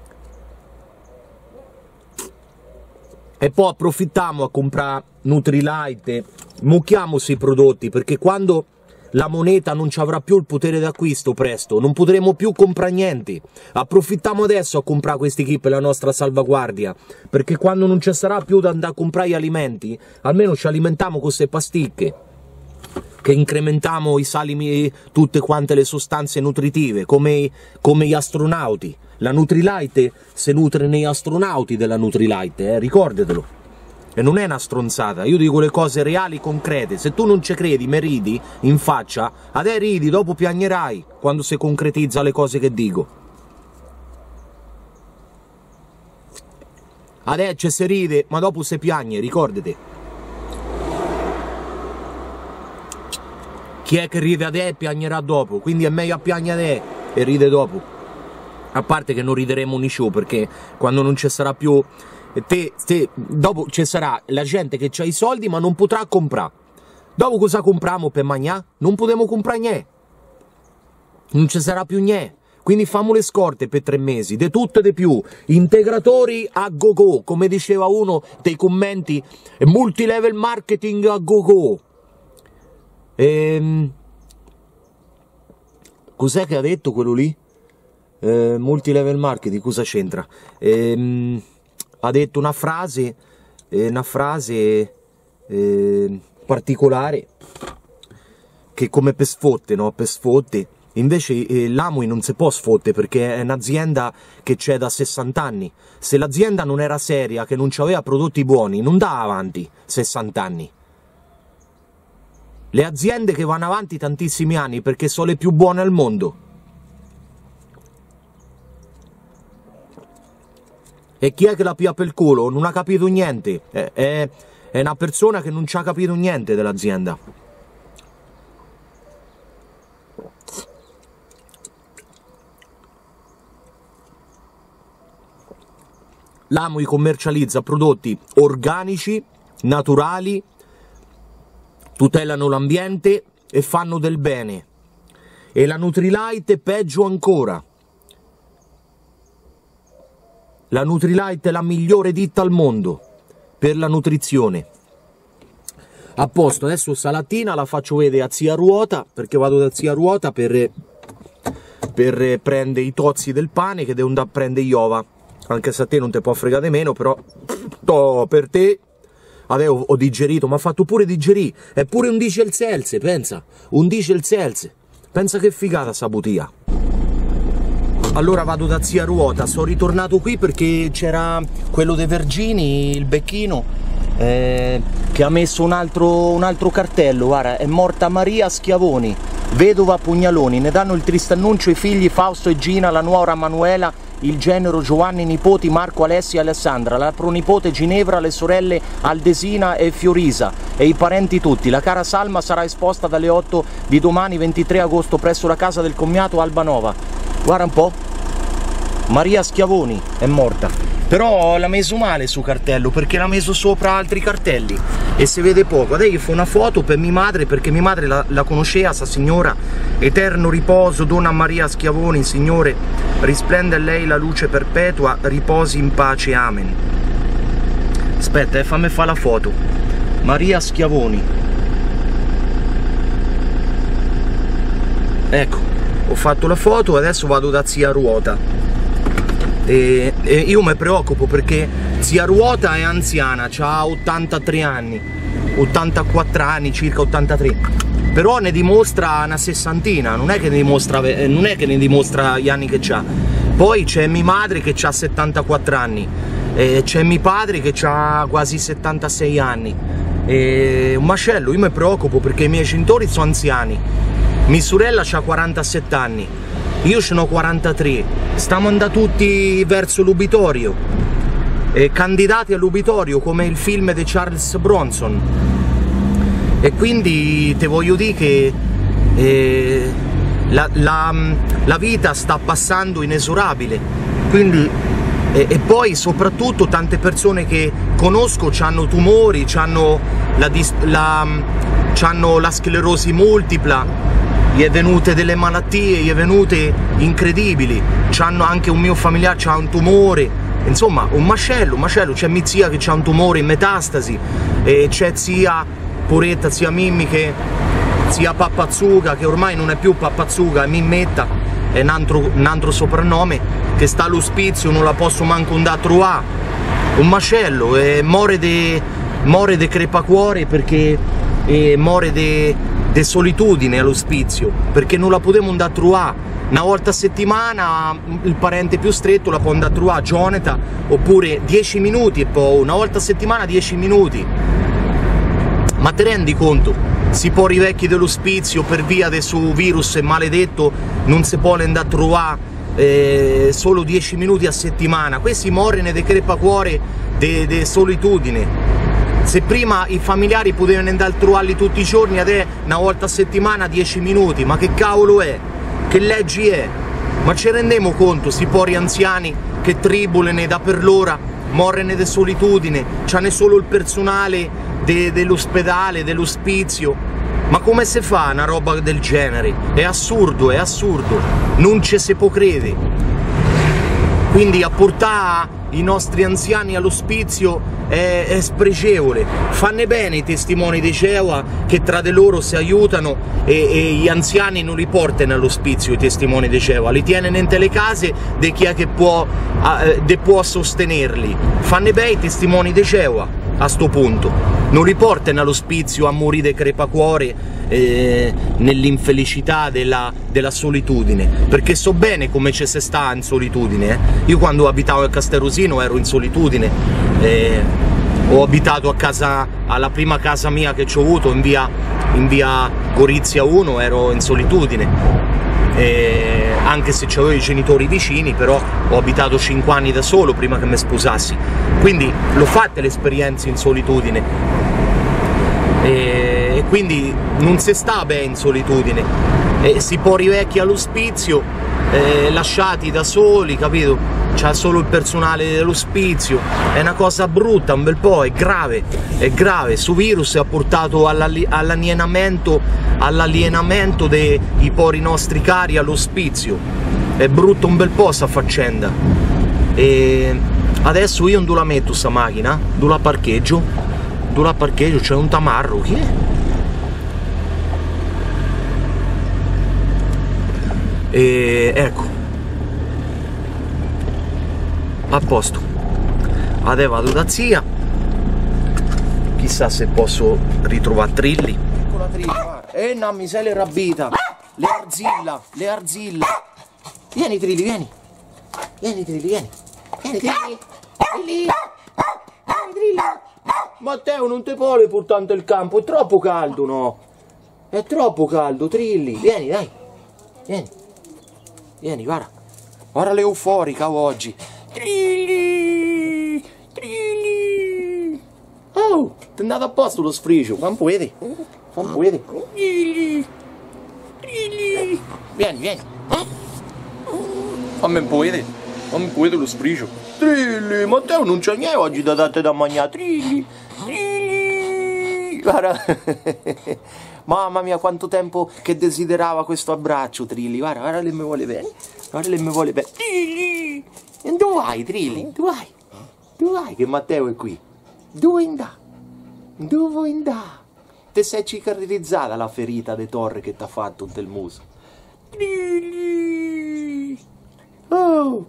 E poi approfittiamo a comprare Nutrilite, mucchiamo questi prodotti, perché quando la moneta non ci avrà più il potere d'acquisto presto, non potremo più comprare niente. Approfittiamo adesso a comprare questi kit per la nostra salvaguardia, perché quando non ci sarà più da andare a comprare gli alimenti, almeno ci alimentiamo con queste pasticche, che incrementiamo i sali, tutte quante le sostanze nutritive, come gli astronauti. La Nutrilite si nutre negli astronauti della Nutrilite, ricordatelo. E non è una stronzata, io dico le cose reali, concrete. Se tu non ci credi, mi ridi in faccia, adesso ridi, dopo piagnerai quando si concretizza le cose che dico. Adesso si ride, ma dopo si piagne, ricordate. Chi è che ride adesso piagnerà dopo, quindi è meglio a piagnere adesso e ride dopo. A parte che non rideremo un show, perché quando non ci sarà più... dopo ci sarà la gente che ha i soldi ma non potrà comprare. Dopo cosa compriamo per mangiare? Non potremo comprare niente. Non ci sarà più niente. Quindi famo le scorte per 3 mesi, di tutto e di più. Integratori a go-go, come diceva uno dei commenti, multilevel marketing a go-go. Cos'è che ha detto quello lì? Multilevel marketing, cosa c'entra? Ha detto una frase particolare, che come per sfotte, no? Per sfotte. Invece l'Amway non si può sfotte, perché è un'azienda che c'è da 60 anni. Se l'azienda non era seria, che non aveva prodotti buoni, non dà avanti 60 anni. Le aziende che vanno avanti tantissimi anni perché sono le più buone al mondo. E chi è che la pia per il culo? Non ha capito niente. È una persona che non ci ha capito niente dell'azienda. L'Amway commercializza prodotti organici, naturali, tutelano l'ambiente e fanno del bene. E la Nutrilite è peggio ancora. La Nutrilite è la migliore ditta al mondo per la nutrizione. A posto, adesso stamattina la faccio vedere a zia Ruota, perché vado da zia Ruota per prendere i tozzi del pane, che devo andare a prendere gli ova. Anche se a te non te può fregare meno, però per te adesso ho digerito, mi ha fatto pure digerire. È pure 11 Celsius, pensa, 11 Celsius. Pensa che figata sta bottiglia. Allora vado da zia Ruota, sono ritornato qui perché c'era quello dei Vergini, il becchino, che ha messo un altro cartello, guarda, è morta Maria Schiavoni, vedova Pugnaloni, ne danno il triste annuncio i figli Fausto e Gina, la nuora Manuela, il genero Giovanni, i nipoti Marco, Alessia e Alessandra, la pronipote Ginevra, le sorelle Aldesina e Fiorisa e i parenti tutti. La cara Salma sarà esposta dalle 8 di domani 23 agosto presso la casa del commiato Albanova. Guarda un po', Maria Schiavoni è morta. Però l'ha messo male su cartello, perché l'ha messo sopra altri cartelli e si vede poco. Adesso fa una foto per mia madre, perché mia madre la conosceva, sta signora. Eterno riposo, Donna Maria Schiavoni, Signore, risplende a lei la luce perpetua, riposi in pace, amen. Aspetta, fammi fare la foto. Maria Schiavoni. Ecco, ho fatto la foto, adesso vado da zia Ruota. E io mi preoccupo perché zia Ruota è anziana, ha 83 anni, 84 anni, circa 83, però ne dimostra una sessantina, non è che ne dimostra gli anni che c'ha. Poi c'è mia madre che ha 74 anni, c'è mio padre che ha quasi 76 anni, un macello. Io mi preoccupo perché i miei genitori sono anziani, mia sorella ha 47 anni, io ce n'ho 43, stiamo andando tutti verso l'ubitorio, candidati all'ubitorio come il film di Charles Bronson, e quindi te voglio dire che la vita sta passando inesorabile, quindi, e poi soprattutto tante persone che conosco hanno tumori, hanno la sclerosi multipla, gli è venute delle malattie, gli è venute incredibili, c'hanno anche un mio familiare, c'ha un tumore, insomma un macello, c'è mia zia che c'ha un tumore in metastasi, e c'è zia Poretta, zia Mimmi, zia Pappazzuga, che ormai non è più Pappazzuga, è Mimmetta, è un altro soprannome, che sta all'ospizio, non la posso manco andare a trovare, un macello, e more de crepacuore perché more de solitudine all'ospizio, perché non la potevo andare a trovare. Una volta a settimana il parente più stretto la può andare a trovare, Jonathan, oppure 10 minuti, e poi una volta a settimana 10 minuti. Ma te rendi conto? Si può rivecchi dell'ospizio per via del suo virus maledetto, non si può andare a trovare solo 10 minuti a settimana. Questi morrono di crepacuore, di solitudine. Se prima i familiari potevano andare a trovarli tutti i giorni, adesso una volta a settimana 10 minuti, ma che cavolo è? Che leggi è? Ma ci rendiamo conto, sti pori anziani che tribolano da per l'ora, morrono di solitudine, c'hanno solo il personale dell'ospedale, dell'ospizio. Ma come si fa una roba del genere? È assurdo, non ci si può credere. Quindi a portare i nostri anziani all'ospizio è spregevole. Fanno bene i testimoni di Geova che tra di loro si aiutano, e gli anziani non li portano all'ospizio, i testimoni di Geova, li tiene in le case di chi è che può sostenerli. Fanno bene i testimoni di Geova a sto punto, non li portano all'ospizio a morire crepacuore nell'infelicità della solitudine, perché so bene come ci si sta in solitudine. Io quando abitavo a Castelrosino ero in solitudine, ho abitato alla prima casa mia che ci ho avuto in via Gorizia 1, ero in solitudine, anche se avevo i genitori vicini, però ho abitato 5 anni da solo prima che mi sposassi, quindi l'ho fatta l'esperienza in solitudine, e quindi non si sta bene in solitudine, e si può rivecchi all'ospizio, lasciati da soli, capito? C'ha solo il personale dell'ospizio, è una cosa brutta, un bel po', è grave, questo virus ha portato all'alienamento dei pori nostri cari all'ospizio, è brutto un bel po' sta faccenda. E adesso io non la metto sta macchina, dove la parcheggio, c'è un tamarro, chi è? E ecco, a posto, adesso vado da zia, chissà se posso ritrovare Trilli. Ecco la Trilli, guarda. No, mi sei le rabbita, le arzilla, vieni Trilli, vieni Trilli, Matteo, non te puoi portare il campo, è troppo caldo, no? È troppo caldo, Trilli, vieni, dai, vieni, guarda l'euforica oggi. Trilli! Oh, ti è andato a posto lo sfrigio, fammi vedere. Trilli! Vieni. Fammi un po' vedere. Fammi vedere lo sbricio. Trilli, Matteo non c'è niente oggi da date da mangiare. Trilli, Trilli. Guarda. Mamma mia, quanto tempo che desiderava questo abbraccio, Trilli. Guarda, guarda che mi vuole bene. Guarda che mi vuole bene. Trilli. E dove vai, Trilli? Dove vai? Dove vai che Matteo è qui? Dove andà? Dove andà? Te sei cicatrizzata la ferita di torre che t'ha fatto del muso. Trilli. Oh.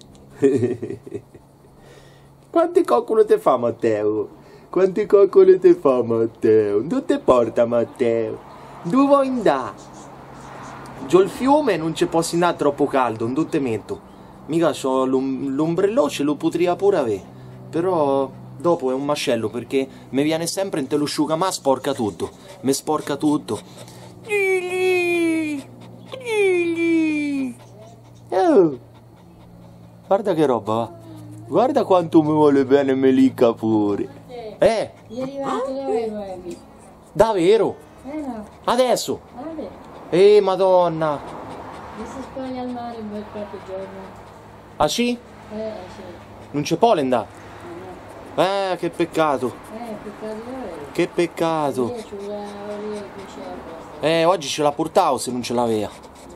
Quante coccole te fa Matteo? Quante coccole te fa Matteo? Dove te porta Matteo? Dove vuoi andare? Giù il fiume non ci posso andare troppo caldo, non te metto. Mica c'ho l'ombrello, ce lo potrei pure avere. Però dopo è un macello perché mi viene sempre in te lo asciugamano, sporca tutto. Mi sporca tutto. Oh. Guarda che roba va. Guarda quanto mi vuole bene Melika pure. È arrivato dove mi? Davvero? No. Adesso? Vabbè, Madonna. mi si spoglia al mare un bel qualche giorno. Ah sì? Sì. Non c'è Polenda? No. Che peccato. Peccato davvero. Che peccato. Io c'ho la via che c'è a posto. Oggi ce la portavo se non ce l'aveva.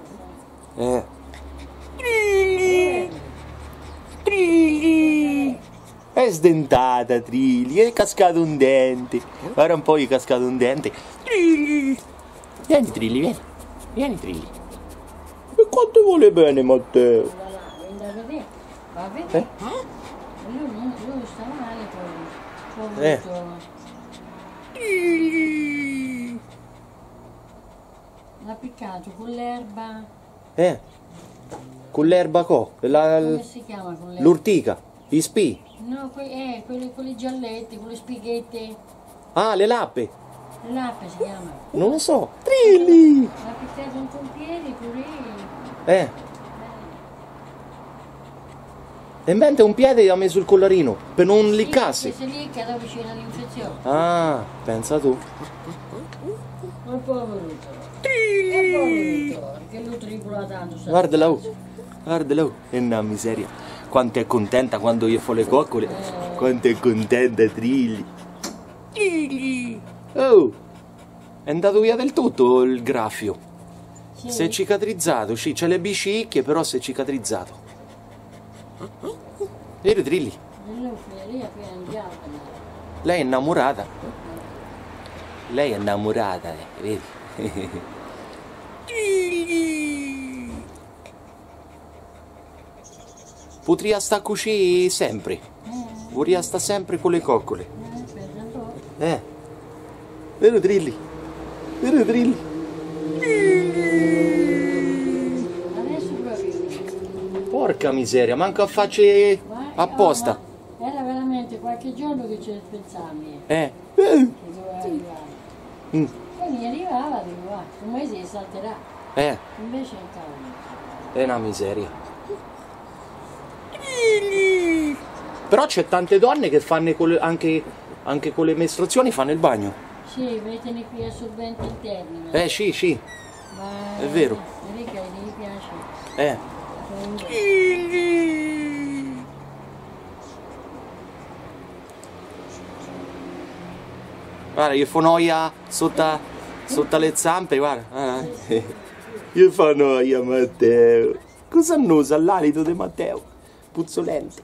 Trilli. È sdentata Trilli, è cascato un dente. Guarda un po' gli è cascato un dente. Trilli. Vieni Trilli, vieni. Vieni Trilli. E quanto vuole bene Matteo? Va là, vieni da vedere. Va a vedere. Lui sta male poi. C'ho avuto... L'ha piccato con l'erba. Con l'erba Come si chiama con l'erba? l'urtica, gli spi. No, quelle giallette, quelle spighette. Ah, le lappe. L'ape si chiama. Non lo so. Trilli. L'ha piccato un pompiere pure. E in mente un piede gli ha messo il collarino per non liccarsi. Se licca dopo c'è l'infezione. Ah, pensa tu. Ma poveruto. Poveruto, che lui tripola tanto. Guardala, è una miseria. Quanto è contenta quando io fo le coccole. Quanto è contenta Trilli. Oh, è andato via del tutto il graffio. Sì. Si è cicatrizzato, sì, c'è le bicicchie, però si è cicatrizzato. Vedi Trilli? Lì appena andiamo. Lei è innamorata. Lei è innamorata, vedi? Potrei stare così sempre. Vorrei stare sempre con le coccole. Aspetta un po'. Vero Trilli? Vero Trilli? Adesso proprio. Porca miseria, manco a farci apposta. Era veramente qualche giorno che ci pensavi. Eh. Che doveva arrivare. Mm. Poi mi arrivava, dico, va, un mese si salterà. Invece è un cavolo. È una miseria. Però c'è tante donne che fanno anche con le mestruazioni fanno il bagno. Sì, mettene qui assorbenti interni. Sì. Ma È vero. Enrica gli piace. Guarda, io fa noia sotto le zampe, guarda. Io fa noia, Matteo. Cosa annusa l'alito di Matteo? Puzzolente.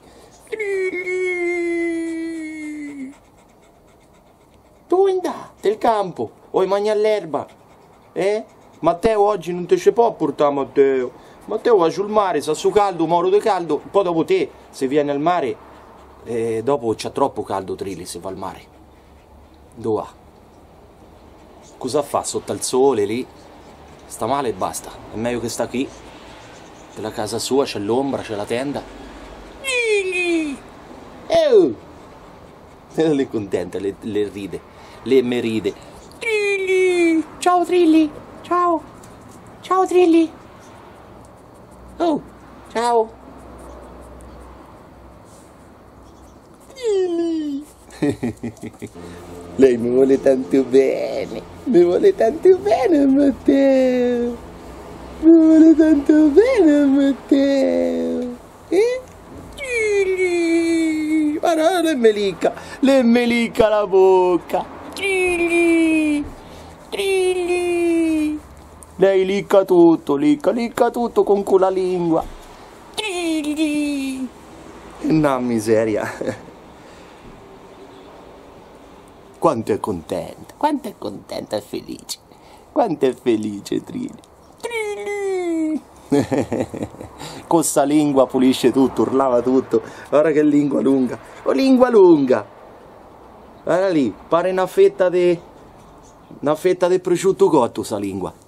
Tu andà del campo, vuoi mangiare l'erba? Matteo oggi non te ce può portare Matteo. Matteo va sul mare, sa su caldo, moro di caldo, poi dopo te, se vieni al mare, dopo c'ha troppo caldo Trilli se va al mare. Dove va? Cosa fa sotto al sole lì? Sta male e basta, è meglio che sta qui. Nella casa sua c'è l'ombra, c'è la tenda. Le è contenta, le ride, le meride. Trilli! Ciao Trilli! Ciao! Ciao Trilli! Oh! Ciao! Trilli! Lei mi vuole tanto bene! Mi vuole tanto bene Matteo! Mi vuole tanto bene Matteo! Guarda, le melicca la bocca. Trilli, trilli. Lei licca tutto con quella lingua. Trilli. Una miseria. Quanto è contenta e felice. Quanto è felice Trilli. Con sta lingua pulisce tutto, urlava tutto. Guarda che lingua lunga. Oh, lingua lunga. Guarda lì, pare una fetta di prosciutto cotto sta lingua.